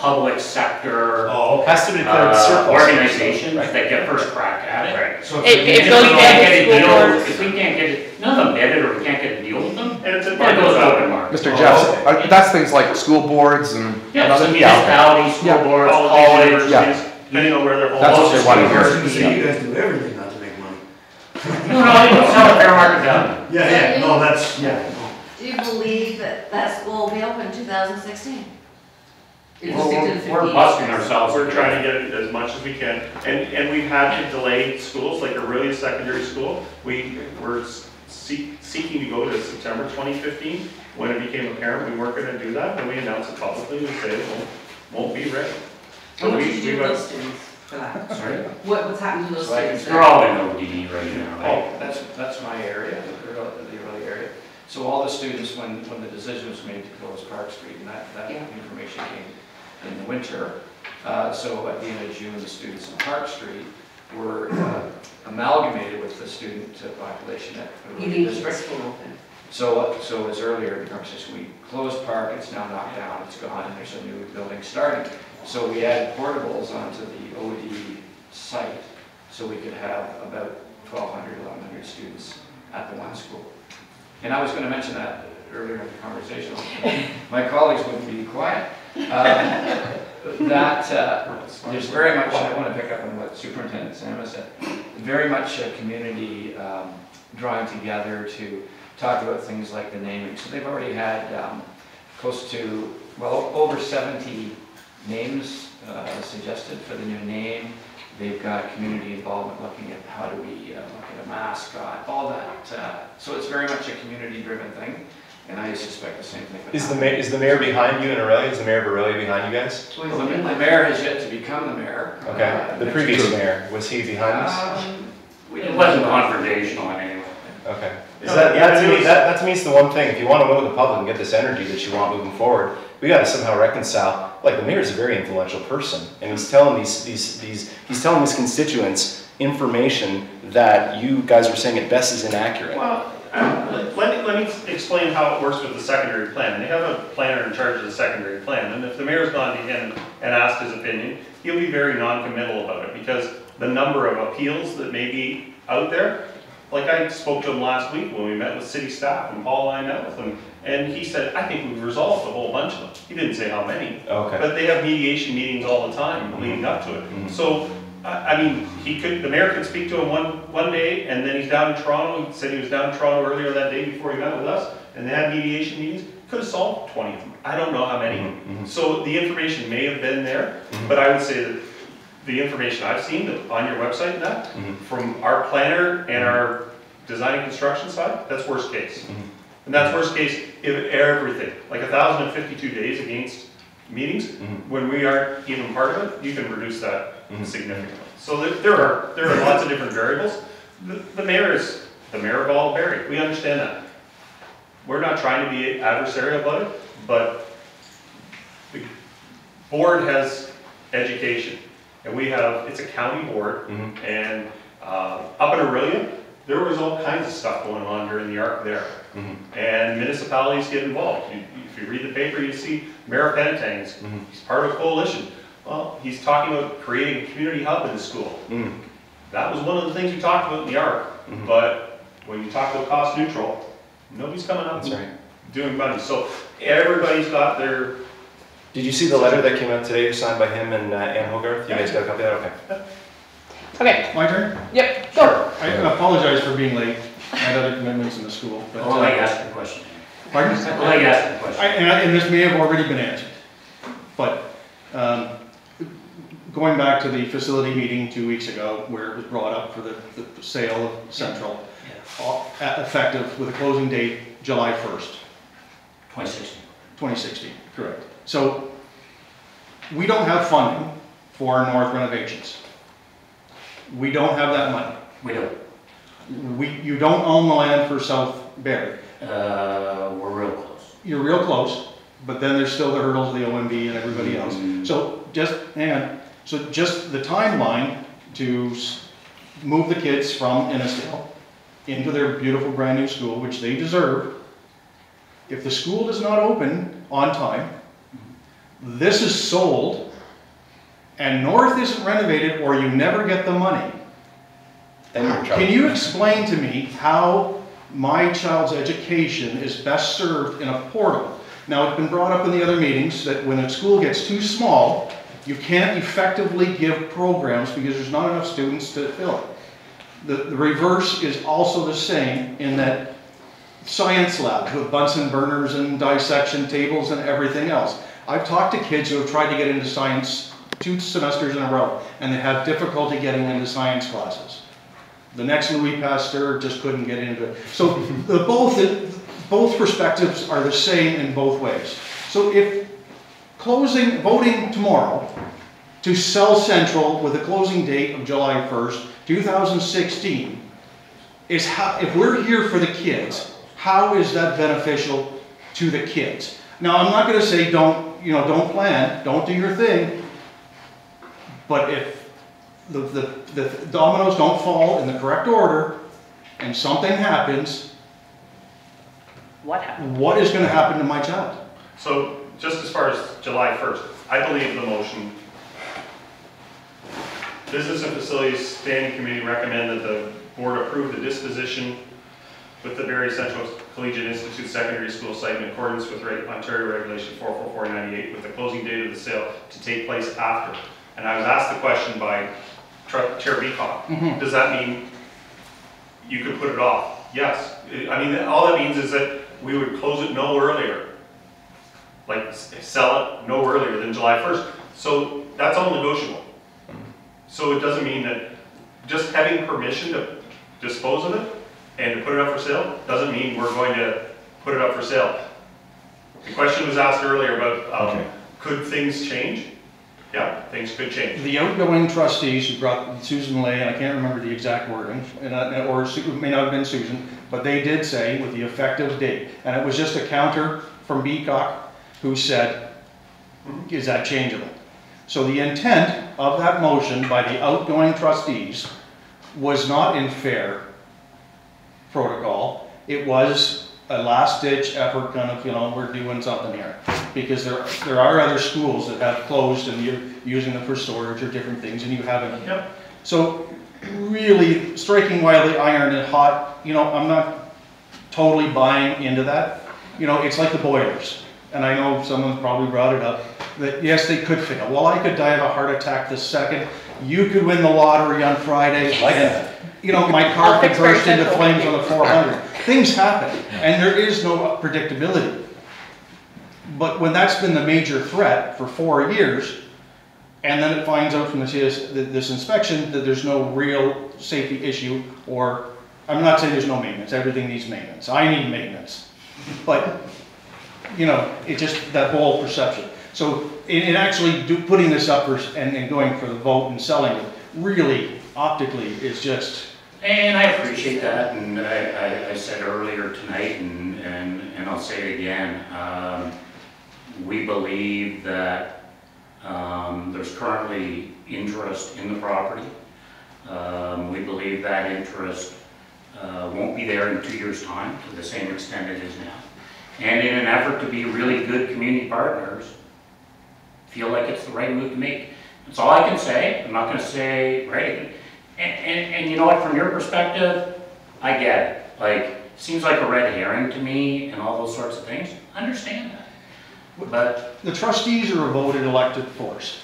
public sector Oh, okay. Has to be declared uh, surplus. organizations Right. that get first crack at it. Right. So It- if we it can't goes get back to a school deal, boards. if we can't get it, none of them bid it, or we can't get a deal with them, And it's a. then it goes out in market. Mister Oh, Jeffs, okay. uh, that's things like school boards and. Yeah, and so other- yeah, municipalities, school Yeah. boards, All of college. these universities, depending on where they're. That's what they want to hear. So you guys do everything not to make money. No, no, they don't sell at fair market value. Yeah, yeah, no, that's, yeah. Do you believe that that school will be open in two thousand sixteen? If you stick to the We're, we're fifteen. busting ourselves. We're trying to get it as much as we can, and, and we've had to delay schools, like Aurelia Secondary School. We were seek, seeking to go to September twenty fifteen. When it became apparent we weren't gonna do that, then we announced it publicly, we said it won't, won't be ready. So And what we, did you we do with went, those students for that? Sorry? What, what's happened to those Like, students? they're all in O D right now, right? Oh, that's, that's my area, the early, the early area. So all the students, when, when the decision was made to close Park Street, and that, that Yeah. information came in the winter. Uh, so at the end of June, the students on Park Street were uh, amalgamated with the student uh, population at the You didn't keep the district. school open. So, so as earlier in the conversation, we closed Park, it's now knocked down, it's gone, and there's a new building starting. So we added portables onto the O D site, so we could have about twelve hundred, eleven hundred students at the one school. And I was going to mention that earlier in the conversation. My colleagues wouldn't be quiet. Um, that uh, there's very much, I want to pick up on what Superintendent Samis said, very much a community um, drawing together to talk about things like the naming. So they've already had um, close to, well, over seventy names uh, suggested for the new name. They've got community involvement looking at how do we uh, look at a mascot, all that. Uh, so it's very much a community-driven thing, and I suspect the same thing. would Is the happen. mayor, is the mayor behind you in Aurelia? Is the mayor of Aurelia behind you guys? Well, the, the mayor has yet to become the mayor. Okay, Uh, the next previous week. mayor, was he behind this? Um, we It didn't wasn't know. confrontational anyway. Okay. Is No, that, yeah, that to it me, was- that, that to me is the one thing, if you want to win with the public and get this energy that you want moving forward, we got to somehow reconcile, like the mayor's a very influential person, and he's telling these, these, these, he's telling his constituents information that you guys were saying at best is inaccurate. well, uh, let me, let me explain how it works with the secondary plan. They have a planner in charge of the secondary plan, and if the mayor's gone to him and asked his opinion, he'll be very non-committal about it, because the number of appeals that may be out there, like I spoke to him last week when we met with city staff, and Paul and I met with him, and he said, I think we've resolved a whole bunch of them. He didn't say how many, Okay. but they have mediation meetings all the time leading up to it. Mhm. So, I, I mean, he could, the mayor could speak to him one, one day, and then he's down in Toronto, he said he was down in Toronto earlier that day before he met with us, and they had mediation meetings, could have solved twenty of them. I don't know how many. Mhm, mhm. So the information may have been there, Mhm. but I would say that the information I've seen that on your website and that, Mhm. from our planner and our design and construction side, that's worst case. Mhm. And that's worst case if everything, like one thousand fifty-two days against meetings, Mhm. when we aren't even part of it, you can reduce that Mhm. significantly. So there, there are, there are lots of different variables. The, the mayor is the mayor of all Barrie, we understand that. We're not trying to be adversarial about it, but the board has education, and we have, it's a county board, Mhm. and uh, up in Aurelia, there was all kinds of stuff going on during the arc there. Mhm. And municipalities get involved. You- If you read the paper, you see Mayor Penetang's, Mhm. he's part of a coalition. Well, he's talking about creating a community hub in the school. Mhm. That was one of the things we talked about in the arc. Mhm. But when you talk about cost neutral, nobody's coming up That's and right. doing money. So everybody's got their, Did you see the letter that came out today signed by him and uh, Ann Hogarth? You guys got a copy of that? Okay. Okay, My turn? yep, go. I apologize for being late. I had other commitments in the school. but, I'll let you uh, ask the question. Pardon? I'll let you ask the question. I- And I- and this may have already been answered. But um, going back to the facility meeting two weeks ago, where it was brought up for the the sale of Central, uh, effective with a closing date July first, twenty sixteen. twenty sixteen, correct. So we don't have funding for north renovations. We don't have that money. We do. We, you don't own the land for South Barrie. Uh, we're real close. You're real close, but then there's still the hurdles of the O M B and everybody else. So just, hang on, so just the timeline to s- move the kids from Innisdale into their beautiful brand new school, which they deserve. If the school does not open on time, this is sold and North isn't renovated or you never get the money, Then you're in can trouble. you explain to me how my child's education is best served in a portal? Now, it's been brought up in the other meetings that when a school gets too small, you can't effectively give programs because there's not enough students to fill it. The, the reverse is also the same in that science labs with Bunsen burners and dissection tables and everything else. I've talked to kids who have tried to get into science two semesters in a row and they have difficulty getting into science classes. The next Louis Pasteur just couldn't get into it. So the both, both perspectives are the same in both ways. So if closing, voting tomorrow to sell Central with a closing date of July first, two thousand sixteen, is how, if we're here for the kids, how is that beneficial to the kids? Now, I'm not going to say don't, you know, don't plan, don't do your thing, but if the, the, the dominoes don't fall in the correct order and something happens, What happened? what is going to happen to my child? So, just as far as July first, I believe the motion, Business and Facilities Standing Committee recommend that the board approve the disposition with the Barrie Central Collegiate Institute Secondary School site in accordance with Ontario Regulation four four four ninety-eight with the closing date of the sale to take place after. And I was asked the question by Chair Beacock, Mhm. does that mean you could put it off? Yes. I mean, all that means is that we would close it no earlier. Like, sell it no earlier than July first. So that's all negotiable. So it doesn't mean that just having permission to dispose of it and to put it up for sale doesn't mean we're going to put it up for sale. The question was asked earlier about, um, Okay. could things change? Yeah, things could change. The outgoing trustees who brought Susan Lay, and I can't remember the exact wording, and I- or Su- it may not have been Susan, but they did say with the effective date. And it was just a counter from Beacock who said, is that changeable? So the intent of that motion by the outgoing trustees was not in fair protocol. It was a last-ditch effort, kind of, you know, we're doing something here. Because there, there are other schools that have closed and you're using them for storage or different things and you haven't. Yep. So really striking while the iron is hot, you know, I'm not totally buying into that. You know, it's like the boilers. And I know someone probably brought it up, that yes, they could fail. Well, I could die of a heart attack this second. You could win the lottery on Friday. Like and, that. you know, my car could Fix Barrie burst into Central. flames on the four hundred. Things happen, and there is no predictability. But when that's been the major threat for four years, and then it finds out from this, this inspection that there's no real safety issue, or, I'm not saying there's no maintenance, everything needs maintenance. I need maintenance. But, you know, it just, that bold perception. So in, in actually do, putting this up for, and, and going for the vote and selling it, really, optically, is just... And I appreciate that, and I, I, I said earlier tonight, and, and, and I'll say it again, um, we believe that um, there's currently interest in the property. Um, we believe that interest uh, won't be there in two years' time to the same extent it is now. And in an effort to be really good community partners, feel like it's the right move to make. That's all I can say. I'm not going to say right. And, and, and you know what, from your perspective, I get it. Like, seems like a red herring to me and all those sorts of things. I understand that. But the trustees are a voted elected force.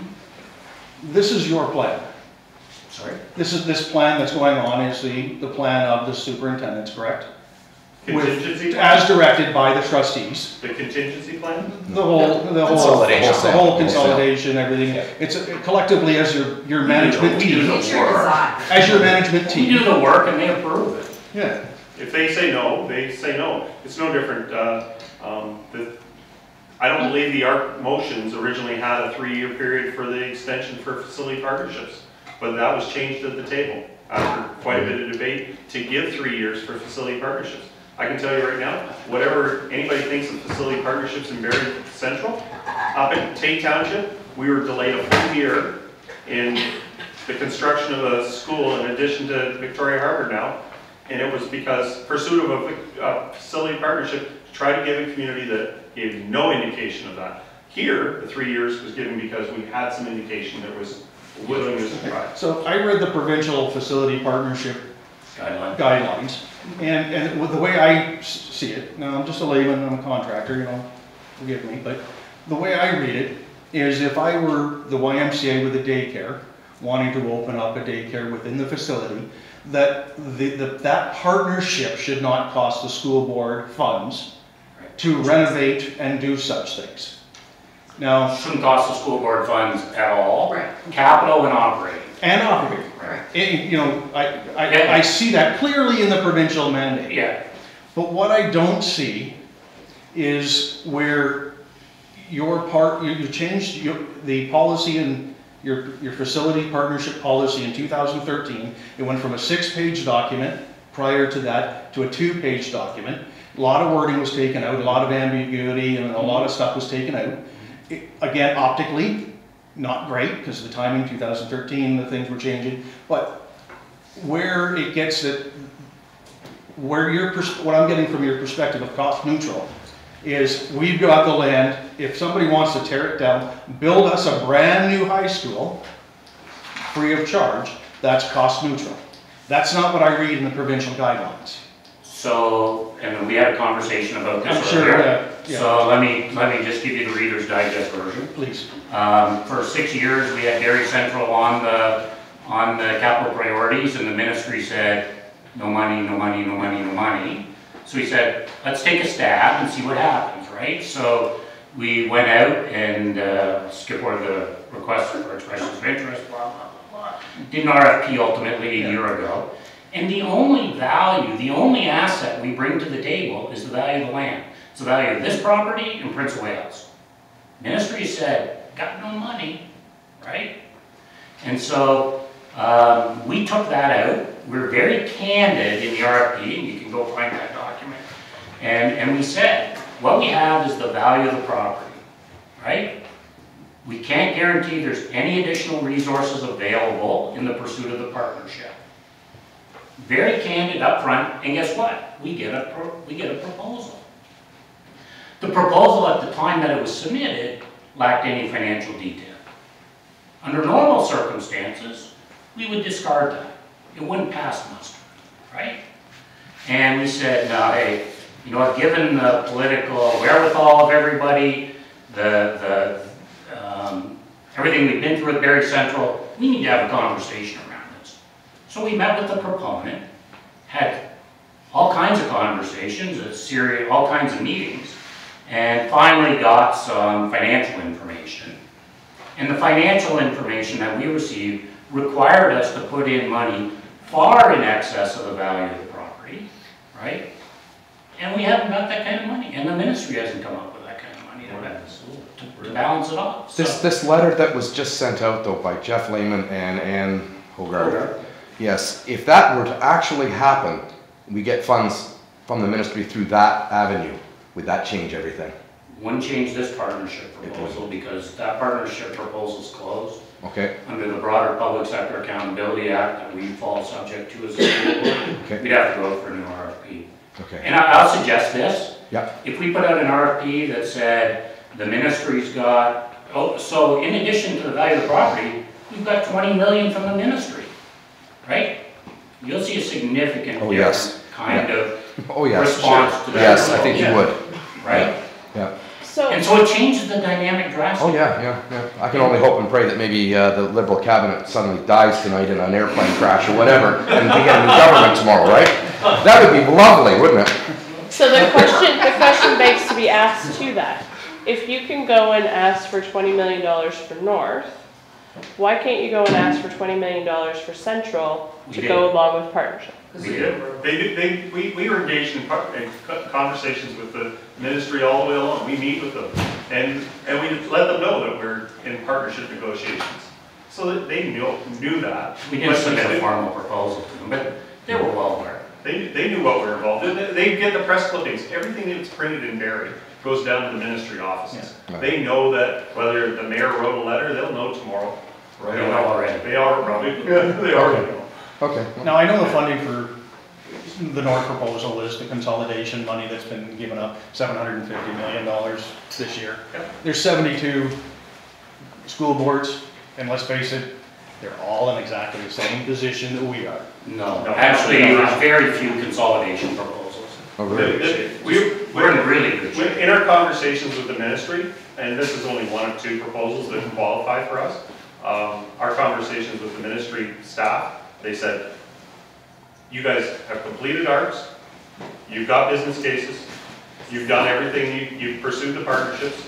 This is your plan. Sorry? This is, this plan that's going on is the, the plan of the superintendents, correct? Contingency With, plan? as directed by the trustees. The contingency plan? The whole, the whole, Consolidation. the whole consolidation, everything. It's a- collectively as your, your management We do team. the work. As your management We team. do the work and they approve it. Yeah. If they say no, they say no. It's no different. Uh, um, the, I don't believe the A R C motions originally had a three-year period for the extension for facility partnerships, but that was changed at the table after quite a bit of debate to give three years for facility partnerships. I can tell you right now, whatever anybody thinks of facility partnerships in Barrie Central, up in Tate Township, we were delayed a full year in the construction of a school in addition to Victoria Harbour now. And it was because pursuit of a, a facility partnership to try to give a community that gave no indication of that. Here, the three years was given because we had some indication there was a willingness to try. So I read the provincial facility partnership Guideline. guidelines, and, and with the way I s- see it, now I'm just a layman, I'm a contractor, you know, forgive me, but the way I read it is if I were the Y M C A with a daycare, wanting to open up a daycare within the facility, that the, the, that partnership should not cost the school board funds to renovate and do such things. Now, Shouldn't cost the school board funds at all. Right. Capital and operating. and operating, Right. it- you know, I, Yeah. I, I see that clearly in the provincial mandate. Yeah. But what I don't see is where your part, you, you changed your, the policy in your, your facility partnership policy in two thousand thirteen. It went from a six-page document prior to that to a two-page document. A lot of wording was taken out, a lot of ambiguity, and a lot of stuff was taken out. It, again, optically, not great, because of the timing, two thousand thirteen, the things were changing. But where it gets that, where your, pers- what I'm getting from your perspective of cost neutral is we've got the land, if somebody wants to tear it down, build us a brand new high school, free of charge, that's cost neutral. That's not what I read in the provincial guidelines. So, and we had a conversation about this I'm sure, earlier. uh, yeah. So let me, let me just give you the Reader's Digest version. Please. Um, for six years, we had Barrie Central on the, on the capital priorities, and the ministry said, no money, no money, no money, no money. So we said, let's take a stab and see what happens, right? So we went out and, uh, skip over the request for expressions of interest, blah, blah, blah, blah. Did an R F P ultimately a year ago. And the only value, the only asset we bring to the table is the value of the land. It's the value of this property in Prince of Wales. Ministry said, got no money, right? And so um, we took that out. We were very candid in the R F P, and you can go find that document. And, and we said, what we have is the value of the property, right? We can't guarantee there's any additional resources available in the pursuit of the partnership. Very candid up front, and guess what? We get a, pro we get a proposal. The proposal at the time that it was submitted lacked any financial detail. Under normal circumstances, we would discard that. It wouldn't pass muster, right? And we said, no, hey, you know what, given the political wherewithal of everybody, the, the, um, everything we've been through at Barrie Central, we need to have a conversation around this. So we met with the proponent, had all kinds of conversations, a series, all kinds of meetings, and finally got some financial information. And the financial information that we received required us to put in money far in excess of the value of the property, right? And we haven't got that kind of money, and the ministry hasn't come up with that kind of money to, to, to balance it off. This, So- this letter that was just sent out though by Jeff Lehman and Ann Hogarth, yes, if that were to actually happen, we get funds from the ministry through that avenue, would that change everything? Wouldn't change this partnership proposal because that partnership proposal's closed. Okay. Under the broader Public Sector Accountability Act that we fall subject to as a school board, Okay. we'd have to go for a new R F P. Okay. And I- I'll suggest this. Yeah. If we put out an R F P that said the ministry's got, oh, so in addition to the value of the property, we've got twenty million from the ministry, right? You'll see a significant Oh, different yes. kind Yeah. of Oh, yes. response to that. Yes, I think you would. Right? Yeah. So, And so it changes the dynamic drastically. Oh, yeah, yeah, yeah. I can only hope and pray that maybe uh, the Liberal cabinet suddenly dies tonight in an airplane crash or whatever, and we get a new government tomorrow, right? That would be lovely, wouldn't it? so the question, the question begs to be asked to that. If you can go and ask for twenty million dollars for North, why can't you go and ask for twenty million dollars for Central to We go did. along with partnership? We did. They, did- they, we, we were engaged in par- in co- conversations with the ministry all the way along. We meet with them, and, and we let them know that we're in partnership negotiations. So that they knew, knew that. We didn't But submit a they- formal proposal to them, but they were well aware. They, they knew what we were involved in. They they get the press clippings. Everything that's printed in Barrie goes down to the ministry offices. Yeah. They know that whether the mayor wrote a letter, they'll know tomorrow. Right They know away. already. They are probably, yeah, they already know. Okay. Now, I know the funding for the North proposal is the consolidation money that's been given up, seven hundred fifty million dollars this year. Yep. There's seventy-two school boards, and let's face it, they're all in exactly the same position that we are. No, No. actually, there's very few consolidation proposals. Oh, really? The- the- we- We're in really good shape. In our conversations with the ministry, and this is only one of two proposals that qualify for us, um, our conversations with the ministry staff, they said, you guys have completed arts, you've got business cases, you've done everything, you, you've pursued the partnerships,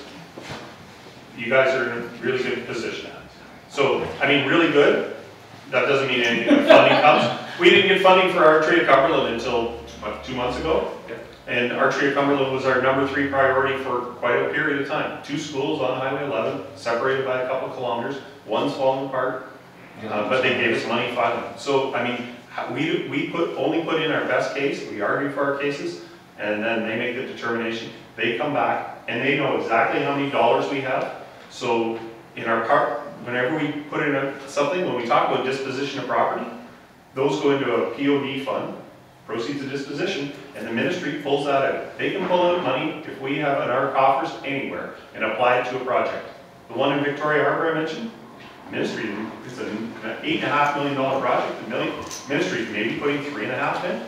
you guys are in a really good position. So, I mean, really good, that doesn't mean anything when funding comes. We didn't get funding for Archery of Cumberland until, what, two months ago? And Archery of Cumberland was our number three priority for quite a period of time. Two schools on Highway eleven, separated by a couple kilometers, one's falling apart, uh, but they gave us money finally. So, I mean, we, we put, only put in our best case, we argue for our cases, and then they make the determination. They come back, and they know exactly how many dollars we have. So, in our part, whenever we put in a, something, when we talk about disposition of property, those go into a P O D fund, proceeds of disposition, and the ministry pulls that out. They can pull out money if we have in our coffers anywhere and apply it to a project. The one in Victoria Harbor I mentioned, ministry, it's an eight and a half million dollar project. The million, ministry is maybe putting three and a half in.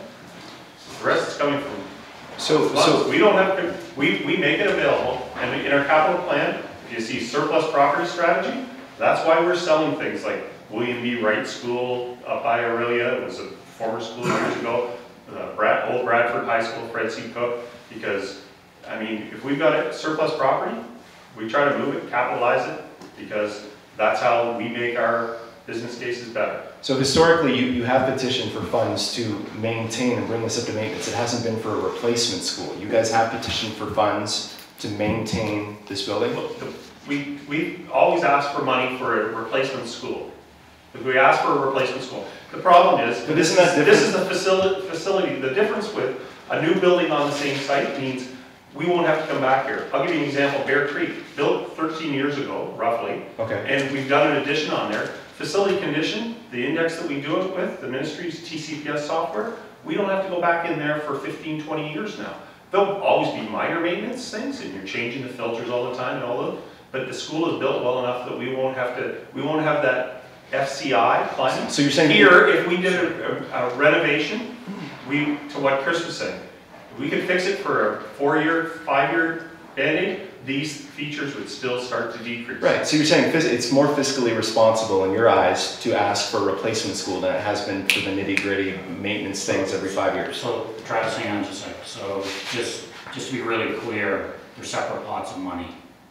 The rest is coming from So, funds. so We don't have, we, we make it available, and in our capital plan, if you see surplus property strategy, that's why we're selling things like William B. Wright School up by Aurelia. It was a former school years ago. Uh, Brad, old Bradford High School, Fred C. Cook, because, I mean, if we've got a surplus property, we try to move it, capitalize it, because that's how we make our business cases better. So historically, you, you have petitioned for funds to maintain and bring this up to maintenance. It hasn't been for a replacement school. You guys have petitioned for funds to maintain this building? Look, the- We, we always ask for money for a replacement school. If we ask for a replacement school. The problem is, But isn't that this is the facility, facility, the difference with a new building on the same site means we won't have to come back here. I'll give you an example, Bear Creek, built thirteen years ago, roughly, Okay. and we've done an addition on there. Facility condition, the index that we do it with, the ministry's T C P S software, we don't have to go back in there for fifteen, twenty years now. There'll always be minor maintenance things, and you're changing the filters all the time and all of, but the school is built well enough that we won't have to, we won't have that F C I climate. So you're saying Here, if we did a, a renovation, we, to what Chris was saying, if we could fix it for a four-year, five-year Band-Aid, these features would still start to decrease. Right, so you're saying phys- it's more fiscally responsible in your eyes to ask for a replacement school than it has been for the nitty-gritty maintenance things every five years? So Travis, hang on just a second. So just, just to be really clear, they're separate pots of money.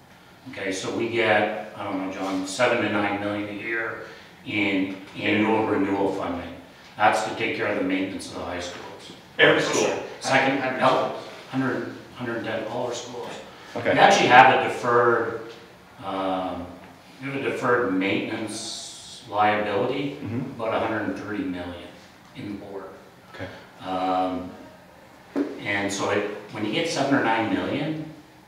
Okay, so we get, I don't know, John, seven to nine million a year in annual renewal funding. That's to take care of the maintenance of the high schools. Every school. Second, no, hundred, hundred and ten all our schools. Okay. We actually have a deferred, um, we have a deferred maintenance liability, Mhm. about one hundred and thirty million in the board. Okay. Um, and so it, when you get seven or nine million,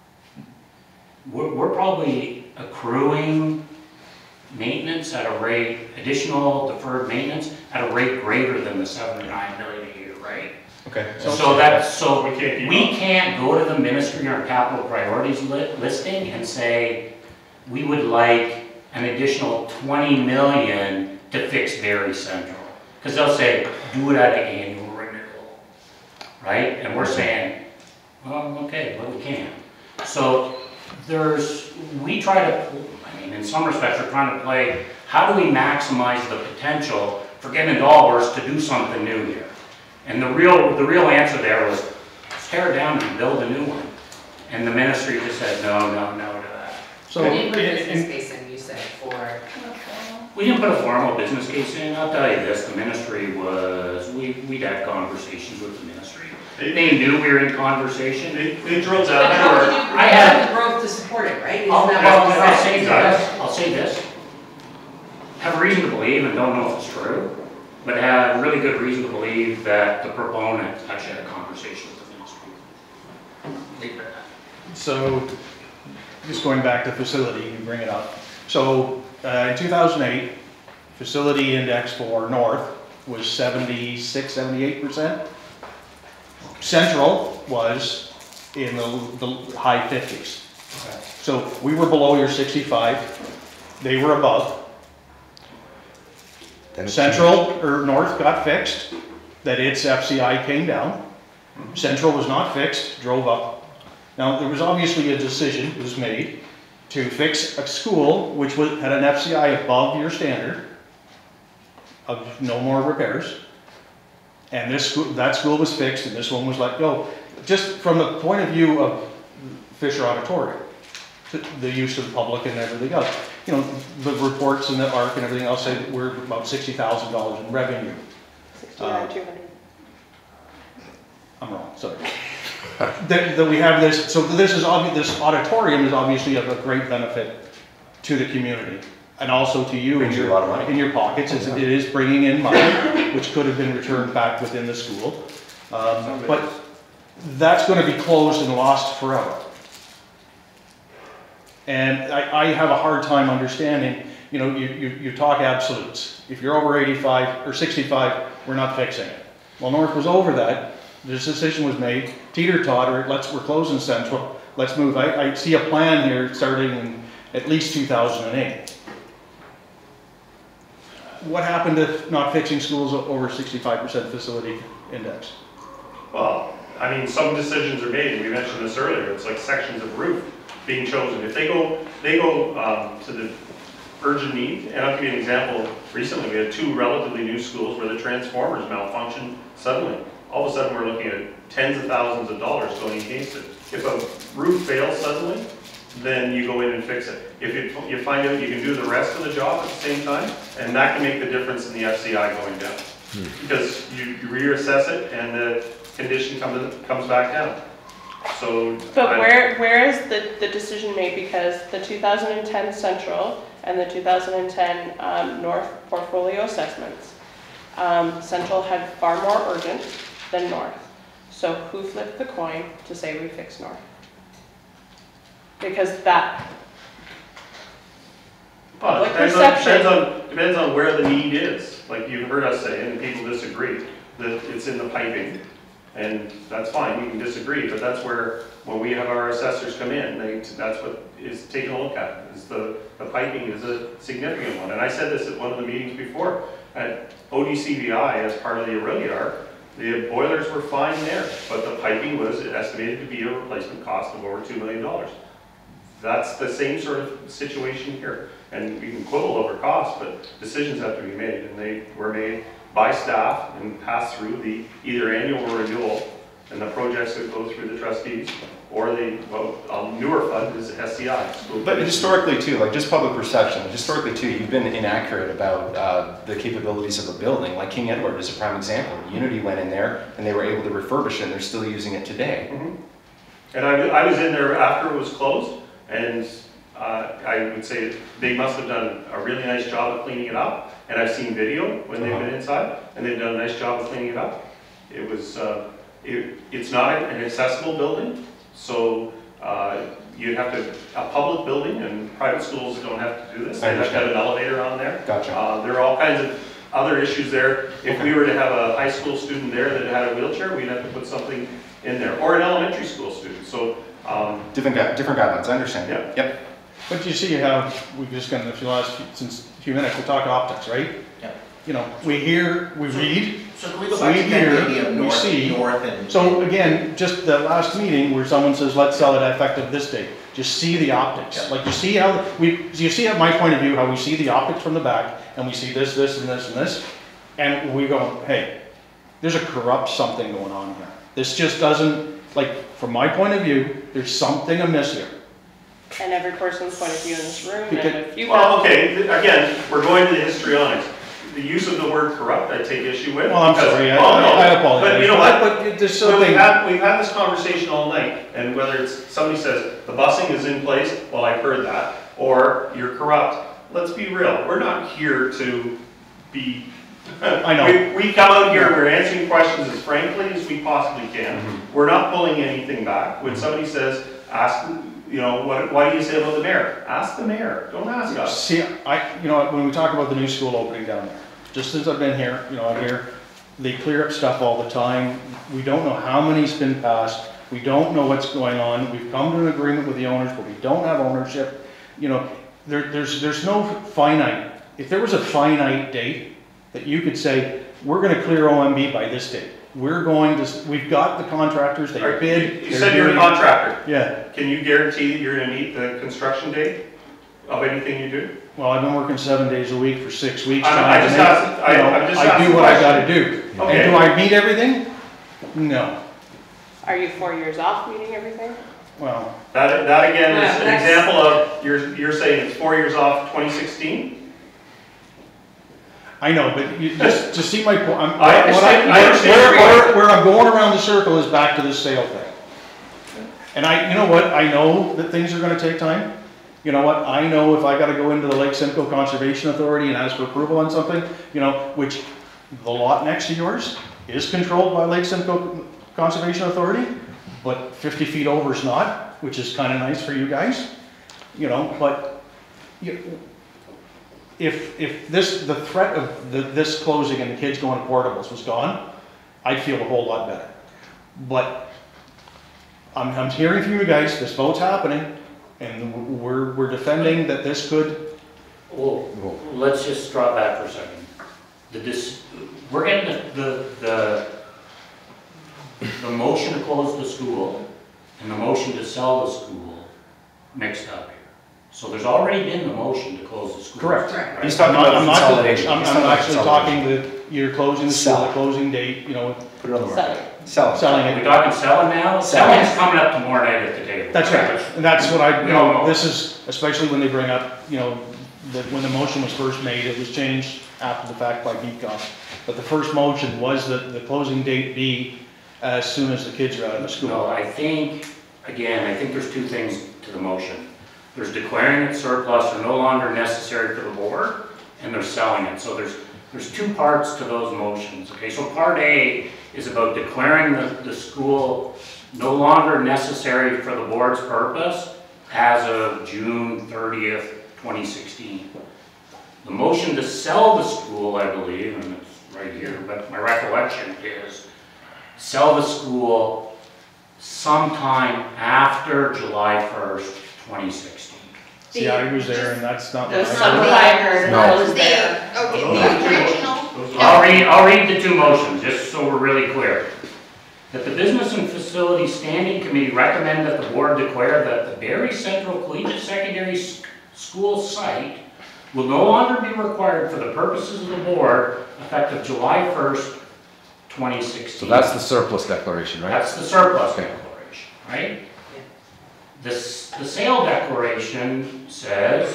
we're, we're probably accruing maintenance at a rate, additional deferred maintenance at a rate greater than the seven or nine million a year, right? Okay. So that's, so We can't keep we up. can't go to the ministry or capital priorities li- listing and say, we would like an additional twenty million to fix Barrie Central. Because they'll say, do it at an annual renewal, right? And we're saying, well, okay, but we can't. So there's, we try to, I mean, in some respects, we're trying to play, how do we maximize the potential for getting dollars to do something new here? And the real, the real answer there was, let's tear it down and build a new one. And the ministry just said, no, no, no to that. So, You didn't put in- business in- case in, you said, for, We didn't put a formal business case in. I'll tell you this, the ministry was, we, we'd had conversations with the ministry. They, They knew we were in conversation. they, they drilled but down. how would you, I you had- have the growth to support it, right? Isn't I'll, that I'll, what you I'll said? say this, I'll say this. Have reason to believe, and don't know if it's true, but have really good reason to believe that the proponent actually had a conversation with the ministry. Leave it at that. So, just going back to facility, you bring it up. So, uh, in two thousand eight, facility index for North was seventy-six, seventy-eight percent. Central was in the, the high fifties. So we were below your sixty-five, they were above. Then it Central, or North got fixed, that its F C I came down. Central was not fixed, drove up. Now, there was obviously a decision was made to fix a school which was, had an F C I above your standard of no more repairs. And this school, that school was fixed and this one was let go. Just from the point of view of Fisher Auditorium, the use of the public and everything else. You know, the reports and the A R C and everything else say that we're about sixty thousand dollars in revenue. sixty-nine, two hundred. I'm wrong, sorry. that, that we have this, so this is obvious, this auditorium is obviously of a great benefit to the community and also to you in Brings you your, a lot of money. in your pockets. It's, it is bringing in money, which could have been returned back within the school. Um, but that's going to be closed and lost forever. And I, I have a hard time understanding, you know, you, you, you talk absolutes. If you're over eighty-five or sixty-five, we're not fixing it. Well, North was over that. This decision was made, teeter-totter, let's, we're closing Central, let's move. I, I see a plan here starting in at least two thousand eight. What happened to not fixing schools over sixty-five percent facility index? Well, I mean, some decisions are made, and we mentioned this earlier, it's like sections of roof being chosen. If they go, they go um, to the urgent need, and I'll give you an example. Recently, we had two relatively new schools where the transformers malfunctioned suddenly. All of a sudden, we're looking at tens of thousands of dollars going against it. If a roof fails suddenly, then you go in and fix it. If you, you find out you can do the rest of the job at the same time, and that can make the difference in the F C I going down. Hmm. Because you, you reassess it, and the condition comes, comes back down. So, But I, where where is the, the decision made? Because the two thousand ten Central and the two thousand ten um, North portfolio assessments, um, Central had far more urgent than North. So who flipped the coin to say we fix North? Because that well, it public depends, perception. on, depends, on, depends on where the need is. Like you've heard us say, and people disagree, that it's in the piping. And that's fine, we can disagree, but that's where, when we have our assessors come in, they, that's what is taken a look at, is the, the piping is a significant one. And I said this at one of the meetings before, at O D C V I, as part of the Aureliar, the boilers were fine there, but the piping was estimated to be a replacement cost of over two million dollars. That's the same sort of situation here. And we can quibble over cost, but decisions have to be made, and they were made by staff and pass through the either annual or renewal, and the projects that go through the trustees, or the well, um, newer fund is S C I. But historically too, like just public perception, historically too, you've been inaccurate about uh, the capabilities of a building. Like King Edward is a prime example. Unity went in there and they were able to refurbish it and they're still using it today. Mm-hmm. And I, I was in there after it was closed, and uh, I would say they must have done a really nice job of cleaning it up. And I've seen video when they've been inside, and they've done a nice job of cleaning it up. It was, uh, it, it's not an accessible building, so uh, you have to, a public building, and private schools don't have to do this. They have to have an elevator on there. Gotcha. Uh, there are all kinds of other issues there. If we were to have a high school student there that had a wheelchair, we'd have to put something in there, or an elementary school student. So um, different different guidelines. I understand. Yeah. Yep. But you see how we've just gone a few last since a few minutes we talk optics, right? Yeah. You know, we hear, we read, So can we go back we to that idea hear, of we north, see. north and... So again, just the last meeting where someone says, let's sell it effective this date. Just see the optics. Yeah. Like you see how we, you see at my point of view how we see the optics from the back, and we see this, this, and this, and this, and we go, hey, there's a corrupt something going on here. This just doesn't, like, from my point of view, there's something amiss here. And every person's point of view in this room, Because- and if you well, okay, th- again, we're going to the histrionics. The use of the word corrupt, I take issue with. Well, I'm because- sorry, I, oh, no, I apologize. But you know what? But there's So something. we've had, we've had this conversation all night, and whether it's, somebody says, the busing is in place, well, I've heard that, or you're corrupt. Let's be real, we're not here to be, I know. we, we come out here, we're answering questions as frankly as we possibly can. Mm-hmm. We're not pulling anything back. When somebody says, ask, you know, what, what do you say about the mayor? Ask the mayor, don't ask us. See, I, you know, when we talk about the new school opening down there, just since I've been here, you know, I'm here, They clear up stuff all the time. We don't know how many's been passed. We don't know what's going on. We've come to an agreement with the owners, but we don't have ownership. You know, there, there's, there's no finite. If there was a finite date that you could say, we're gonna clear O M B by this date. We're going to, we've got the contractors, they All right, bid. You you said you're a contractor. Yeah. Can you guarantee that you're gonna meet the construction date of anything you do? Well, I've been working seven days a week for six weeks. I'm- trying I to just make- asked- I- you know, I'm just I asking do what I gotta questions. do. Okay. And do I meet everything? No. Are you four years off meeting everything? Well, That, that again is Yeah, an that's- example of, you're, you're saying it's four years off twenty sixteen? I know, but you just, to see my point, I'm, I what understand- I where, understand where, your where, point. where I'm going around the circle is back to this sale thing. And I, you know what, I know that things are gonna take time. You know what, I know if I gotta go into the Lake Simcoe Conservation Authority and ask for approval on something, you know, which the lot next to yours is controlled by Lake Simcoe Conservation Authority, but fifty feet over is not, which is kinda nice for you guys, you know, but you, if, if this, the threat of the, this closing and the kids going to portables was gone, I'd feel a whole lot better. But I'm, I'm hearing from you guys, this vote's happening, and we're, we're defending that this could. Well, let's just drop back for a second. The dis, we're getting the, the, the, the motion to close the school and the motion to sell the school mixed up here. So there's already been the motion to close the school. Correct. Right? He's talking I'm not- about I'm not- consolidation. I'm, He's I'm talking about actually consolidation. talking that you're closing the school, Sell. the closing date, you know, Put it on the Sell market. Sell it. selling Are we it. talking selling now? Selling. Selling's coming up tomorrow night at the table. That's right, and that's what I, you We don't know, know. this is, especially when they bring up, you know, that when the motion was first made, it was changed after the fact by B COM. But the first motion was that the closing date be as soon as the kids are out of the No, school. I think, again, I think there's two things to the motion. There's declaring it surplus or no longer necessary for the board, and there's selling it. So there's, there's two parts to those motions, okay? So part A is about declaring the, the school no longer necessary for the board's purpose as of June thirtieth, twenty sixteen. The motion to sell the school, I believe, and it's right here, but my recollection is sell the school sometime after July first, twenty sixteen. See, I was there, and that's not. There's what I something heard. I heard, and No. I was The, there. okay, the original. I'll read, I'll read the two motions, just so we're really clear. That the Business and Facility Standing Committee recommend that the board declare that the Barrie Central Collegiate Secondary S- School site will no longer be required for the purposes of the board effective July first, twenty sixteen. So that's the surplus declaration, right? That's the surplus Okay. declaration, right? This, the sale declaration says,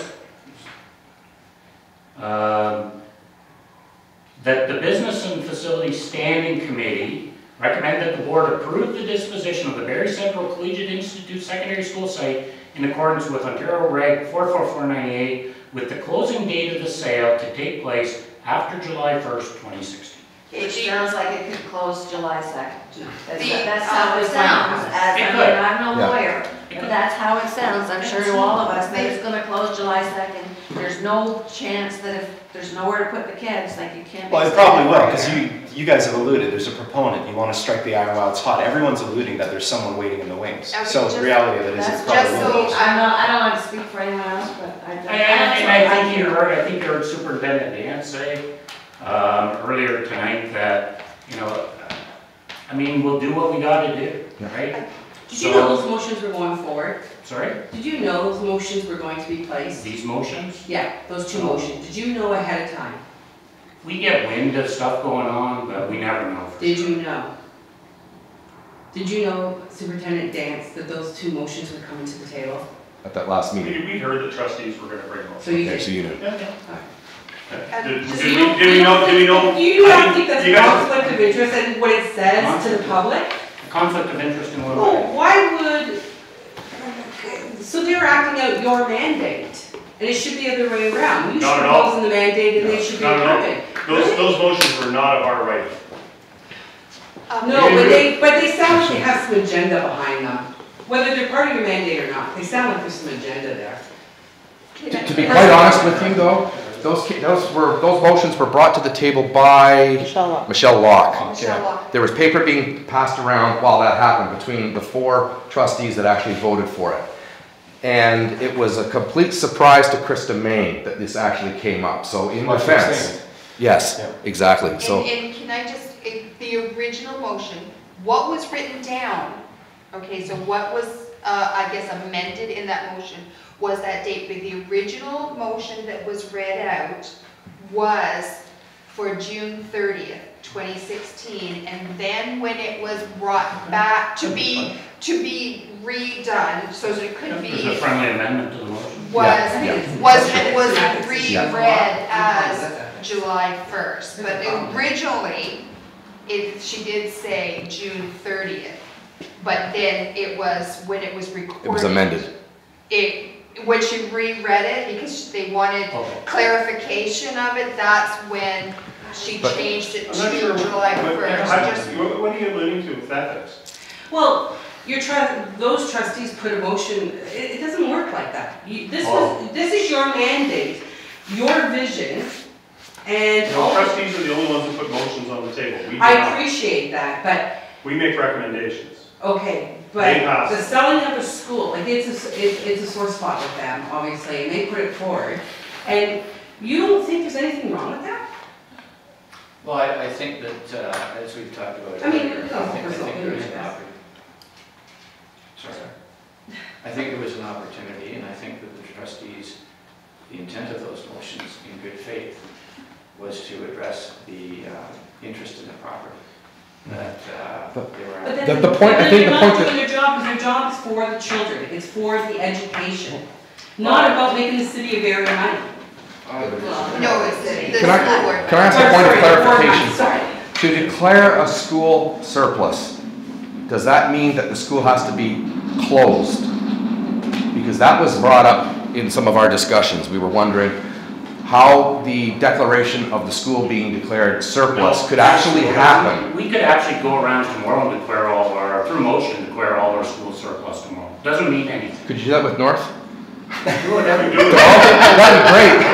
um, that the Business and Facility Standing Committee recommend that the board approve the disposition of the Barrie Central Collegiate Institute Secondary School site in accordance with Ontario Reg four four four ninety-eight, with the closing date of the sale to take place after July first, twenty sixteen. It sounds like it could close July second. That's, The- that's how it sounds, as, I It mean, could. I'm no Yeah. lawyer, It but could. that's how it sounds, I'm sure to all of us, that it's gonna close July second. There's no chance that if there's nowhere to put the kids, like you can't. Well, be it probably will, sitting because there. you, you guys have alluded, there's a proponent, you want to strike the iron while it's hot. Everyone's alluding that there's someone waiting in the wings. Okay, So just- the reality of it is That's it just probably so- will. I'm not, I don't want to speak for anyone else, but I. And, and I think you heard, I think you heard Superintendent Dan say, um, earlier tonight that, you know, I mean, we'll do what we gotta do, right? Did you know those motions were going forward? Sorry, Did you know those motions were going to be placed? these motions, Yeah, those two motions. Did you know ahead of time? we get wind of stuff going on, but we never know. for Did sure. you know? Did you know, Superintendent Dance, that those two motions were coming to the table? At that last We, meeting. we heard the trustees were gonna bring them. So you Okay, did? so you knew. Yeah, yeah. And Did, just- did we, did we know, did we know? You do not think that's You a guys- conflict of interest and what it says to the public? Conflict of interest in what Well, way? why would, so they're acting out your mandate, and it should be the other way around. You should Not at all. propose in the mandate and they should be Not at all. approving. Those, those motions were not of our writing. Um, No, but they, but they sound like they have some agenda behind them. Whether they're part of your mandate or not, they sound like there's some agenda there. To to be quite honest with you though, those, ca- those were, those motions were brought to the table by Michelle Locke. Michelle Locke. Michelle Locke. There was paper being passed around while that happened between the four trustees that actually voted for it. And it was a complete surprise to Krista Main that this actually came up, so in March defense. sixteenth. Yes, Yeah. exactly, so. And, and can I just, eh, the original motion, what was written down, okay, so what was, uh, I guess amended in that motion was that date, but the original motion that was read out was for June thirtieth, twenty sixteen, and then when it was brought back to be, to be redone, so that it could There's a be, friendly amendment to the motion. was, Yeah. was, it was reread as July first, but originally, it, she did say June thirtieth, but then it was, when it was recorded. It was amended. It, when she reread it, because they wanted Okay. clarification of it, that's when she But- changed it I'm not sure to July what- first. I- Just, What what are you alluding to with that is? Well, you're trying, those trustees put a motion, it, it doesn't work like that. You, this was, this is your mandate, your vision, and No, all, trustees are the only ones who put motions on the table. We do I not. appreciate that, but, We make recommendations. okay, They but pass. the selling of a school, like, it's a, it, it's a sore spot with them, obviously, and they put it forward. And you don't think there's anything wrong with that? Well, I, I think that, uh, as we've talked about I mean, earlier, no, I think, I personal think there is opinion, an yes. opportunity. Sorry. I think there was an opportunity, and I think that the trustees, the intent of those motions in good faith was to address the uh, interest in the property. That uh, But- they were. But The- then, the but point- I then think you're the not point that- doing your job, because your job is for the children, it's for the education, not about making the city of Barrie money. no, it's the, the Can I- school board. can I ask a point of Sorry, the board clarification? member, Sorry. To declare a school surplus, does that mean that the school has to be closed? Because that was brought up in some of our discussions. We were wondering how the declaration of the school being declared surplus No. could actually happen. We could actually go around tomorrow and declare all of our, through motion, declare all our school surplus tomorrow. Doesn't mean anything. Could you do that with North? Do whatever you do. That'd be great.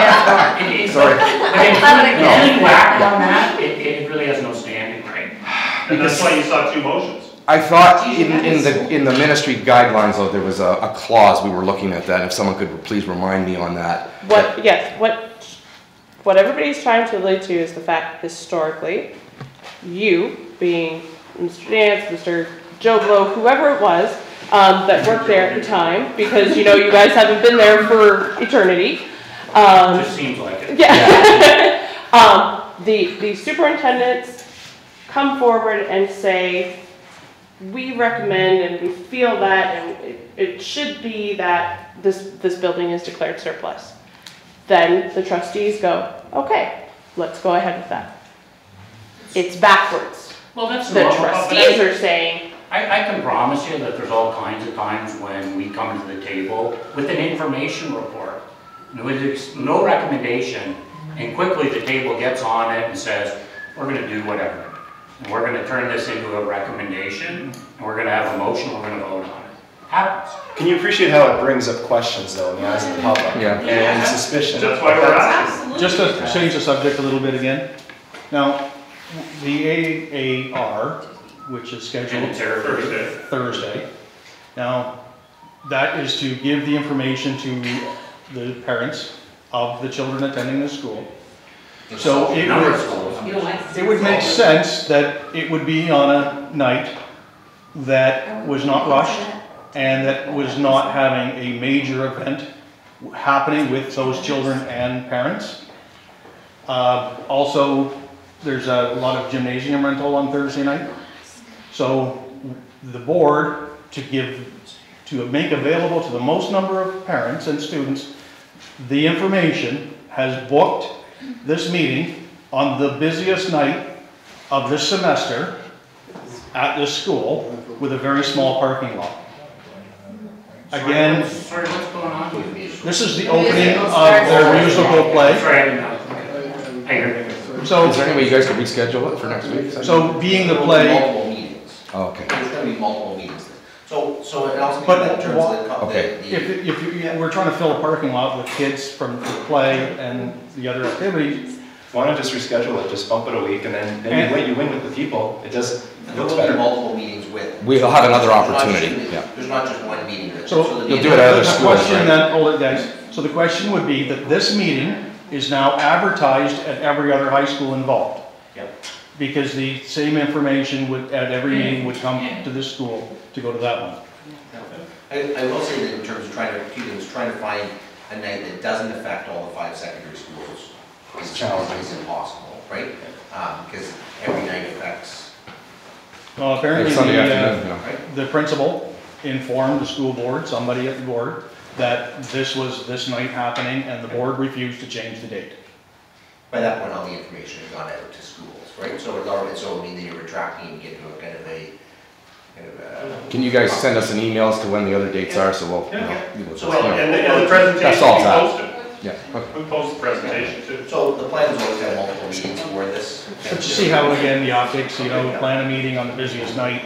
It- it- Sorry. But until you act on that, it, it really has no standing, right? And that's why you saw two motions. I thought in, in the, in the ministry guidelines, though, there was a, a clause, we were looking at that, if someone could please remind me on that. What, yes, what, what everybody's trying to allude to is the fact historically, you being Mister Dance, Mister Joe Blow, whoever it was, um, that worked there at the time, because, you know, you guys haven't been there for eternity. Um, Just seems like it. yeah. um, the, the superintendents come forward and say, we recommend and we feel that, and it, it should be that this, this building is declared surplus. Then the trustees go, okay, let's go ahead with that. It's backwards. Well, that's The normal, but I- trustees are saying, I, I can promise you that there's all kinds of times when we come to the table with an information report, with ex- no recommendation, and quickly the table gets on it and says, we're gonna do whatever. And we're gonna turn this into a recommendation, and we're gonna have a motion, we're gonna vote on it. Happens. Can you appreciate how it brings up questions though in the eyes of the public? Yeah. And suspicion? That's why we're asking. Absolutely. Just to change the subject a little bit again. Now, the A A R, which is And scheduled it's every Thursday. Thursday. Now, that is to give the information to the parents of the children attending the school. So it Number of would, schools. You don't like to it would make sense that it would be on a night that was not rushed and that was not having a major event happening with those children and parents. Uh, also, there's a lot of gymnasium rental on Thursday night. So the board, to give, to make available to the most number of parents and students the information, has booked this meeting on the busiest night of this semester at this school with a very small parking lot. Again, Sorry, what's going on with these? this is the opening of their musical play. Sorry, I didn't know. I hear you. So, Is there any way you guys could reschedule it for next week? so being the play, Multiple meetings. Oh, okay. There's gonna be multiple meetings. So, so it also But in terms what- of the, co- okay. the, If, the, if you, we're trying to fill a parking lot with kids from play and the other activities, Why not just reschedule it, just bump it a week, and then, then And- you win, you win with the people, it does, it there looks will be better. multiple meetings with. We'll have another There's not opportunity, just- yeah. There's not just one meeting with. So there'll be you'll do it at other the schools, question right? then, hold it guys, so the question would be that this meeting is now advertised at every other high school involved. Yep. Because the same information would, at every meeting would come to this school to go to that one. I, I will say that in terms of trying to, two things, trying to find a night that doesn't affect all the five secondary schools is challenging, is impossible, right? Um, because every night affects, Well, apparently Like Sunday the, afternoon, uh, yeah. right? the principal informed the school board, somebody at the board, that this was this night happening and the board refused to change the date. By that point, all the information had gone out to schools, right? So it's already, so I mean, you're retracting and get to a kind of a, kind of a. Can you guys send us an email as to when the other dates are, so we'll, you know, we'll So, just, you know. and the, and the presentation That's all we that. posted. Yeah, okay. We post the presentation too. So the plan is always to have multiple meetings for this. But you see how, again, the optics, you know, plan a meeting on the busiest night.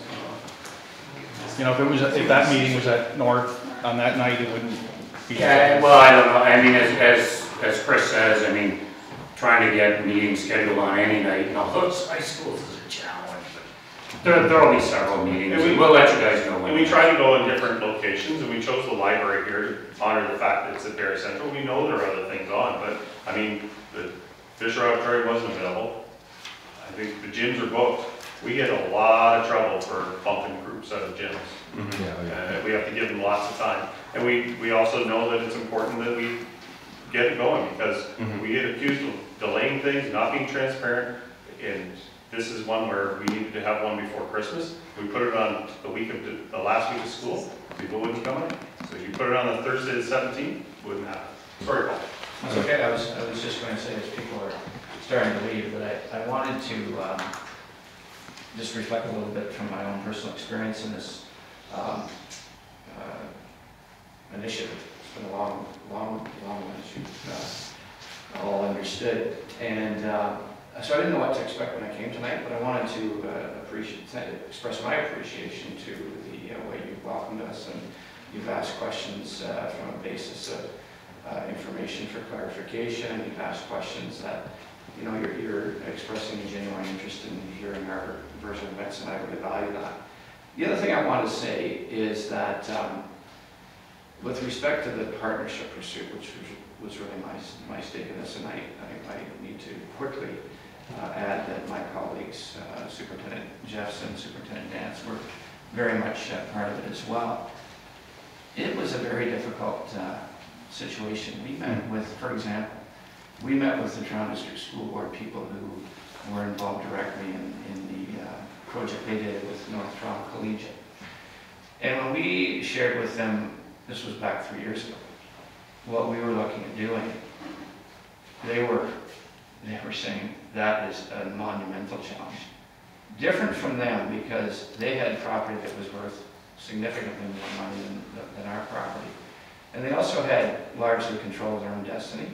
You know, if it was, if that meeting was at North on that night, it wouldn't be. Yeah, well, I don't know, I mean, as, as, as Chris says, I mean, trying to get meetings scheduled on any night in all those high schools is a challenge, but there, there'll be several meetings, And we- and we'll let you guys know when. And we try to go in different locations, and we chose the library here to honor the fact that it's at Barrie Central. We know there are other things on, but, I mean, the Fisher Auditorium wasn't available. I think the gyms are booked. We get a lot of trouble for bumping groups out of gyms. Yeah, yeah. Uh, we have to give them lots of time. And we, we also know that it's important that we get it going, because Mhm. we get accused of delaying things, not being transparent, and this is one where we needed to have one before Christmas. We put it on the week of, the the last week of school, people wouldn't come in. So if you put it on the Thursday the seventeenth, wouldn't happen. Sorry, Paul. That's okay, I was, I was just going to say, as people are starting to leave, that I, I wanted to um, just reflect a little bit from my own personal experience in this um, uh, initiative. It's been a long, long, long, as you've uh, all understood. And uh, so I didn't know what to expect when I came tonight, but I wanted to uh, appreciate, express my appreciation to the uh, way you've welcomed us, and you've asked questions uh, from a basis of uh, information for clarification. You've asked questions that, you know, you're, you're expressing a genuine interest in hearing our version of events, and I really value that. The other thing I want to say is that um, with respect to the partnership pursuit, which was, was really my, my stake in this, and I, I, I need to quickly uh, add that my colleagues, uh, Superintendent Jeffs and Superintendent Dance, were very much uh, part of it as well. It was a very difficult uh, situation. We met with, for example, we met with the Toronto District School Board people who were involved directly in, in the uh, project they did with North Toronto Collegiate. And when we shared with them, this was back three years ago, what we were looking at doing, they were, they were saying that is a monumental challenge. Different from them because they had property that was worth significantly more money than, than our property. And they also had largely control of their own destiny.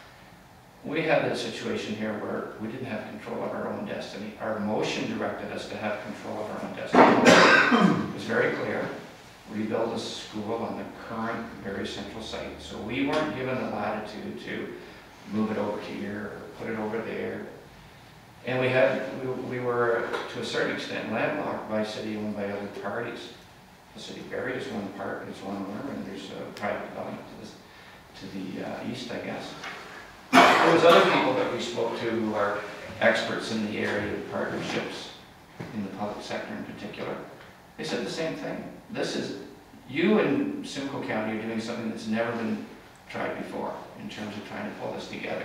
We had a situation here where we didn't have control of our own destiny. Our motion directed us to have control of our own destiny. It was very clear. Rebuild a school on the current Barrie Central site. So we weren't given the latitude to move it over here or put it over there. And we had, we, we were to a certain extent landlocked by city-owned by other parties. The city of Barrie is one part, it's one owner, and there's a private development to, this, to the uh, east, I guess. There was other people that we spoke to who are experts in the area of partnerships, in the public sector in particular. They said the same thing. This is, you and Simcoe County are doing something that's never been tried before in terms of trying to pull this together.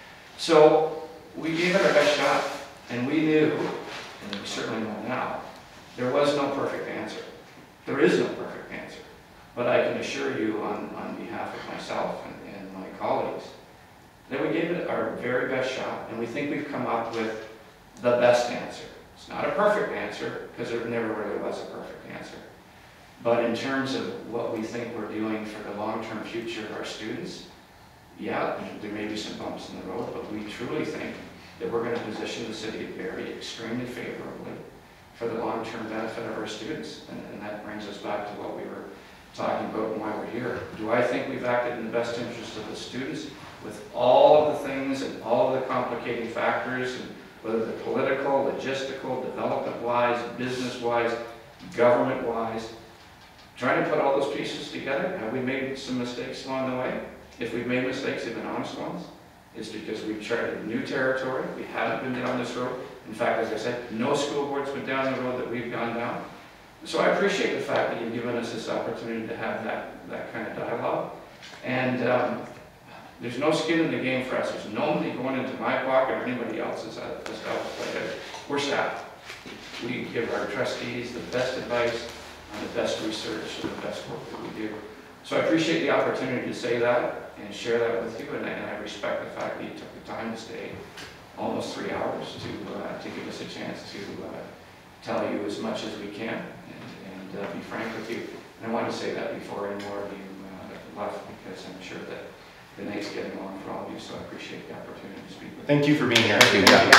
So we gave it our best shot, and we knew, and we certainly know now, there was no perfect answer. There is no perfect answer. But I can assure you on, on behalf of myself and, and my colleagues, that we gave it our very best shot, and we think we've come up with the best answer. It's not a perfect answer, because there never really was a perfect answer. But in terms of what we think we're doing for the long-term future of our students, yeah, there may be some bumps in the road, but we truly think that we're going to position the city of Barrie extremely favorably for the long-term benefit of our students. And, and that brings us back to what we were talking about and why we're here. Do I think we've acted in the best interest of the students with all of the things and all of the complicating factors, and whether they're political, logistical, development-wise, business-wise, government-wise, trying to put all those pieces together? Have we made some mistakes along the way? If we've made mistakes, they've been honest ones. It's because we've charted new territory. We haven't been down this road. In fact, as I said, no school board's been down the road that we've gone down. So I appreciate the fact that you've given us this opportunity to have that, that kind of dialogue. And um, there's no skin in the game for us. There's nobody going into my pocket or anybody else's at this level. We're staff. We give our trustees the best advice on the best research and the best work that we do. So I appreciate the opportunity to say that and share that with you, and I, and I respect the fact that you took the time to stay almost three hours to, uh, to give us a chance to uh, tell you as much as we can and, and uh, be frank with you. And I want to say that before any more of you uh, left, because I'm sure that the night's getting long for all of you, so I appreciate the opportunity to speak with you. Thank you for being here. Thank you. Can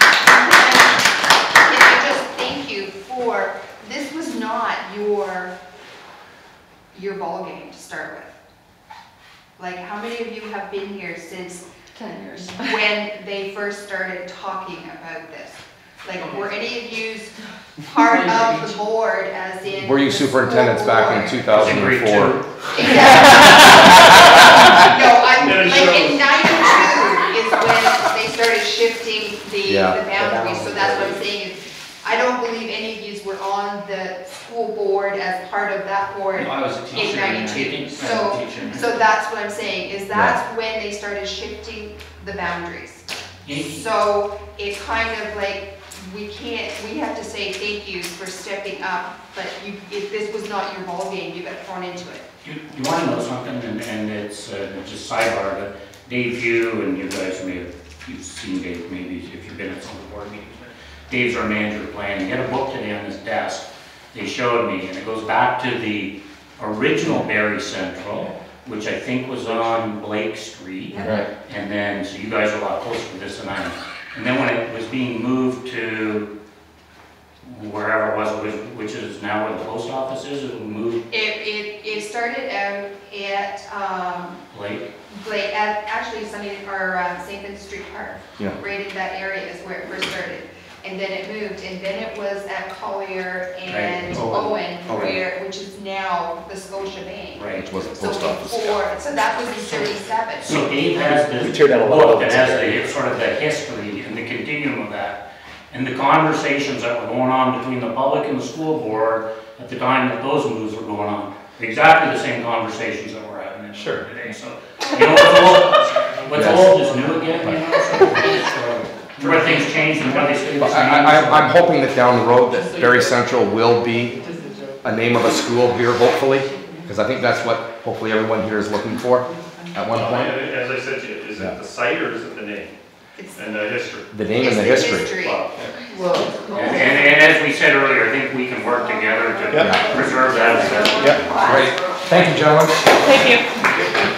I just thank you for, this was not your, your ball game to start with. Like, how many of you have been here since ten years. when they first started talking about this? Like, were any of you part of the board as in? Were you the superintendents school back in board? two thousand four? No, I'm, like, in ninety-two is when they started shifting the, Yeah. the boundaries, so that's what I'm saying is, I don't believe any of you were on the school board as part of that board No, I was a in teacher. and I ninety-two. think I was a So, teacher. so that's what I'm saying, is that's when they started shifting the boundaries. So it kind of like, we can't, we have to say thank you for stepping up, but you, if this was not your ball game, you got thrown into it. You, you want to know something, and, and it's uh, just sidebar, but Dave, you and you guys may have, you've seen Dave maybe if you've been at some of the board meetings. Dave's our manager of planning. He had a book today on his desk they showed me, and it goes back to the original Barrie Central, which I think was on Blake Street. Right. And then, so you guys are a lot closer to this than I am. And then when it was being moved to wherever it was, which, which is now where the post office is, it moved It, it, it started out at, um, Blake. Blake, at, actually Sunny, or uh, Saint Vincent Street Park. Yeah. Right in that area is where it first started. And then it moved, and then it was at Collier and Right. Owen, Owen. where, which is now the Scotia Bank. Right. Which was the So post office. before, so that was in thirty-seven. So Dave has We this tear down a lot of book that buildings has the, sort of the history and the continuum of that. And the conversations that were going on between the public and the school board at the time that those moves were going on. Exactly the same conversations that we're having Sure. today. So, you know, what's old, what's Yes. old is new again, you know, so, so where things change and where they stay the But same. I, I, I'm hoping that down the road that Barrie Central will be a name of a school here, hopefully, because I think that's what hopefully everyone here is looking for at one point. As I said to you, is Yeah. it the site or is it the name It's, and the history? The name and the it's history. Well, And, and, and as we said earlier, I think we can work together to Yeah. preserve that as best we can. Yeah, great. Thank you, gentlemen. Thank you.